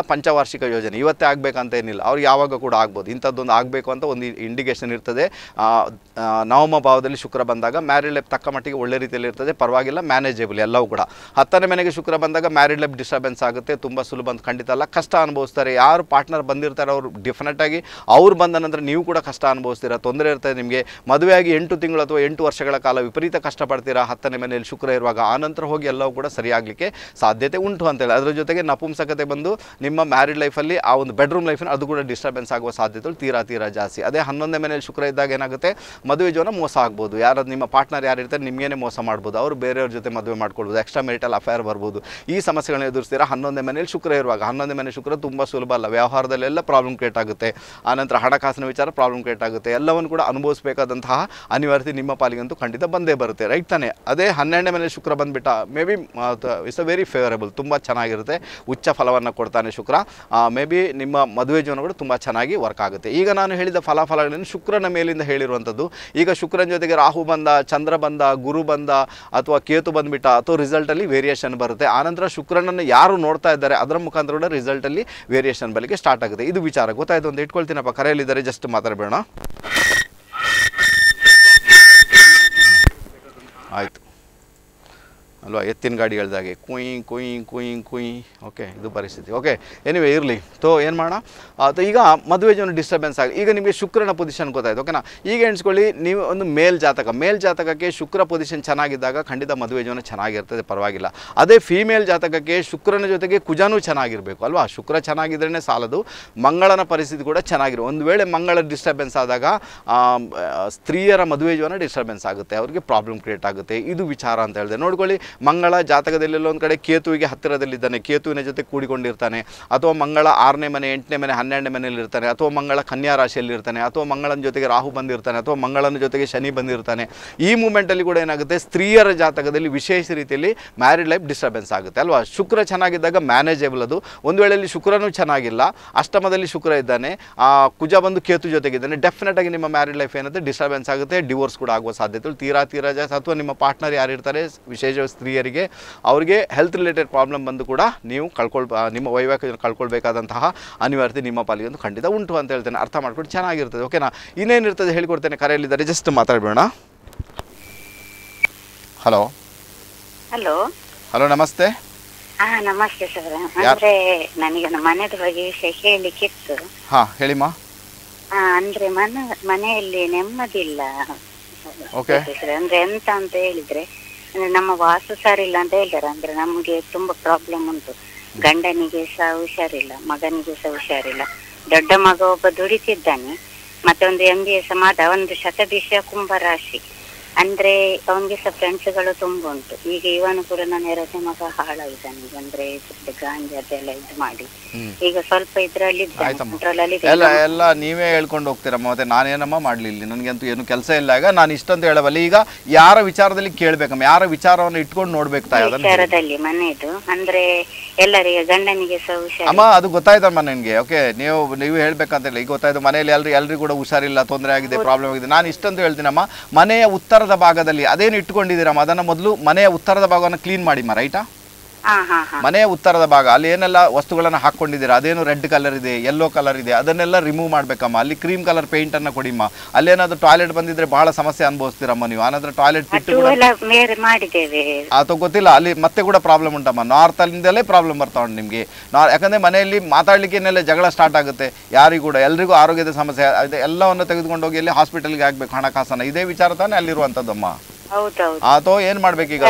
A: ಇದೆಲ್ಲ ಪಂಚವಾರ್ಷಿಕ ಯೋಜನೆ, ಇವತ್ತೇ ಆಗಬೇಕಂತ ಏನಿಲ್ಲ, ಅವ್ರು ಯಾವಾಗ ಕೂಡ ಆಗ್ಬೋದು. ಇಂಥದ್ದೊಂದು ಆಗಬೇಕು ಅಂತ ಒಂದು ಇಂಡಿಕೇಷನ್ ಇರ್ತದೆ. ನವಮ ಭಾವದಲ್ಲಿ ಶುಕ್ರ ಬಂದಾಗ ಮ್ಯಾರಿಡ್ ಲೈಫ್ ತಕ್ಕ ಮಟ್ಟಿಗೆ ಒಳ್ಳೆ ರೀತಿಯಲ್ಲಿ ಇರ್ತದೆ, ಪರವಾಗಿಲ್ಲ, ಮ್ಯಾನೇಜೇಬಲ್ ಎಲ್ಲವೂ ಕೂಡ. ಹತ್ತನೇ ಮನೆಗೆ ಶುಕ್ರ ಬಂದಾಗ ಮ್ಯಾರಿಡ್ ಲೈಫ್ ಡಿಸ್ಟರ್ಬೆನ್ಸ್ ಆಗುತ್ತೆ, ತುಂಬ ಸುಲಭ ಅಂತ ಖಂಡಿತ ಅಲ್ಲ, ಕಷ್ಟ ಅನುಭವಿಸ್ತಾರೆ. ಯಾರು ಪಾರ್ಟ್ನರ್ ಬಂದಿರ್ತಾರೆ ಅವರು ಡೆಫಿನೆಟಾಗಿ ಅವ್ರು ಬಂದ ನಂತರ ನೀವು ಕೂಡ ಕಷ್ಟ ಅನುಭವಿಸ್ತೀರಾ, ತೊಂದರೆ ಇರ್ತದೆ ನಿಮಗೆ. ಮದುವೆಯಾಗಿ ಎಂಟು ತಿಂಗಳು ಅಥವಾ ಎಂಟು ವರ್ಷಗಳ ಕಾಲ ವಿಪರೀತ ಕಷ್ಟಪಡ್ತೀರಾ ಹತ್ತನೇ ಮನೆಯಲ್ಲಿ ಶುಕ್ರ ಇರುವಾಗ. ಆನಂತರ ಹೋಗಿ ಎಲ್ಲವೂ ಕೂಡ ಸರಿಯಾಗಲಿಕ್ಕೆ ಸಾಧ್ಯತೆ ಉಂಟು ಅಂತೇಳಿ. ಅದರ ಜೊತೆಗೆ ನಪುಂಸಕತೆ ಬಂದು ನಿಮ್ಮ ಮ್ಯಾರಿಡ್ ಲೈಫಲ್ಲಿ ಆ ಒಂದು ಬೆಡ್ರೂಮ್ ಲೈಫಿನ ಅದು ಕೂಡ ಡಿಸ್ಟರ್ಬೆನ್ಸ್ ಆಗುವ ಸಾಧ್ಯತೆಗಳು ತೀರಾ ತೀರಾ ಜಾಸ್ತಿ. ಅದೇ ಹನ್ನೊಂದನೇ ಮನೆಯಲ್ಲಿ ಶುಕ್ರ ಇದ್ದಾಗ ಏನಾಗುತ್ತೆ, ಮದುವೆ ಜೀವನ ಮೋಸ ಆಗ್ಬೋದು. ಯಾರು ನಿಮ್ಮ ಪಾರ್ಟ್ನರ್ ಯಾರು ಇರ್ತಾರೆ ನಿಮಗೇನೆ ಮೋಸ ಮಾಡ್ಬೋದು, ಅವರು ಬೇರೆಯವ್ರ ಜೊತೆ ಮದುವೆ ಮಾಡ್ಕೊಳ್ಬೋದು, ಎಕ್ಸ್ಟ್ರಾ ಮೆರಿಟಲ್ ಅಫೇರ್ ಬರ್ಬೋದು. ಈ ಸಮಸ್ಯೆಗಳನ್ನ ಎದುರಿಸ್ತೀರಾ ಹನ್ನೊಂದನೇ ಮನೆಯಲ್ಲಿ ಶುಕ್ರ ಇರುವಾಗ. ಹನ್ನೊಂದನೇ ಮನೆ ಶುಕ್ರ ತುಂಬ ಸುಲಭ ಅಲ್ಲ, ವ್ಯವಹಾರದಲ್ಲೆಲ್ಲ ಪ್ರಾಬ್ಲಮ್ ಕ್ರಿಯೇಟ್ ಆಗುತ್ತೆ. ಆನಂತರ ಹಣಕಾಸಿನ ವಿಚಾರ ಪ್ರಾಬ್ಲಮ್ ಕ್ರಿಯೇಟ್ ಆಗುತ್ತೆ. ಎಲ್ಲವನ್ನು ಕೂಡ ಅನುಭವಿಸಬೇಕಾದಂತಹ ಅನಿವಾರ್ಯತೆ ನಿಮ್ಮ ಪಾಲಿಗಂತೂ ಖಂಡಿತ ಬಂದೇ ಬರುತ್ತೆ, ರೈಟ್ ತಾನೆ. ಅದೇ ಹನ್ನೆರಡನೇ ಮನೆ ಶುಕ್ರ ಬಂದುಬಿಟ್ಟ, maybe it's a very favourable, ತುಂಬ ಚೆನ್ನಾಗಿರುತ್ತೆ, ಉಚ್ಚ ಫಲವನ್ನು ಕೊಡ್ತಾನೆ ಶುಕ್ರ. ಮೇ ಬಿ ನಿಮ್ಮ ಮದುವೆ ಜೀವನ ಕೂಡ ತುಂಬ ಚೆನ್ನಾಗಿ ವರ್ಕ್ ಆಗುತ್ತೆ. ಈಗ ನಾನು ಹೇಳಿದ ಫಲಾಫಲಗಳನ್ನು ಶುಕ್ರನ ಮೇಲಿಂದ ಹೇಳಿರುವಂಥದ್ದು. ಈಗ ಶುಕ್ರನ ಜೊತೆಗೆ ರಾಹು ಬಂದ, ಚಂದ್ರ ಬಂದ, ಗುರು ಬಂದ ಅಥವಾ ಕೇತು ಬಂದುಬಿಟ್ಟ ಅಥವಾ ರಿಸಲ್ಟಲ್ಲಿ ವೇರಿಯೇಷನ್ ಬರುತ್ತೆ. ಆನಂತರ ಶುಕ್ರನನ್ನು ಯಾರು ನೋಡ್ತಾ ಇದ್ದಾರೆ ಅದರ ಮುಖಾಂತರ ಕೂಡ ರಿಸಲ್ಟಲ್ಲಿ ವೇರಿಯೇಷನ್ ಬಲಿಗೆ ಸ್ಟಾರ್ಟ್ ಆಗುತ್ತೆ. ಇದು ವಿಚಾರ ಗೊತ್ತಾಯ್ತು ಅಂತ ಇಟ್ಕೊಳ್ತೀನಪ್ಪ. ಕರೆಯಲ್ಲಿದ್ದಾರೆ, ಜಸ್ಟ್ ಮಾತಾಡಬೇಡ. ಆಯಿತು ಅಲ್ವಾ, ಎತ್ತಿನ ಗಾಡಿಗಳ್ದಾಗೆ ಕುಯ್ ಕುಯ್ ಕುಯ್ ಕುಯ್. ಓಕೆ, ಇದು ಪರಿಸ್ಥಿತಿ. ಓಕೆ, ಎನಿವೆ ಇರಲಿ. ತೋ ಏನು ಮಾಡೋಣ, ಅಥವಾ ಈಗ ಮದುವೆ ಜೀವನ ಡಿಸ್ಟರ್ಬೆನ್ಸ್ ಆಗಿ ಈಗ ನಿಮಗೆ ಶುಕ್ರನ ಪೊಸಿಷನ್ ಗೊತ್ತಾಯ್ತು. ಓಕೆನಾ. ಈಗ ಎಣಿಸ್ಕೊಳ್ಳಿ, ನೀವು ಒಂದು ಮೇಲ್ ಜಾತಕ, ಮೇಲ್ ಜಾತಕಕ್ಕೆ ಶುಕ್ರ ಪೊಸಿಷನ್ ಚೆನ್ನಾಗಿದ್ದಾಗ ಖಂಡಿತ ಮದುವೆ ಜೀವನ ಚೆನ್ನಾಗಿರ್ತದೆ, ಪರವಾಗಿಲ್ಲ. ಅದೇ ಫೀಮೇಲ್ ಜಾತಕಕ್ಕೆ ಶುಕ್ರನ ಜೊತೆಗೆ ಕುಜನೂ ಚೆನ್ನಾಗಿರಬೇಕು ಅಲ್ವಾ. ಶುಕ್ರ ಚೆನ್ನಾಗಿದ್ರೇ ಸಾಲದು, ಮಂಗಳನ ಪರಿಸ್ಥಿತಿ ಕೂಡ ಚೆನ್ನಾಗಿರೋ. ಒಂದು ವೇಳೆ ಮಂಗಳ ಡಿಸ್ಟರ್ಬೆನ್ಸ್ ಆದಾಗ ಸ್ತ್ರೀಯರ ಮದುವೆ ಜೀವನ ಡಿಸ್ಟರ್ಬೆನ್ಸ್ ಆಗುತ್ತೆ, ಅವ್ರಿಗೆ ಪ್ರಾಬ್ಲಮ್ ಕ್ರಿಯೇಟ್ ಆಗುತ್ತೆ. ಇದು ವಿಚಾರ ಅಂತ ಹೇಳಿದೆ. ನೋಡ್ಕೊಳ್ಳಿ, ಮಂಗಳ ಜಾತಕದಲ್ಲೆಲ್ಲ ಒಂದು ಕಡೆ ಕೇತುವಿಗೆ ಹತ್ತಿರದಲ್ಲಿದ್ದಾನೆ, ಕೇತುವಿನ ಜೊತೆ ಕೂಡಿಕೊಂಡಿರ್ತಾನೆ, ಅಥವಾ ಮಂಗಳ ಆರನೇ ಮನೆ, ಎಂಟನೇ ಮನೆ, ಹನ್ನೆರಡನೇ ಮನೆಯಲ್ಲಿ ಇರ್ತಾನೆ, ಅಥವಾ ಮಂಗಳ ಕನ್ಯಾ ರಾಶಿಯಲ್ಲಿ ಇರ್ತಾನೆ, ಅಥವಾ ಮಂಗಳನ ಜೊತೆಗೆ ರಾಹು ಬಂದಿರ್ತಾನೆ, ಅಥವಾ ಮಂಗಳನ ಜೊತೆಗೆ ಶನಿ ಬಂದಿರ್ತಾನೆ. ಈ ಮೂಮೆಂಟಲ್ಲಿ ಕೂಡ ಏನಾಗುತ್ತೆ, ಸ್ತ್ರೀಯರ ಜಾತಕದಲ್ಲಿ ವಿಶೇಷ ರೀತಿಯಲ್ಲಿ ಮ್ಯಾರಿಡ್ ಲೈಫ್ ಡಿಸ್ಟರ್ಬೆನ್ಸ್ ಆಗುತ್ತೆ ಅಲ್ವಾ. ಶುಕ್ರ ಚೆನ್ನಾಗಿದ್ದಾಗ ಮ್ಯಾನೇಜೇಬಲ್ ಅದು. ಒಂದು ವೇಳೆಯಲ್ಲಿ ಶುಕ್ರನೂ ಚೆನ್ನಾಗಿಲ್ಲ, ಅಷ್ಟಮದಲ್ಲಿ ಶುಕ್ರ ಇದ್ದಾನೆ, ಕುಜ ಬಂದು ಕೇತು ಜೊತೆಗಿದ್ದಾನೆ, ಡೆಫಿನೆಟ್ ಆಗಿ ನಿಮ್ಮ ಮ್ಯಾರಿಡ್ ಲೈಫ್ ಏನಾಗುತ್ತೆ ಡಿಸ್ಟರ್ಬೆನ್ಸ್ ಆಗುತ್ತೆ, ಡಿವೋರ್ಸ್ ಕೂಡ ಆಗುವ ಸಾಧ್ಯತೆಗಳು ತೀರಾ ತೀರಾ ಜಾಸ್ತಿ. ಅಥವಾ ನಿಮ್ಮ ಪಾರ್ಟ್ನರ್ ಯಾರಿರ್ತಾರೆ ವಿಶೇಷ ಸ್ತ್ರೀಯರಿಗೆ, ಅವರಿಗೆ ಹೆಲ್ತ್ ರಿಲೇಟೆಡ್ ಪ್ರಾಬ್ಲಮ್ ಬಂದು ಕೂಡ ನೀವು ಕಳ್ಕೊಳ್ ನಿಮ್ಮ ವೈವಾಹಿಕ ಕಳ್ಕೊಳ್ಬೇಕಾದಂತಹ ಅನಿವಾರ್ಯತೆ ನಿಮ್ಮ ಪಾಲಿಗೆ ಖಂಡಿತ ಉಂಟು ಅಂತ ಹೇಳ್ತೇನೆ. ಅರ್ಥ ಮಾಡ್ಕೊಂಡು ಚೆನ್ನಾಗಿರ್ತದೆ. ಓಕೆನಾ. ಇನ್ನೇನಿರ್ತದೆ ಹೇಳಿಕೊಡ್ತೇನೆ. ಕರೆಯಲ್ಲಿದ್ದಾರೆ, ಜಸ್ಟ್ ಮಾತಾಡಬೇಡ. ಹಲೋ
B: ಹಲೋ
A: ಹಲೋ ನಮಸ್ತೆ.
B: ಹಾ ನಮಸ್ತೆ ಸರ್. ಅಂದ್ರೆ ನನಗೆ ಮನೆದ ಬಗ್ಗೆ ವಿಷಯ ಹೇಳಿಕ್ಕಿತ್ತು.
A: ಹಾ ಹೇಳಿಮ್ಮ.
B: ಅಂದ್ರೆ ಮನ ಮನೆಯಲ್ಲಿ ನೆಮ್ಮದಿಲ್ಲ.
A: ಓಕೆ.
B: ಅಂದ್ರೆ ಎಂತ ಅಂತ ಹೇಳಿದ್ರೆ, ಅಂದ್ರೆ ನಮ್ಮ ವಾಸು ಸರಿ ಇಲ್ಲ ಅಂತ ಹೇಳ್ತಾರೆ. ಅಂದ್ರೆ ನಮ್ಗೆ ತುಂಬಾ ಪ್ರಾಬ್ಲಮ್ ಉಂಟು. ಗಂಡನಿಗೆ ಸಹ ಹುಷಾರಿಲ್ಲ, ಮಗನಿಗೆ ಸಹ ಹುಷಾರಿಲ್ಲ. ದೊಡ್ಡ ಮಗ ಒಬ್ಬ ದುಡಿತಿದ್ದಾನೆ, ಮತ್ತೆ ಒಂದು ಎಂ ಬಿ ಎಸ್ ಮಾಡ, ಒಂದು ಶತಭಿಷ ಕುಂಭರಾಶಿ. ಅಂದ್ರೆ ಅವನಿಗೆ ಸಹ ಫ್ರೆಂಡ್ಸ್ಗಳು ತುಂಬಾ ಉಂಟು. ಈಗ ಇವನು ಕೂಡ ನನ್ನ ಎರಡನೇ ಮಗ ಹಾಳಾಗಿದ್ದಾನೆ, ಅಂದ್ರೆ ಗಾಂಜಿ ಅದೆಲ್ಲ ಇದು ಮಾಡಿ ಈಗ ಸ್ವಲ್ಪ ಇದ್ರಲ್ಲಿ
A: ಎಲ್ಲ ಎಲ್ಲ ನೀವೇ ಹೇಳ್ಕೊಂಡು ಹೋಗ್ತೀರಮ್ಮ. ಮತ್ತೆ ನಾನೇನಮ್ಮ ಮಾಡ್ಲಿಲ್ಲ, ನನಗಂತೂ ಏನು ಕೆಲಸ ಇಲ್ಲ. ಈಗ ನಾನು ಇಷ್ಟಂತ ಹೇಳಬಲ್ಲ. ಈಗ ಯಾರ ವಿಚಾರದಲ್ಲಿ ಕೇಳ್ಬೇಕಮ್ಮ, ಯಾರ ವಿಚಾರವನ್ನು ಇಟ್ಕೊಂಡು ನೋಡ್ಬೇಕಾ
B: ವಿಚಾರದಲ್ಲಿ ಮನೆದು. ಅಂದ್ರೆ ಎಲ್ಲರಿಗೆ ಗಂಡನಿಗೆ ಸಹ ಹುಷಾರು
A: ಅಮ್ಮ, ಅದು ಗೊತ್ತಾಯ್ತಮ್ಮ ನನಗೆ. ಓಕೆ, ನೀವು ನೀವು ಹೇಳ್ಬೇಕಂತ ಹೇಳಿ ಈಗ ಗೊತ್ತಾಯ್ತು. ಮನೆಯಲ್ಲಿ ಎಲ್ರಿ ಎಲ್ರಿಗೂ ಕೂಡ ಹುಷಾರಿಲ್ಲ, ತೊಂದರೆ ಆಗಿದೆ, ಪ್ರಾಬ್ಲಮ್ ಆಗಿದೆ. ನಾನು ಇಷ್ಟಂತ ಹೇಳ್ತೀನಮ್ಮ, ಮನೆಯ ಉತ್ತರದ ಭಾಗದಲ್ಲಿ ಅದೇನು ಇಟ್ಕೊಂಡಿದ್ದೀರಮ್ಮ, ಅದನ್ನ ಮೊದಲು ಮನೆಯ ಉತ್ತರದ ಭಾಗವನ್ನು ಕ್ಲೀನ್ ಮಾಡಿಮ್ಮ, ರೈಟಾ. ಮನೆಯ ಉತ್ತರದ ಭಾಗ ಅಲ್ಲಿ ಏನೆಲ್ಲ ವಸ್ತುಗಳನ್ನು ಹಾಕೊಂಡಿದ್ದೀರಾ, ಅದೇನು ರೆಡ್ ಕಲರ್ ಇದೆ, ಯೆಲ್ಲೋ ಕಲರ್ ಇದೆ, ಅದನ್ನೆಲ್ಲ ರಿಮೂವ್ ಮಾಡ್ಬೇಕಮ್ಮ. ಅಲ್ಲಿ ಕ್ರೀಮ್ ಕಲರ್ ಪೇಂಟ್ ಅನ್ನ ಕೊಡಿಮ್ಮ. ಅಲ್ಲೇನಾದ್ರೂ ಟಾಯ್ಲೆಟ್ ಬಂದಿದ್ರೆ ಬಹಳ ಸಮಸ್ಯೆ ಅನುಭವಿಸ್ತೀರಮ್ಮ ನೀವು. ಆನಂತರ ಟಾಯ್ಲೆಟ್ ಪಿಟ್ಟು ಅಥವಾ ಗೊತ್ತಿಲ್ಲ, ಅಲ್ಲಿ ಮತ್ತೆ ಕೂಡ ಪ್ರಾಬ್ಲಮ್ ಉಂಟಮ್ಮ. ನಾರ್ತ್ ಅಲ್ಲಿಂದಲೇ ಪ್ರಾಬ್ಲಮ್ ಬರ್ತಾ ಉಂಟು ನಿಮಗೆ. ನಾ ಯಾಕಂದ್ರೆ ಮನೆಯಲ್ಲಿ ಮಾತಾಡ್ಲಿಕ್ಕೆನೆಲ್ಲ ಜಗಳ ಸ್ಟಾರ್ಟ್ ಆಗುತ್ತೆ. ಯಾರಿಗೂ ಕೂಡ ಎಲ್ರಿಗೂ ಆರೋಗ್ಯದ ಸಮಸ್ಯೆ ಎಲ್ಲವನ್ನು ತೆಗೆದುಕೊಂಡು ಹೋಗಿ ಅಲ್ಲಿ ಹಾಸ್ಪಿಟಲ್ಗೆ ಹಾಕ್ಬೇಕು ಹಣಕಾಸನ್ನ. ಇದೇ ವಿಚಾರ ತಾನೇ ಅಲ್ಲಿರುವಂತದ್ದಮ್ಮ. ಅಥವಾ ಏನ್ ಮಾಡ್ಬೇಕೀಗ,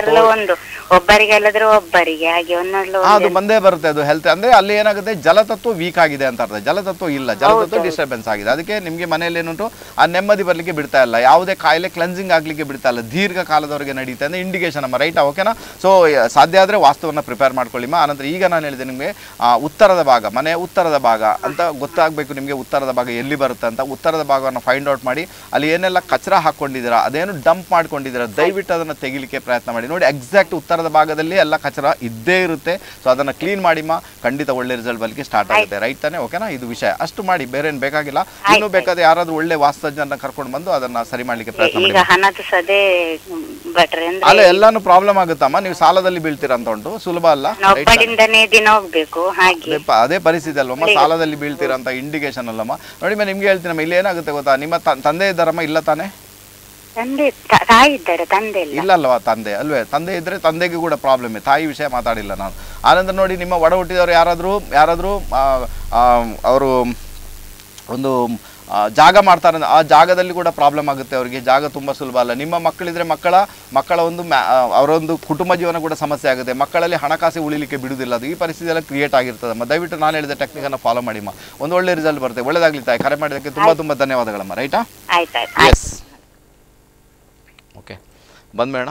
A: ಅದು ಬಂದೇ ಬರುತ್ತೆ. ಅದು ಹೆಲ್ತ್ ಅಂದ್ರೆ ಅಲ್ಲಿ ಏನಾಗುತ್ತೆ, ಜಲತತ್ವ ವೀಕ್ ಆಗಿದೆ ಅಂತ ಅರ್ಥ. ಜಲತತ್ವ ಇಲ್ಲ, ಜಲತತ್ವ ಡಿಸ್ಟರ್ಬೆನ್ಸ್ ಆಗಿದೆ. ಅದಕ್ಕೆ ನಿಮ್ಗೆ ಮನೆಯಲ್ಲಿ ಏನುಂಟು, ಆ ನೆಮ್ಮದಿ ಬರ್ಲಿಕ್ಕೆ ಬಿಡ್ತಾ ಇಲ್ಲ, ಯಾವುದೇ ಕಾಯಿಲೆ ಕ್ಲೆನ್ಸಿಂಗ್ ಆಗ್ಲಿಕ್ಕೆ ಬಿಡ್ತಾ ಇಲ್ಲ, ದೀರ್ಘ ಕಾಲದವರೆಗೆ ನಡೀತಾ ಅಂದ್ರೆ ಇಂಡಿಕೇಶನ್ ಅಮ್ಮ, ರೈಟ್. ಓಕೆನಾ. ಸೊ ಸಾಧ್ಯ ಆದ್ರೆ ವಾಸ್ತವನ್ನ ಪ್ರಿಪೇರ್ ಮಾಡ್ಕೊಳ್ಳಿಮ್ಮ. ಆನಂತರ ಈಗ ನಾನು ಹೇಳಿದೆ ನಿಮ್ಗೆ ಉತ್ತರದ ಭಾಗ, ಮನೆಯ ಉತ್ತರದ ಭಾಗ ಅಂತ ಗೊತ್ತಾಗಬೇಕು ನಿಮ್ಗೆ. ಉತ್ತರದ ಭಾಗ ಎಲ್ಲಿ ಬರುತ್ತೆ ಅಂತ ಉತ್ತರದ ಭಾಗವನ್ನು ಫೈಂಡ್ ಔಟ್ ಮಾಡಿ ಅಲ್ಲಿ ಏನೆಲ್ಲ ಕಚರ ಹಾಕೊಂಡಿದ್ದೀರಾ, ಅದೇನು ಡಂಪ್ ಮಾಡ್ಕೊಂಡಿದ್ದೀರಾ, ದಯವಿಟ್ಟು ಅದನ್ನು ತೆಗಿಲಿಕ್ಕೆ ಪ್ರಯತ್ನ ಮಾಡಿ. ನೋಡಿ ಎಕ್ಸಾಕ್ಟ್ ಉತ್ತರದ ಭಾಗದಲ್ಲಿ ಎಲ್ಲ ಕಚರ ಇದ್ದೇ ಇರುತ್ತೆ. ಸೊ ಅದನ್ನು ಕ್ಲೀನ್ ಮಾಡಿಮ್ಮ, ಖಂಡಿತ ಒಳ್ಳೆ ರಿಸಲ್ಟ್ ಬರಲಿಕ್ಕೆ ಸ್ಟಾರ್ಟ್ ಆಗುತ್ತೆ. ರೈಟ್ ತಾನೆ? ಓಕೆನಾ? ಇದು ವಿಷಯ ಅಷ್ಟು ಮಾಡಿ, ಬೇರೆ ಏನು ಬೇಕಾಗಿಲ್ಲ. ಇನ್ನೂ ಬೇಕಾದ್ರೆ ಯಾರಾದ್ರೂ ಒಳ್ಳೆ ವಾಸ್ತುಜ್ಞರನ್ನ ಕರ್ಕೊಂಡು ಬಂದು ಅದನ್ನ ಸರಿ ಮಾಡ್ಲಿಕ್ಕೆ ಪ್ರಯತ್ನ ಮಾಡಿ. ಅಲ್ಲ, ಎಲ್ಲಾನು ಪ್ರಾಬ್ಲಮ್ ಆಗುತ್ತಮ್ಮ. ನೀವು ಸಾಲದಲ್ಲಿ ಬೀಳ್ತೀರಾ ಅಂತ ಉಂಟು, ಸುಲಭ ಅಲ್ಲ. ಅದೇ ಪರಿಸ್ಥಿತಿ ಅಲ್ವಮ್ಮ, ಸಾಲದಲ್ಲಿ ಬೀಳ್ತೀರಾ ಅಂತ ಇಂಡಿಕೇಶನ್ ಅಲ್ಲಮ್ಮ. ನೋಡಿ ನಿಮ್ಗೆ ಹೇಳ್ತೀನಮ್ಮ, ಇಲ್ಲಿ ಏನಾಗುತ್ತೆ ಗೊತ್ತಾ, ನಿಮ್ಮ ತಂದೆ ಇದ್ದಾರಮ್ಮ? ಇಲ್ಲ ತಾನೆ? ಇಲ್ಲ ಅಲ್ವಾ? ತಂದೆ ಅಲ್ವೇ? ತಂದೆ ಇದ್ರೆ ತಂದೆಗೆ ಕೂಡ ಪ್ರಾಬ್ಲಮ್. ತಾಯಿ ವಿಷಯ ಮಾತಾಡಿಲ್ಲ ನಾನು. ಆನಂತರ ನೋಡಿ, ನಿಮ್ಮ ಒಡ ಹುಟ್ಟಿದವರು ಯಾರಾದರೂ ಯಾರಾದರೂ ಅವರು ಒಂದು ಜಾಗ ಮಾಡ್ತಾರೆ, ಆ ಜಾಗದಲ್ಲಿ ಕೂಡ ಪ್ರಾಬ್ಲಮ್ ಆಗುತ್ತೆ ಅವರಿಗೆ. ಜಾಗ ತುಂಬ ಸುಲಭ ಅಲ್ಲ. ನಿಮ್ಮ ಮಕ್ಕಳಿದ್ರೆ ಮಕ್ಕಳ ಮಕ್ಕಳ ಒಂದು ಅವರೊಂದು ಕುಟುಂಬ ಜೀವನ ಕೂಡ ಸಮಸ್ಯೆ ಆಗುತ್ತೆ. ಮಕ್ಕಳಲ್ಲಿ ಹಣಕಾಸು ಉಳಿಲಿಕ್ಕೆ ಬಿಡುವುದಿಲ್ಲ. ಅದು ಈ ಪರಿಸ್ಥಿತಿ ಎಲ್ಲ ಕ್ರಿಯೇಟ್ ಆಗಿರ್ತದಮ್ಮ. ದಯವಿಟ್ಟು ನಾನು ಹೇಳಿದ ಟೆಕ್ನಿಕನ್ನು ಫಾಲೋ ಮಾಡಿಮ್ಮ, ಒಂದು ಒಳ್ಳೆ ರಿಸಲ್ಟ್ ಬರುತ್ತೆ. ಒಳ್ಳೇದಾಗ್ಲಿ ತಾಯಿ. ಕರೆ ಮಾಡಿದ್ದಕ್ಕೆ ತುಂಬ ತುಂಬ ಧನ್ಯವಾದಗಳಮ್ಮ. ರೈಟಾ? ಎಸ್. ಓಕೆ, ಬಂದ್ಬೇಡ.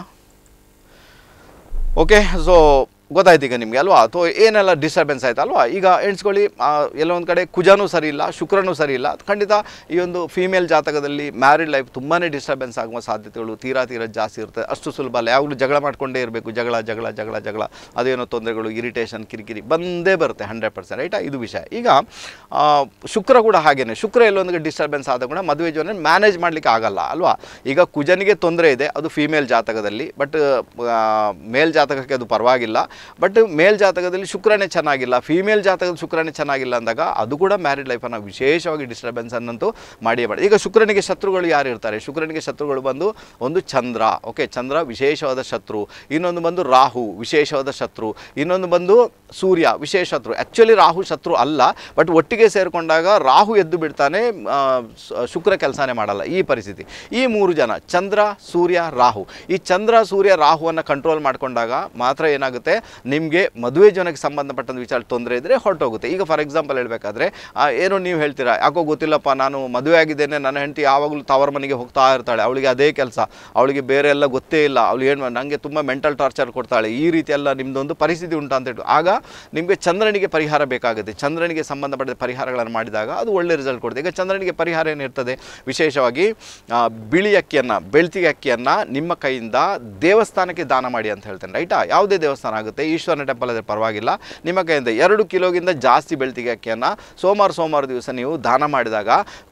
A: ಓಕೆ, ಸೊ ಗೊತ್ತಾಯ್ತು ಈಗ ನಿಮಗೆ ಅಲ್ವಾ? ಅಥವಾ ಏನೆಲ್ಲ ಡಿಸ್ಟರ್ಬೆನ್ಸ್ ಆಯ್ತು ಅಲ್ವಾ? ಈಗ ಎಣಿಸ್ಕೊಳ್ಳಿ, ಎಲ್ಲೋ ಒಂದು ಕಡೆ ಕುಜನೂ ಸರಿ ಇಲ್ಲ, ಶುಕ್ರನೂ ಸರಿ ಇಲ್ಲ. ಖಂಡಿತ ಈ ಒಂದು ಫೀಮೇಲ್ ಜಾತಕದಲ್ಲಿ ಮ್ಯಾರಿಡ್ ಲೈಫ್ ತುಂಬಾ ಡಿಸ್ಟರ್ಬೆನ್ಸ್ ಆಗುವ ಸಾಧ್ಯತೆಗಳು ತೀರಾ ತೀರಾ ಜಾಸ್ತಿ ಇರ್ತದೆ. ಅಷ್ಟು ಸುಲಭ ಅಲ್ಲ. ಯಾವಾಗಲೂ ಜಗಳ ಮಾಡ್ಕೊಂಡೇ ಇರಬೇಕು. ಜಗಳ ಜಗಳ ಜಗಳ ಜಗಳ ಅದೇನೋ ತೊಂದರೆಗಳು, ಇರಿಟೇಷನ್, ಕಿರಿಕಿರಿ ಬಂದೇ ಬರುತ್ತೆ ಹಂಡ್ರೆಡ್ ಪರ್ಸೆಂಟ್. ರೈಟಾ? ಇದು ವಿಷಯ. ಈಗ ಶುಕ್ರ ಕೂಡ ಹಾಗೇನೆ. ಶುಕ್ರ ಎಲ್ಲೊಂದಿಗೆ ಡಿಸ್ಟರ್ಬೆನ್ಸ್ ಆದ ಕೂಡ ಮದುವೆ ಜೀವನ ಮ್ಯಾನೇಜ್ ಮಾಡಲಿಕ್ಕೆ ಆಗಲ್ಲ ಅಲ್ವಾ? ಈಗ ಕುಜನಿಗೆ ತೊಂದರೆ ಇದೆ, ಅದು ಫೀಮೇಲ್ ಜಾತಕದಲ್ಲಿ. ಬಟ್ ಮೇಲ್ ಜಾತಕಕ್ಕೆ ಅದು ಪರವಾಗಿಲ್ಲ. ಬಟ್ ಮೇಲ್ ಜಾತಕದಲ್ಲಿ ಶುಕ್ರನೇ ಚೆನ್ನಾಗಿಲ್ಲ, ಫೀಮೇಲ್ ಜಾತಕದ ಶುಕ್ರನೇ ಚೆನ್ನಾಗಿಲ್ಲ ಅಂದಾಗ ಅದು ಕೂಡ ಮ್ಯಾರಿಡ್ ಲೈಫನ್ನು ವಿಶೇಷವಾಗಿ ಡಿಸ್ಟರ್ಬೆನ್ಸ್ ಅನ್ನಂತೂ ಮಾಡಿಯೇ ಮಾಡಿ. ಈಗ ಶುಕ್ರನಿಗೆ ಶತ್ರುಗಳು ಯಾರು ಇರ್ತಾರೆ? ಶುಕ್ರನಿಗೆ ಶತ್ರುಗಳು ಬಂದು ಒಂದು ಚಂದ್ರ. ಓಕೆ, ಚಂದ್ರ ವಿಶೇಷವಾದ ಶತ್ರು. ಇನ್ನೊಂದು ಬಂದು ರಾಹು, ವಿಶೇಷವಾದ ಶತ್ರು. ಇನ್ನೊಂದು ಬಂದು ಸೂರ್ಯ, ವಿಶೇಷ ಶತ್ರು. ಆ್ಯಕ್ಚುಲಿ ರಾಹು ಶತ್ರು ಅಲ್ಲ, ಬಟ್ ಒಟ್ಟಿಗೆ ಸೇರಿಕೊಂಡಾಗ ರಾಹು ಎದ್ದು ಬಿಡ್ತಾನೆ, ಶುಕ್ರ ಕೆಲಸನೇ ಮಾಡಲ್ಲ. ಈ ಪರಿಸ್ಥಿತಿ. ಈ ಮೂರು ಜನ ಚಂದ್ರ, ಸೂರ್ಯ, ರಾಹು, ಈ ಚಂದ್ರ ಸೂರ್ಯ ರಾಹುವನ್ನು ಕಂಟ್ರೋಲ್ ಮಾಡಿಕೊಂಡಾಗ ಮಾತ್ರ ಏನಾಗುತ್ತೆ, ನಿಮಗೆ ಮದುವೆ ಜೀವನಕ್ಕೆ ಸಂಬಂಧಪಟ್ಟಂಥ ವಿಚಾರ ತೊಂದರೆ ಇದ್ದರೆ ಹೊರಟೋಗುತ್ತೆ. ಈಗ ಫಾರ್ ಎಕ್ಸಾಂಪಲ್ ಹೇಳಬೇಕಾದ್ರೆ, ಏನೋ ನೀವು ಹೇಳ್ತೀರಾ, ಯಾಕೋ ಗೊತ್ತಿಲ್ಲಪ್ಪ, ನಾನು ಮದುವೆ ಆಗಿದ್ದೇನೆ, ನನ್ನ ಹೆಂಡತಿ ಯಾವಾಗಲೂ ತವರ ಮನೆಗೆ ಹೋಗ್ತಾ ಇರ್ತಾಳೆ, ಅವಳಿಗೆ ಅದೇ ಕೆಲಸ, ಅವಳಿಗೆ ಬೇರೆ ಎಲ್ಲ ಗೊತ್ತೇ ಇಲ್ಲ, ಅವಳು ಏನು ನನಗೆ ತುಂಬ ಮೆಂಟಲ್ ಟಾರ್ಚರ್ ಕೊಡ್ತಾಳೆ, ಈ ರೀತಿ ಎಲ್ಲ ನಿಮ್ಮದೊಂದು ಪರಿಸ್ಥಿತಿ ಉಂಟು ಅಂತ ಹೇಳಿ ಆಗ ನಿಮಗೆ ಚಂದ್ರನಿಗೆ ಪರಿಹಾರ ಬೇಕಾಗುತ್ತೆ. ಚಂದ್ರನಿಗೆ ಸಂಬಂಧಪಟ್ಟ ಪರಿಹಾರಗಳನ್ನು ಮಾಡಿದಾಗ ಅದು ಒಳ್ಳೆ ರಿಸಲ್ಟ್ ಕೊಡುತ್ತೆ. ಈಗ ಚಂದ್ರನಿಗೆ ಪರಿಹಾರ ಏನಿರ್ತದೆ, ವಿಶೇಷವಾಗಿ ಬಿಳಿ ಅಕ್ಕಿಯನ್ನು, ಬೆಳ್ತಿಗೆ ಅಕ್ಕಿಯನ್ನು ನಿಮ್ಮ ಕೈಯಿಂದ ದೇವಸ್ಥಾನಕ್ಕೆ ದಾನ ಮಾಡಿ ಅಂತ ಹೇಳ್ತೇನೆ. ರೈಟಾ? ಯಾವುದೇ ದೇವಸ್ಥಾನ ಆಗುತ್ತೆ, ಈಶ್ವರನ ಟೆಂಪಲ್ ಆದರೆ ಪರವಾಗಿಲ್ಲ, ನಿಮ್ಮ ಕೈಯಿಂದ ಎರಡು ಕಿಲೋಗಿಂತ ಜಾಸ್ತಿ ಬೆಳ್ತಿಗೆ ಅಕ್ಕಿಯನ್ನು ಸೋಮವಾರ ಸೋಮವಾರ ದಿವಸ ನೀವು ದಾನ ಮಾಡಿದಾಗ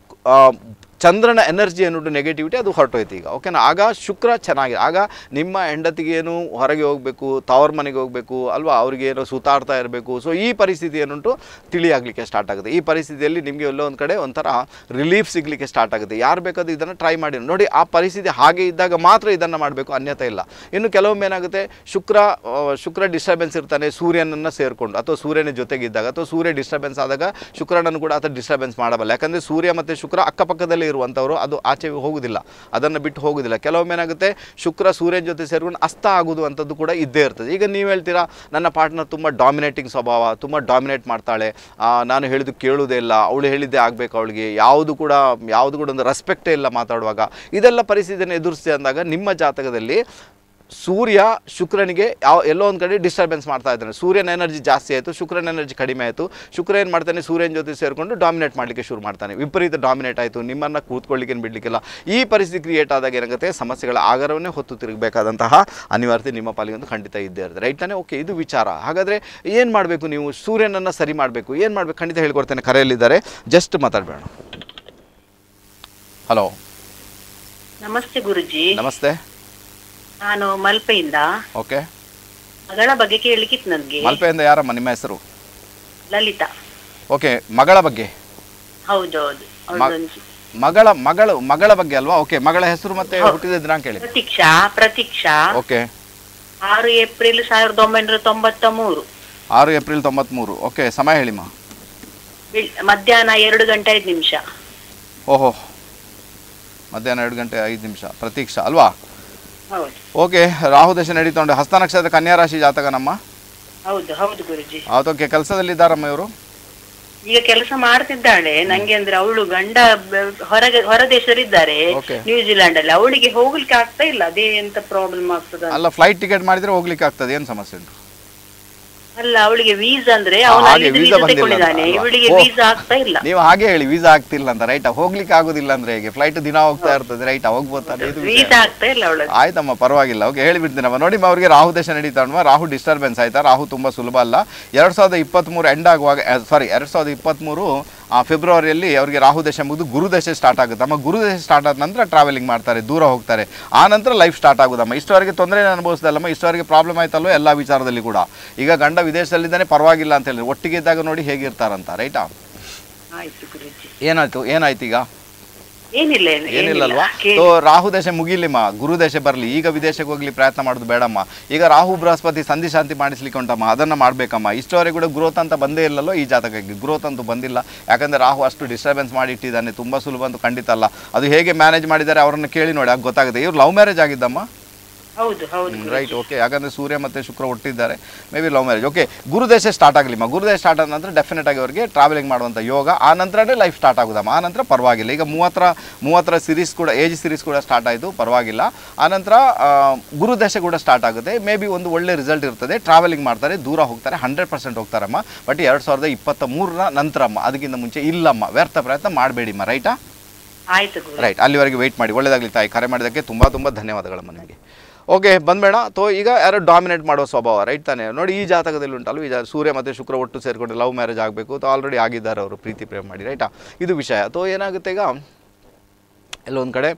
A: ಚಂದ್ರನ ಎನರ್ಜಿ ಅನ್ನೋದು ನೆಗೆಟಿವಿಟಿ ಅದು ಹೊರಟೋಯ್ತು ಈಗ. ಓಕೆನಾ? ಆಗ ಶುಕ್ರ ಚೆನ್ನಾಗಿದೆ. ಆಗ ನಿಮ್ಮ ಹೆಂಡತಿಗೇನು ಹೊರಗೆ ಹೋಗಬೇಕು, ತವರ ಮನೆಗೆ ಹೋಗಬೇಕು ಅಲ್ವಾ, ಅವ್ರಿಗೇನೋ ಸುತ್ತಾಡ್ತಾ ಇರಬೇಕು. ಸೊ ಈ ಪರಿಸ್ಥಿತಿ ಏನುಂಟು ತಿಳಿಯಾಗಲಿಕ್ಕೆ ಸ್ಟಾರ್ಟ್ ಆಗುತ್ತೆ. ಈ ಪರಿಸ್ಥಿತಿಯಲ್ಲಿ ನಿಮಗೆ ಎಲ್ಲೋ ಒಂದು ಕಡೆ ಒಂಥರ ರಿಲೀಫ್ ಸಿಗಲಿಕ್ಕೆ ಸ್ಟಾರ್ಟ್ ಆಗುತ್ತೆ. ಯಾರು ಬೇಕಾದರೂ ಇದನ್ನು ಟ್ರೈ ಮಾಡಿ ನೋಡಿ. ಆ ಪರಿಸ್ಥಿತಿ ಹಾಗೆ ಇದ್ದಾಗ ಮಾತ್ರ ಇದನ್ನು ಮಾಡಬೇಕು, ಅನ್ಯತಾ ಇಲ್ಲ. ಇನ್ನು ಕೆಲವೊಮ್ಮೆ ಏನಾಗುತ್ತೆ, ಶುಕ್ರ ಶುಕ್ರ ಡಿಸ್ಟರ್ಬೆನ್ಸ್ ಇರ್ತಾನೆ ಸೂರ್ಯನನ್ನು ಸೇರಿಕೊಂಡು, ಅಥವಾ ಸೂರ್ಯನ ಜೊತೆಗಿದ್ದಾಗ, ಅಥವಾ ಸೂರ್ಯ ಡಿಸ್ಟರ್ಬೆನ್ಸ್ ಆದಾಗ ಶುಕ್ರನನ್ನು ಕೂಡ ಆತ ಡಿಸ್ಟರ್ಬೆನ್ಸ್ ಮಾಡಬಲ್ಲ. ಯಾಕಂದರೆ ಸೂರ್ಯ ಮತ್ತು ಶುಕ್ರ ಅಕ್ಕಪಕ್ಕದಲ್ಲಿ ಇರುವಂಥವರು, ಅದು ಆಚೆ ಹೋಗುವುದಿಲ್ಲ, ಅದನ್ನು ಬಿಟ್ಟು ಹೋಗುವುದಿಲ್ಲ. ಕೆಲವೊಮ್ಮೆ ಏನಾಗುತ್ತೆ, ಶುಕ್ರ ಸೂರ್ಯನ ಜೊತೆ ಸೇರ್ಕೊಂಡು ಅಸ್ತ ಆಗುವುದು ಅಂಥದ್ದು ಕೂಡ ಇದ್ದೇ ಇರ್ತದೆ. ಈಗ ನೀವು ಹೇಳ್ತೀರಾ, ನನ್ನ ಪಾರ್ಟ್ನರ್ ತುಂಬ ಡಾಮಿನೇಟಿಂಗ್ ಸ್ವಭಾವ, ತುಂಬ ಡಾಮಿನೇಟ್ ಮಾಡ್ತಾಳೆ, ನಾನು ಹೇಳಿದ್ದು ಕೇಳುವುದೇ ಇಲ್ಲ, ಅವಳು ಹೇಳಿದ್ದೇ ಆಗಬೇಕು, ಅವಳಿಗೆ ಯಾವುದು ಕೂಡ ಯಾವುದು ಕೂಡ ಒಂದು ರೆಸ್ಪೆಕ್ಟೇ ಇಲ್ಲ ಮಾತಾಡುವಾಗ. ಇದೆಲ್ಲ ಪರಿಸ್ಥಿತಿಯನ್ನು ಎದುರಿಸಿ ಅಂದಾಗ ನಿಮ್ಮ ಜಾತಕದಲ್ಲಿ ಸೂರ್ಯ ಶುಕ್ರನಿಗೆ ಯಾವ ಎಲ್ಲೋ ಒಂದು ಕಡೆ ಡಿಸ್ಟರ್ಬೆನ್ಸ್ ಮಾಡ್ತಾ ಇದ್ದಾನೆ. ಸೂರ್ಯನ ಎನರ್ಜಿ ಜಾಸ್ತಿ ಆಯಿತು, ಶುಕ್ರನ ಎನರ್ಜಿ ಕಡಿಮೆ ಆಯಿತು. ಶುಕ್ರ ಏನು ಮಾಡ್ತಾನೆ, ಸೂರ್ಯನ ಜೊತೆ ಸೇರಿಕೊಂಡು ಡಾಮಿನೇಟ್ ಮಾಡಲಿಕ್ಕೆ ಶುರು ಮಾಡ್ತಾನೆ. ವಿಪರೀತ ಡಾಮಿನೇಟ್ ಆಯಿತು, ನಿಮ್ಮನ್ನು ಕೂತ್ಕೊಳ್ಳಿಕ್ಕೆ ಬಿಡಲಿಕ್ಕಿಲ್ಲ. ಈ ಪರಿಸ್ಥಿತಿ ಕ್ರಿಯೇಟ್ ಆದಾಗ ಏನಾಗುತ್ತೆ, ಸಮಸ್ಯೆಗಳ ಆಗರವನ್ನೇ ಹೊತ್ತು ತಿರುಗಬೇಕಾದಂತಹ ಅನಿವಾರ್ಯತೆ ನಿಮ್ಮ ಪಾಲಿಗೆ ಖಂಡಿತ ಇದ್ದೇ ಇರ್ತದೆ. ರೈಟ್ ತಾನೆ? ಓಕೆ, ಇದು ವಿಚಾರ. ಹಾಗಾದರೆ ಏನು ಮಾಡಬೇಕು, ನೀವು ಸೂರ್ಯನನ್ನು ಸರಿ ಮಾಡಬೇಕು. ಏನು ಮಾಡಬೇಕು ಖಂಡಿತ ಹೇಳ್ಕೊಡ್ತೇನೆ. ಕರೆಯಲ್ಲಿದ್ದಾರೆ, ಜಸ್ಟ್ ಮಾತಾಡಬೇಡ. ಹಲೋ,
E: ನಮಸ್ತೆ ಗುರುಜಿ.
A: ನಮಸ್ತೆ.
E: ನಾನು ಮಲ್ಪೆಯಿಂದ.
A: ಓಕೆ,
E: ಮಗಳ ಬಗ್ಗೆ ಕೇಳಲಿಕ್ಕಿತ್ತು ನನಗೆ.
A: ಮಲ್ಪೆಯಿಂದ ಯಾರಮ್ಮ ನಿಮ್ಮ ಹೆಸರು?
E: ಲಲಿತಾ.
A: ಓಕೆ, ಮಗಳ ಬಗ್ಗೆ?
E: ಹೌದೌದು.
A: ಮಗಳ ಮಗಳು ಮಗಳ ಬಗ್ಗೆ ಅಲ್ವಾ? ಓಕೆ, ಮಗಳ ಹೆಸರು ಮತ್ತೆ ಹುಟ್ಟಿದ ದಿನಾಂಕ ಹೇಳಿ.
E: ಪ್ರತೀಕ್ಷಾ. ಪ್ರತೀಕ್ಷಾ.
A: ಓಕೆ,
E: ಆರು ಏಪ್ರಿಲ್ ಸಾವಿರದ ಒಂಬೈನೂರ ತೊಂಬತ್ತ ಮೂರು.
A: ಆರು ಏಪ್ರಿಲ್ ತೊಂಬತ್ ಮೂರು. ಓಕೆ, ಸಮಯ ಹೇಳಿಮ್ಮ.
E: ಮಧ್ಯಾಹ್ನ ಎರಡು ಗಂಟೆ ಐದು ನಿಮಿಷ.
A: ಓಹೋ, ಮಧ್ಯಾಹ್ನ ಎರಡು ಗಂಟೆ ಐದು ನಿಮಿಷ. ಪ್ರತೀಕ್ಷಾ ಅಲ್ವಾ?
E: ಹೌದು.
A: ಓಕೆ, ರಾಹು ದಶೆ ನಡೀತೊಂಡೆ. ಹಸ್ತ ನಕ್ಷತ್ರ ಕನ್ಯಾ ರಾಶಿ ಜಾತಕ ನಮ್ಮ.
E: ಹೌದು ಹೌದು ಗುರುಜಿ.
A: ಓಕೆ, ಕೆಲಸದಲ್ಲಿದ್ದಾರಮ್ಮ ಇವರು?
E: ಈಗ ಕೆಲಸ ಮಾಡ್ತಿದ್ದಾಳೆ. ನಂಗೆ ಅಂದ್ರೆ ಅವಳು ಗಂಡ ಹೊರಗೆ ಹೊರ ದೇಶದಲ್ಲಿದ್ದಾರೆ, ನ್ಯೂಜಿಲೆಂಡ್ ಅಲ್ಲಿ. ಅವಳಿಗೆ ಹೋಗ್ಲಿಕ್ಕೆ ಆಗ್ತಾ ಇಲ್ಲ. ಅದೇ ಎಂತ ಪ್ರಾಬ್ಲಮ್ ಆಗ್ತದೆ.
A: ಅಲ್ಲ, ಫ್ಲೈಟ್ ಟಿಕೆಟ್ ಮಾಡಿದ್ರೆ ಹೋಗ್ಲಿಕ್ಕೆ ಆಗ್ತದೆ, ಏನು ಸಮಸ್ಯೆ ಉಂಟು?
E: ಅಲ್ಲ ಅವಳಿಗೆ ವೀಸಾ ಅಂದ್ರೆ ಅವನು ಅಲ್ಲಿ ವೀಸಾ ತಗೊಂಡಿದ್ದಾನೆ, ಇವಳಿಗೆ ವೀಸಾ ಆಗ್ತಾ ಇಲ್ಲ.
A: ನೀವು ಹಾಗೆ ಹೇಳಿ ವೀಸಾ ಆಗ್ತಿಲ್ಲ ಅಂತ, ರೈಟ್? ಹೋಗ್ಲಿಕ್ಕೆ ಆಗುದಿಲ್ಲ ಅಂದ್ರೆ ಹೇಗೆ? ಫ್ಲೈಟ್ ದಿನ ಹೋಗ್ತಾ ಇರ್ತದೆ, ರೈಟ್? ಹೋಗ್ಬೋತಾರೆ, ಇದು
E: ವೀಸಾ ಆಗ್ತಾ ಇಲ್ಲ ಅವಳಿಗೆ.
A: ಆಯ್ತಮ್ಮ, ಪರವಾಗಿಲ್ಲ, ಓಕೆ, ಹೇಳಿಬಿಡ್ತೀನಮ್ಮ. ನೋಡಿ ಅವ್ರಿಗೆ ರಾಹು ದೇಶ ನಡೀತಾ ಉಂಟು, ರಾಹು ಡಿಸ್ಟರ್ಬೆನ್ಸ್ ಆಯ್ತಾ? ರಾಹು ತುಂಬಾ ಸುಲಭ ಅಲ್ಲ. ಎರಡ್ ಸಾವಿರದ ಇಪ್ಪತ್ತ್ ಮೂರು ಎಂಡ್ ಆಗುವಾಗ, ಸಾರಿ ಎರಡ್ ಸಾವಿರದ ಇಪ್ಪತ್ತ್ ಮೂರು ಫೆಬ್ರವರಿಯಲ್ಲಿ ಅವರಿಗೆ ರಾಹು ದೇಶ ಮುಗಿದು ಗುರು ದೇಶ ಸ್ಟಾರ್ಟ್ ಆಗುತ್ತೆ ಅಮ್ಮ. ಗುರು ದೇಶ ಸ್ಟಾರ್ಟ್ ಆದ ನಂತರ ಟ್ರಾವೆಲಿಂಗ್ ಮಾಡ್ತಾರೆ, ದೂರ ಹೋಗ್ತಾರೆ, ಆ ನಂತರ ಲೈಫ್ ಸ್ಟಾರ್ಟ್ ಆಗೋದಮ್ಮ. ಇಷ್ಟವರೆಗೆ ತೊಂದರೆ ಅನುಭವಿಸ್ದಲ್ಲಮ್ಮ, ಇಷ್ಟವರೆಗೆ ಪ್ರಾಬ್ಲಮ್ ಆಯ್ತಲ್ವ ಎಲ್ಲ ವಿಚಾರದಲ್ಲಿ ಕೂಡ. ಈಗ ಗಂಡ ವಿದೇಶದಲ್ಲಿದ್ದಾನೆ, ಪರವಾಗಿಲ್ಲ ಅಂತ ಹೇಳಿ ಒಟ್ಟಿಗೆ ಇದ್ದಾಗ ನೋಡಿ ಹೇಗಿರ್ತಾರಂತ, ರೈಟಾ? ಏನಾಯ್ತು ಏನಾಯ್ತು ಈಗ?
E: ಏನಿಲ್ಲ
A: ಏನಿಲ್ಲಲ್ವಾ? ಸೊ ರಾಹು ದೇಶ ಮುಗಿಲಿಮ್ಮ, ಗುರು ದೇಶ ಬರಲಿ. ಈಗ ವಿದೇಶಕ್ಕೆ ಹೋಗ್ಲಿ ಪ್ರಯತ್ನ ಮಾಡೋದು ಬೇಡಮ್ಮ. ಈಗ ರಾಹು ಬೃಹಸ್ಪತಿ ಸಂಧಿ ಶಾಂತಿ ಮಾಡಿಸ್ಲಿಕ್ಕೆ ಉಂಟಮ್ಮ, ಅದನ್ನು ಮಾಡಬೇಕಮ್ಮ. ಇಷ್ಟವರೆಗೆ ಕೂಡ ಗ್ರೋತ್ ಅಂತ ಬಂದೇ ಇಲ್ಲಲ್ಲೋ ಈ ಜಾತಕಕ್ಕೆ, ಗ್ರೋತ್ ಅಂತೂ ಬಂದಿಲ್ಲ. ಯಾಕಂದರೆ ರಾಹು ಅಷ್ಟು ಡಿಸ್ಟರ್ಬೆನ್ಸ್ ಮಾಡಿ ಇಟ್ಟಿದ್ದಾನೆ, ತುಂಬ ಸುಲಭ ಅಂತೂ ಖಂಡಿತ ಅಲ್ಲ. ಅದು ಹೇಗೆ ಮ್ಯಾನೇಜ್ ಮಾಡಿದ್ದಾರೆ ಅವರನ್ನು ಕೇಳಿ ನೋಡಿ, ಆಗ ಗೊತ್ತಾಗುತ್ತೆ. ಇವ್ರು ಲವ್ ಮ್ಯಾರೇಜ್ ಆಗಿದ್ದಮ್ಮ,
E: ಹೌದು ಹೌದು
A: ರೈಟ್? ಓಕೆ, ಯಾಕಂದರೆ ಸೂರ್ಯ ಮತ್ತು ಶುಕ್ರ ಒಟ್ಟಿದ್ದಾರೆ, maybe love marriage. Okay, ಗುರುದೇಶ ಸ್ಟಾರ್ಟ್ ಆಗಲಿಮ್ಮ. ಗುರುದೇಶ ಸ್ಟಾರ್ಟ್ ಆದ ನಂತರ ಡೆಫಿನೆಟ್ ಆಗಿ ಅವರಿಗೆ ಟ್ರಾವೆಲಿಂಗ್ ಮಾಡುವಂಥ ಯೋಗ, ಆ ನಂತರನೇ ಲೈಫ್ ಸ್ಟಾರ್ಟ್ ಆಗೋದಮ್ಮ. ಆ ನಂತರ ಪರವಾಗಿಲ್ಲ. ಈಗ ಮೂವತ್ತರ ಮೂವತ್ತರ ಸಿರೀಸ್ ಕೂಡ, ಏಜ್ ಸಿರೀಸ್ ಕೂಡ ಸ್ಟಾರ್ಟ್ ಆಯಿತು, ಪರವಾಗಿಲ್ಲ. ಆನಂತರ ಗುರುದೇಶ ಕೂಡ ಸ್ಟಾರ್ಟ್ ಆಗುತ್ತೆ, ಮೇ ಬಿ ಒಂದು ಒಳ್ಳೆ ರಿಸಲ್ಟ್ ಇರ್ತದೆ. ಟ್ರಾವೆಲಿಂಗ್ ಮಾಡ್ತಾರೆ, ದೂರ ಹೋಗ್ತಾರೆ, ಹಂಡ್ರೆಡ್ ಪರ್ಸೆಂಟ್ ಹೋಗ್ತಾರಮ್ಮ. ಬಟ್ ಎರಡು ಸಾವಿರದ ಇಪ್ಪತ್ತ ಮೂರರ ನಂತರಮ್ಮ, ಅದಕ್ಕಿಂತ ಮುಂಚೆ ಇಲ್ಲಮ್ಮ. ವ್ಯರ್ಥ ಪ್ರಯತ್ನ ಮಾಡಬೇಡಿಮ್ಮ, ರೈಟಾ?
E: ಆಯ್ತು,
A: ರೈಟ್. ಅಲ್ಲಿವರೆಗೆ ವೆಯ್ಟ್ ಮಾಡಿ. ಒಳ್ಳೆಯದಾಗಲಿ ತಾಯಿ. ಕರೆ ಮಾಡಿದ್ದಕ್ಕೆ ತುಂಬ ತುಂಬ ಧನ್ಯವಾದಗಳಮ್ಮ ನಿಮಗೆ. ಓಕೆ, ಬಂದ್ಬೇಡ. ತೋ ಈಗ ಯಾರು ಡಾಮಿನೇಟ್ ಮಾಡೋ ಸ್ವಭಾವ, ರೈಟ್ ತಾನೆ? ನೋಡಿ ಈ ಜಾತಕದಲ್ಲಿ ಉಂಟಲ್ಲ, ಈ ಸೂರ್ಯ ಮತ್ತು ಶುಕ್ರ ಒಟ್ಟು ಸೇರಿಕೊಂಡು ಲವ್ ಮ್ಯಾರೇಜ್ ಆಗಬೇಕು, ತೋ ಆಲ್ರೆಡಿ ಆಗಿದ್ದಾರೆ ಅವರು, ಪ್ರೀತಿ ಪ್ರೇಮ ಮಾಡಿ, ರೈಟಾ? ಇದು ವಿಷಯ. ತೋ ಏನಾಗುತ್ತೆ ಈಗ ಎಲ್ಲೊಂದು ಕಡೆ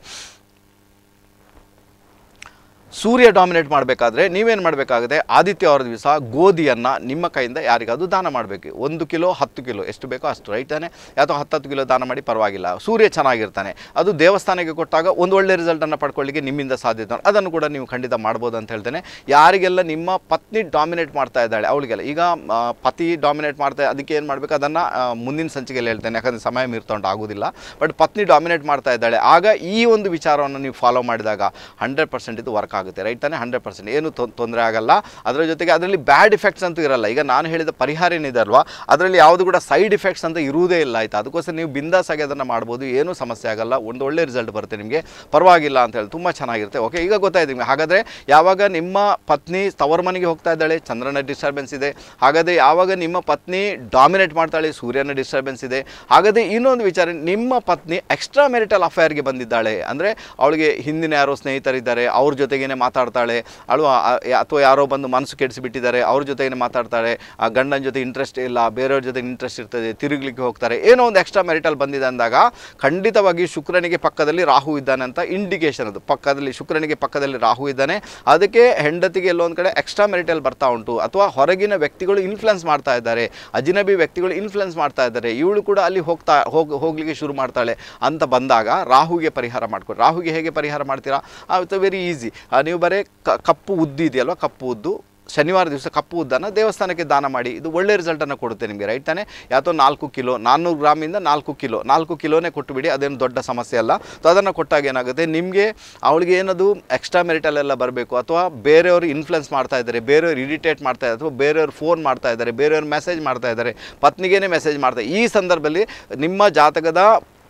A: ಸೂರ್ಯ ಡಾಮಿನೇಟ್ ಮಾಡಬೇಕಾದ್ರೆ ನೀವೇನು ಮಾಡಬೇಕಾಗುತ್ತೆ? ಆದಿತ್ಯವಾರ ದಿವಸ ಗೋಧಿಯನ್ನು ನಿಮ್ಮ ಕೈಯಿಂದ ಯಾರಿಗಾದರೂ ದಾನ ಮಾಡಬೇಕು. ಒಂದು ಕಿಲೋ ಹತ್ತು ಕಿಲೋ ಎಷ್ಟು ಬೇಕೋ ಅಷ್ಟು, ರೈಟ್ ತಾನೆ? ಅಥವಾ ಹತ್ತತ್ತು ಕಿಲೋ ದಾನ ಮಾಡಿ, ಪರವಾಗಿಲ್ಲ. ಸೂರ್ಯ ಚೆನ್ನಾಗಿರ್ತಾನೆ, ಅದು ದೇವಸ್ಥಾನಕ್ಕೆ ಕೊಟ್ಟಾಗ ಒಂದು ಒಳ್ಳೆ ರಿಸಲ್ಟನ್ನು ಪಡ್ಕೊಳ್ಳಿಕ್ಕೆ ನಿಮ್ಮಿಂದ ಸಾಧ್ಯತೆ, ಅದನ್ನು ಕೂಡ ನೀವು ಖಂಡಿತ ಮಾಡ್ಬೋದು ಅಂತ ಹೇಳ್ತೇನೆ. ಯಾರಿಗೆಲ್ಲ ನಿಮ್ಮ ಪತ್ನಿ ಡಾಮಿನೇಟ್ ಮಾಡ್ತಾ ಇದ್ದಾಳೆ ಅವಳಿಗೆಲ್ಲ, ಈಗ ಪತಿ ಡಾಮಿನೇಟ್ ಮಾಡ್ತಾ, ಅದಕ್ಕೆ ಏನು ಮಾಡಬೇಕು ಅದನ್ನು ಮುಂದಿನ ಸಂಚಿಕೆಯಲ್ಲಿ ಹೇಳ್ತೇನೆ, ಯಾಕಂದರೆ ಸಮಯ ಮೀರ್ತಾ ಉಂಟು, ಆಗೋದಿಲ್ಲ. ಬಟ್ ಪತ್ನಿ ಡಾಮಿನೇಟ್ ಮಾಡ್ತಾ ಇದ್ದಾಳೆ, ಆಗ ಈ ಒಂದು ವಿಚಾರವನ್ನು ನೀವು ಫಾಲೋ ಮಾಡಿದಾಗ ಹಂಡ್ರೆಡ್ ಪರ್ಸೆಂಟ್ ಇದು ವರ್ಕ್ ಆಗುತ್ತೆ, ರೈಟ್ ತಾನೆ? ಹಂಡ್ರೆಡ್ ಪರ್ಸೆಂಟ್ ಏನು ತೊಂದರೆ ಆಗಲ್ಲ. ಅದರ ಜೊತೆಗೆ ಅದರಲ್ಲಿ ಬ್ಯಾಡ್ ಇಫೆಕ್ಟ್ಸ್ ಅಂತೂ ಇರಲ್ಲ. ಈಗ ನಾನು ಹೇಳಿದ ಪರಿಹಾರ ಏನಿದೆ ಅಲ್ವಾ, ಅದರಲ್ಲಿ ಯಾವುದು ಕೂಡ ಸೈಡ್ ಇಫೆಕ್ಟ್ಸ್ ಅಂತ ಇರುವುದೇ ಇಲ್ಲ, ಆಯಿತಾ? ಅದಕ್ಕೋಸ್ಕರ ನೀವು ಬಿಂದಾಸ್ ಆಗಿ ಅದನ್ನು ಮಾಡ್ಬೋದು, ಏನೂ ಸಮಸ್ಯೆ ಆಗಲ್ಲ, ಒಂದು ಒಳ್ಳೆ ರಿಸಲ್ಟ್ ಬರುತ್ತೆ ನಿಮಗೆ, ಪರವಾಗಿಲ್ಲ ಅಂತ ಹೇಳಿ, ತುಂಬ ಚೆನ್ನಾಗಿರುತ್ತೆ. ಓಕೆ, ಈಗ ಗೊತ್ತಾಯ್ತು ನಿಮಗೆ. ಹಾಗಾದರೆ ಯಾವಾಗ ನಿಮ್ಮ ಪತ್ನಿ ತವರ ಮನೆಗೆ ಹೋಗ್ತಾ ಇದ್ದಾಳೆ, ಚಂದ್ರನ ಡಿಸ್ಟರ್ಬೆನ್ಸ್ ಇದೆ. ಹಾಗಾದರೆ ಯಾವಾಗ ನಿಮ್ಮ ಪತ್ನಿ ಡಾಮಿನೇಟ್ ಮಾಡ್ತಾಳೆ, ಸೂರ್ಯನ ಡಿಸ್ಟರ್ಬೆನ್ಸ್ ಇದೆ. ಹಾಗಾದರೆ ಇನ್ನೊಂದು ವಿಚಾರ, ನಿಮ್ಮ ಪತ್ನಿ ಎಕ್ಸ್ಟ್ರಾ ಮೆರಿಟಲ್ ಅಫೇರ್ಗೆ ಬಂದಿದ್ದಾಳೆ ಅಂದರೆ, ಅವಳಿಗೆ ಹಿಂದಿನ ಯಾರೋ ಸ್ನೇಹಿತರಿದ್ದಾರೆ, ಅವ್ರ ಜೊತೆಗೇನೆ ಮಾತಾಡ್ತಾಳೆ ಅಲ್ವಾ, ಅಥವಾ ಯಾರೋ ಬಂದು ಮನಸ್ಸು ಕೆಡಿಸಿಬಿಟ್ಟಿದ್ದಾರೆ, ಅವ್ರ ಜೊತೆಗೇನೆ ಮಾತಾಡ್ತಾಳೆ, ಆ ಗಂಡನ ಜೊತೆ ಇಂಟ್ರೆಸ್ಟ್ ಇಲ್ಲ, ಬೇರೆಯವ್ರ ಜೊತೆ ಇಂಟ್ರೆಸ್ಟ್ ಇರ್ತದೆ, ತಿರುಗಲಿಕ್ಕೆ ಹೋಗ್ತಾರೆ, ಏನೋ ಒಂದು ಎಕ್ಸ್ಟ್ರಾ ಮೆರಿಟಲ್ ಬಂದಿದೆ ಅಂದಾಗ ಖಂಡಿತವಾಗಿ ಶುಕ್ರನಿಗೆ ಪಕ್ಕದಲ್ಲಿ ರಾಹು ಇದ್ದಾನೆ ಅಂತ ಇಂಡಿಕೇಶನ್. ಅದು ಪಕ್ಕದಲ್ಲಿ ಶುಕ್ರನಿಗೆ ಪಕ್ಕದಲ್ಲಿ ರಾಹು ಇದ್ದಾನೆ, ಅದಕ್ಕೆ ಹೆಂಡತಿಗೆ ಎಲ್ಲೊಂದು ಕಡೆ ಎಕ್ಸ್ಟ್ರಾ ಮೆರಿಟಲ್ ಬರ್ತಾ ಉಂಟು, ಅಥವಾ ಹೊರಗಿನ ವ್ಯಕ್ತಿಗಳು ಇನ್ಫ್ಲುಯೆನ್ಸ್ ಮಾಡ್ತಾ ಇದ್ದಾರೆ, ಅಜಿನಬಿ ವ್ಯಕ್ತಿಗಳು ಇನ್ಫ್ಲುಯೆನ್ಸ್ ಮಾಡ್ತಾ ಇದ್ದಾರೆ, ಇವಳು ಕೂಡ ಅಲ್ಲಿ ಹೋಗ್ತಾ ಹೋಗಿ ಹೋಗ್ಲಿಕ್ಕೆ ಶುರು ಮಾಡ್ತಾಳೆ ಅಂತ ಬಂದಾಗ ರಾಹುಗೆ ಪರಿಹಾರ ಮಾಡ್ಕೊಡಿ. ರಾಹುಗೆ ಹೇಗೆ ಪರಿಹಾರ ಮಾಡ್ತೀರಾ? ಅದು ವೆರಿ ಈಸಿ. ನೀವು ಬರೀ ಕಪ್ಪು ಉದ್ದು ಇದೆಯಲ್ವ, ಕಪ್ಪು ಉದ್ದು ಶನಿವಾರ ದಿವಸ ಕಪ್ಪು ಉದ್ದನ್ನು ದೇವಸ್ಥಾನಕ್ಕೆ ದಾನ ಮಾಡಿ, ಇದು ಒಳ್ಳೆ ರಿಸಲ್ಟನ್ನು ಕೊಡುತ್ತೆ ನಿಮಗೆ, ರೈಟ್ ತಾನೆ? ಯಾತೋ ನಾಲ್ಕು ಕಿಲೋ ನಾನ್ನೂರು ಗ್ರಾಮಿಂದ ನಾಲ್ಕು ಕಿಲೋ ನಾಲ್ಕು ಕಿಲೋನೇ ಕೊಟ್ಟುಬಿಡಿ, ಅದೇನು ದೊಡ್ಡ ಸಮಸ್ಯೆ ಅಲ್ಲ. ಸೊ ಅದನ್ನು ಕೊಟ್ಟಾಗ ಏನಾಗುತ್ತೆ, ನಿಮಗೆ ಅವಳಿಗೆ ಏನದು ಎಕ್ಸ್ಟ್ರಾ ಮೆರಿಟಲ್ ಎಲ್ಲ ಬರಬೇಕು, ಅಥವಾ ಬೇರೆಯವರು ಇನ್ಫ್ಲುಯೆನ್ಸ್ ಮಾಡ್ತಾ ಇದ್ದಾರೆ, ಬೇರೆಯವರು ಇರಿಟೇಟ್ ಮಾಡ್ತಾ ಇದ್ದಾರೆ, ಅಥವಾ ಬೇರೆಯವರು ಫೋನ್ ಮಾಡ್ತಾ ಇದ್ದಾರೆ, ಬೇರೆಯವರು ಮೆಸೇಜ್ ಮಾಡ್ತಾ ಇದ್ದಾರೆ, ಪತ್ನಿಗೇನೆ ಮೆಸೇಜ್ ಮಾಡ್ತಾರೆ, ಈ ಸಂದರ್ಭದಲ್ಲಿ ನಿಮ್ಮ ಜಾತಕದ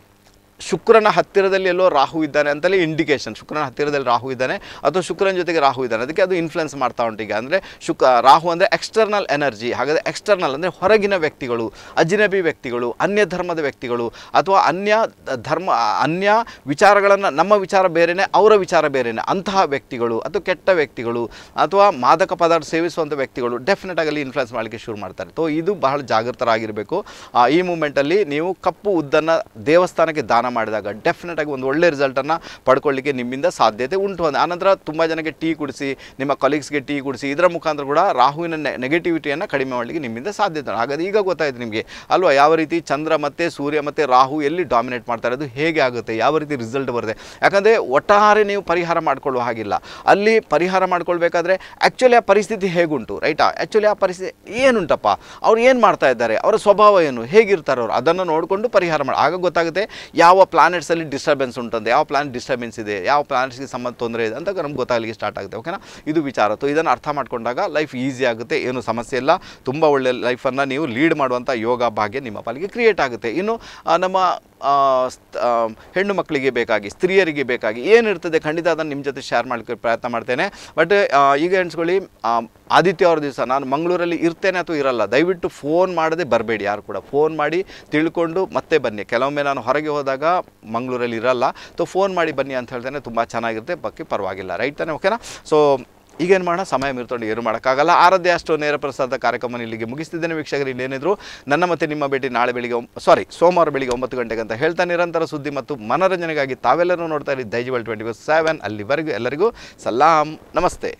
A: ಶುಕ್ರನ ಹತ್ತಿರದಲ್ಲಿ ಎಲ್ಲೋ ರಾಹು ಇದ್ದಾನೆ ಅಂತಲೇ ಇಂಡಿಕೇಶನ್. ಶುಕ್ರನ ಹತ್ತಿರದಲ್ಲಿ ರಾಹು ಇದ್ದಾನೆ ಅಥವಾ ಶುಕ್ರನ ಜೊತೆಗೆ ರಾಹು ಇದ್ದಾನೆ, ಅದಕ್ಕೆ ಅದು ಇನ್ಫ್ಲುಯೆನ್ಸ್ ಮಾಡ್ತಾ ಉಂಟು. ಈಗ ಅಂದರೆ ಶುಕ್ ರಾಹು ಅಂದರೆ ಎಕ್ಸ್ಟರ್ನಲ್ ಎನರ್ಜಿ. ಹಾಗಾದರೆ ಎಕ್ಸ್ಟರ್ನಲ್ ಅಂದರೆ ಹೊರಗಿನ ವ್ಯಕ್ತಿಗಳು, ಅಜಿನಬಿ ವ್ಯಕ್ತಿಗಳು, ಅನ್ಯ ಧರ್ಮದ ವ್ಯಕ್ತಿಗಳು, ಅಥವಾ ಅನ್ಯ ಧರ್ಮ ಅನ್ಯ ವಿಚಾರಗಳನ್ನು, ನಮ್ಮ ವಿಚಾರ ಬೇರೆಯೇ ಅವರ ವಿಚಾರ ಬೇರೆಯೇ, ಅಂತಹ ವ್ಯಕ್ತಿಗಳು, ಅಥವಾ ಕೆಟ್ಟ ವ್ಯಕ್ತಿಗಳು, ಅಥವಾ ಮಾದಕ ಪದಾರ್ಥ ಸೇವಿಸುವಂಥ ವ್ಯಕ್ತಿಗಳು ಡೆಫಿನೆಟ್ ಆಗಿ ಇನ್ಫ್ಲುಯೆನ್ಸ್ ಮಾಡಲಿಕ್ಕೆ ಶುರು ಮಾಡ್ತಾರೆ. ಸೊ ಇದು ಬಹಳ ಜಾಗೃತರಾಗಿರಬೇಕು. ಈ ಮೂಮೆಂಟಲ್ಲಿ ನೀವು ಕಪ್ಪು ಉದ್ದನ್ನು ದೇವಸ್ಥಾನಕ್ಕೆ ದಾನ ಮಾಡಿದಾಗ ಡೆಫಿನೆಟ್ ಆಗಿ ಒಂದು ಒಳ್ಳೆ ರಿಸಲ್ಟನ್ನು ಪಡ್ಕೊಳ್ಳಿಕ್ಕೆ ನಿಮ್ಮಿಂದ ಸಾಧ್ಯತೆ ಉಂಟು. ಆನಂತರ ತುಂಬ ಜನಕ್ಕೆ ಟೀ ಕುಡಿಸಿ, ನಿಮ್ಮ ಕಲೀಗ್ಸ್ಗೆ ಟೀ ಕುಡಿಸಿ, ಇದರ ಮುಖಾಂತರ ಕೂಡ ರಾಹುವಿನ ನೆಗೆಟಿವಿಟಿಯನ್ನು ಕಡಿಮೆ ಮಾಡಲಿಕ್ಕೆ ನಿಮ್ಮಿಂದ ಸಾಧ್ಯತೆ. ಹಾಗಾದರೆ ಈಗ ಗೊತ್ತಾಯಿತು ನಿಮಗೆ ಅಲ್ವಾ, ಯಾವ ರೀತಿ ಚಂದ್ರ ಮತ್ತು ಸೂರ್ಯ ಮತ್ತು ರಾಹು ಎಲ್ಲಿ ಡಾಮಿನೇಟ್ ಮಾಡ್ತಾರೆ, ಅದು ಹೇಗೆ ಆಗುತ್ತೆ, ಯಾವ ರೀತಿ ರಿಸಲ್ಟ್ ಬರುತ್ತೆ. ಯಾಕಂದರೆ ಒಟ್ಟಾರೆ ನೀವು ಪರಿಹಾರ ಮಾಡಿಕೊಳ್ಳುವ ಹಾಗಿಲ್ಲ, ಅಲ್ಲಿ ಪರಿಹಾರ ಮಾಡ್ಕೊಳ್ಬೇಕಾದ್ರೆ ಆ್ಯಕ್ಚುಲಿ ಆ ಪರಿಸ್ಥಿತಿ ಹೇಗುಂಟು, ರೈಟಾ? ಆ್ಯಕ್ಚುಲಿ ಆ ಪರಿಸ್ಥಿತಿ ಏನುಂಟಪ್ಪ, ಅವ್ರು ಏನು ಮಾಡ್ತಾ ಇದ್ದಾರೆ, ಅವರ ಸ್ವಭಾವ ಏನು, ಹೇಗಿರ್ತಾರೆ ಅವರು, ಅದನ್ನು ನೋಡಿಕೊಂಡು ಪರಿಹಾರ ಮಾಡಿ. ಆಗ ಗೊತ್ತಾಗುತ್ತೆ ಯಾವ ಪ್ಲಾನೆಟ್ಸಲ್ಲಿ ಡಿಸ್ಟರ್ಬೆನ್ಸ್ ಉಂಟಂತೆ, ಯಾವ ಪ್ಲಾನೆಟ್ ಡಿಸ್ಟರ್ಬೆನ್ಸ್ ಇದೆ, ಯಾವ ಪ್ಲಾನೆಟ್ಸ್ಗೆ ಸಂಬಂಧ ತೊಂದರೆ ಇದೆ ಅಂತ ನಮ್ಗೆ ಗೊತ್ತಾಗಲಿಕ್ಕೆ ಸ್ಟಾರ್ಟ್ ಆಗುತ್ತೆ. ಓಕೆನಾ? ಇದು ವಿಚಾರ. ಸೊ ಇದನ್ನು ಅರ್ಥ ಮಾಡ್ಕೊಂಡಾಗ ಲೈಫ್ ಈಸಿ ಆಗುತ್ತೆ, ಏನು ಸಮಸ್ಯೆ ಇಲ್ಲ, ತುಂಬ ಒಳ್ಳೆ ಲೈಫನ್ನು ನೀವು ಲೀಡ್ ಮಾಡುವಂಥ ಯೋಗ ಭಾಗ್ಯ ನಿಮ್ಮ ಪಾಲಿಗೆ ಕ್ರಿಯೇಟ್ ಆಗುತ್ತೆ. ಇನ್ನು ನಮ್ಮ ಹೆಣ್ಣು ಮಕ್ಕಳಿಗೆ ಬೇಕಾಗಿ ಸ್ತ್ರೀಯರಿಗೆ ಬೇಕಾಗಿ ಏನಿರ್ತದೆ ಖಂಡಿತ ಅದನ್ನು ನಿಮ್ಮ ಜೊತೆ ಶೇರ್ ಮಾಡಲಿಕ್ಕೆ ಪ್ರಯತ್ನ ಮಾಡ್ತೇನೆ. ಬಟ್ ಈಗ ಎಣಿಸ್ಕೊಳ್ಳಿ, ಆದಿತ್ಯ ಅವ್ರ ದಿವಸ ನಾನು ಮಂಗಳೂರಲ್ಲಿ ಇರ್ತೇನೆ ಅಥವಾ ಇರಲ್ಲ, ದಯವಿಟ್ಟು ಫೋನ್ ಮಾಡದೆ ಬರಬೇಡಿ. ಯಾರು ಕೂಡ ಫೋನ್ ಮಾಡಿ ತಿಳ್ಕೊಂಡು ಮತ್ತೆ ಬನ್ನಿ. ಕೆಲವೊಮ್ಮೆ ನಾನು ಹೊರಗೆ ಹೋದಾಗ ಮಂಗಳೂರಲ್ಲಿ ಇರಲ್ಲ, ಸೊ ಫೋನ್ ಮಾಡಿ ಬನ್ನಿ ಅಂತ ಹೇಳ್ತೇನೆ. ತುಂಬ ಚೆನ್ನಾಗಿರುತ್ತೆ, ಬಗ್ಗೆ ಪರವಾಗಿಲ್ಲ, ರೈಟ್ ತಾನೆ? ಓಕೆನಾ? ಸೊ ಈಗೇನು ಮಾಡೋಣ, ಸಮಯ ಮೀರ್ಕೊಂಡು ಏನು ಮಾಡೋಕ್ಕಾಗಲ್ಲ. ಆರಾಧ್ಯ ಅಷ್ಟು ನೇರ ಪ್ರಸಾದ ಕಾರ್ಯಕ್ರಮ ಇಲ್ಲಿಗೆ ಮುಗಿಸ್ತಿದ್ದೇನೆ ವೀಕ್ಷಕರು. ಇನ್ನೇನಿದ್ರು ನನ್ನ ಮತ್ತೆ ನಿಮ್ಮ ಭೇಟಿ ನಾಳೆ ಬೆಳಿಗ್ಗೆ ಸಾರಿ ಸೋಮವಾರ ಬೆಳಿಗ್ಗೆ ಒಂಬತ್ತು ಗಂಟೆಗೆ ಅಂತ ಹೇಳ್ತಾ ನಿರಂತರ ಸುದ್ದಿ ಮತ್ತು ಮನೋರಂಜನೆಗಾಗಿ ತಾವೆಲ್ಲರೂ ನೋಡ್ತಾ ಇರಿ ದೈಜಿವಲ್ ಟ್ವೆಂಟಿ ಫೋರ್ ಸೆವೆನ್. ಅಲ್ಲಿವರೆಗೂ ಎಲ್ಲರಿಗೂ ಸಲಾಂ, ನಮಸ್ತೆ.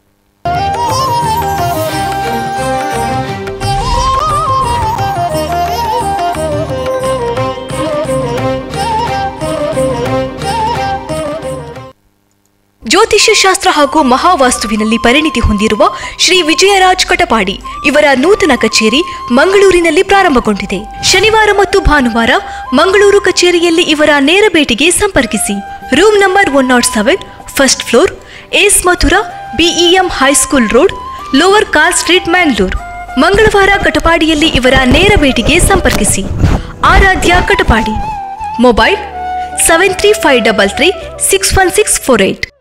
F: ಜ್ಯೋತಿಷ್ಯ ಶಾಸ್ತ್ರ ಹಾಗೂ ಮಹಾವಾಸ್ತುವಿನಲ್ಲಿ ಪರಿಣಿತಿ ಹೊಂದಿರುವ ಶ್ರೀ ವಿಜಯರಾಜ್ ಕಟಪಾಡಿ ಇವರ ನೂತನ ಕಚೇರಿ ಮಂಗಳೂರಿನಲ್ಲಿ ಪ್ರಾರಂಭಗೊಂಡಿದೆ. ಶನಿವಾರ ಮತ್ತು ಭಾನುವಾರ ಮಂಗಳೂರು ಕಚೇರಿಯಲ್ಲಿ ಇವರ ನೇರ ಭೇಟಿಗೆ ಸಂಪರ್ಕಿಸಿ. Room number one not seven, first floor, S Mathura, BEM high school road, lower car street, Mangalore. ಮಂಗಳವಾರ ಕಟಪಾಡಿಯಲ್ಲಿ ಇವರ ನೇರ ಭೇಟಿಗೆ ಸಂಪರ್ಕಿಸಿ. Aaradhya Katapadi. Mobile seven three five double three six one six four eight.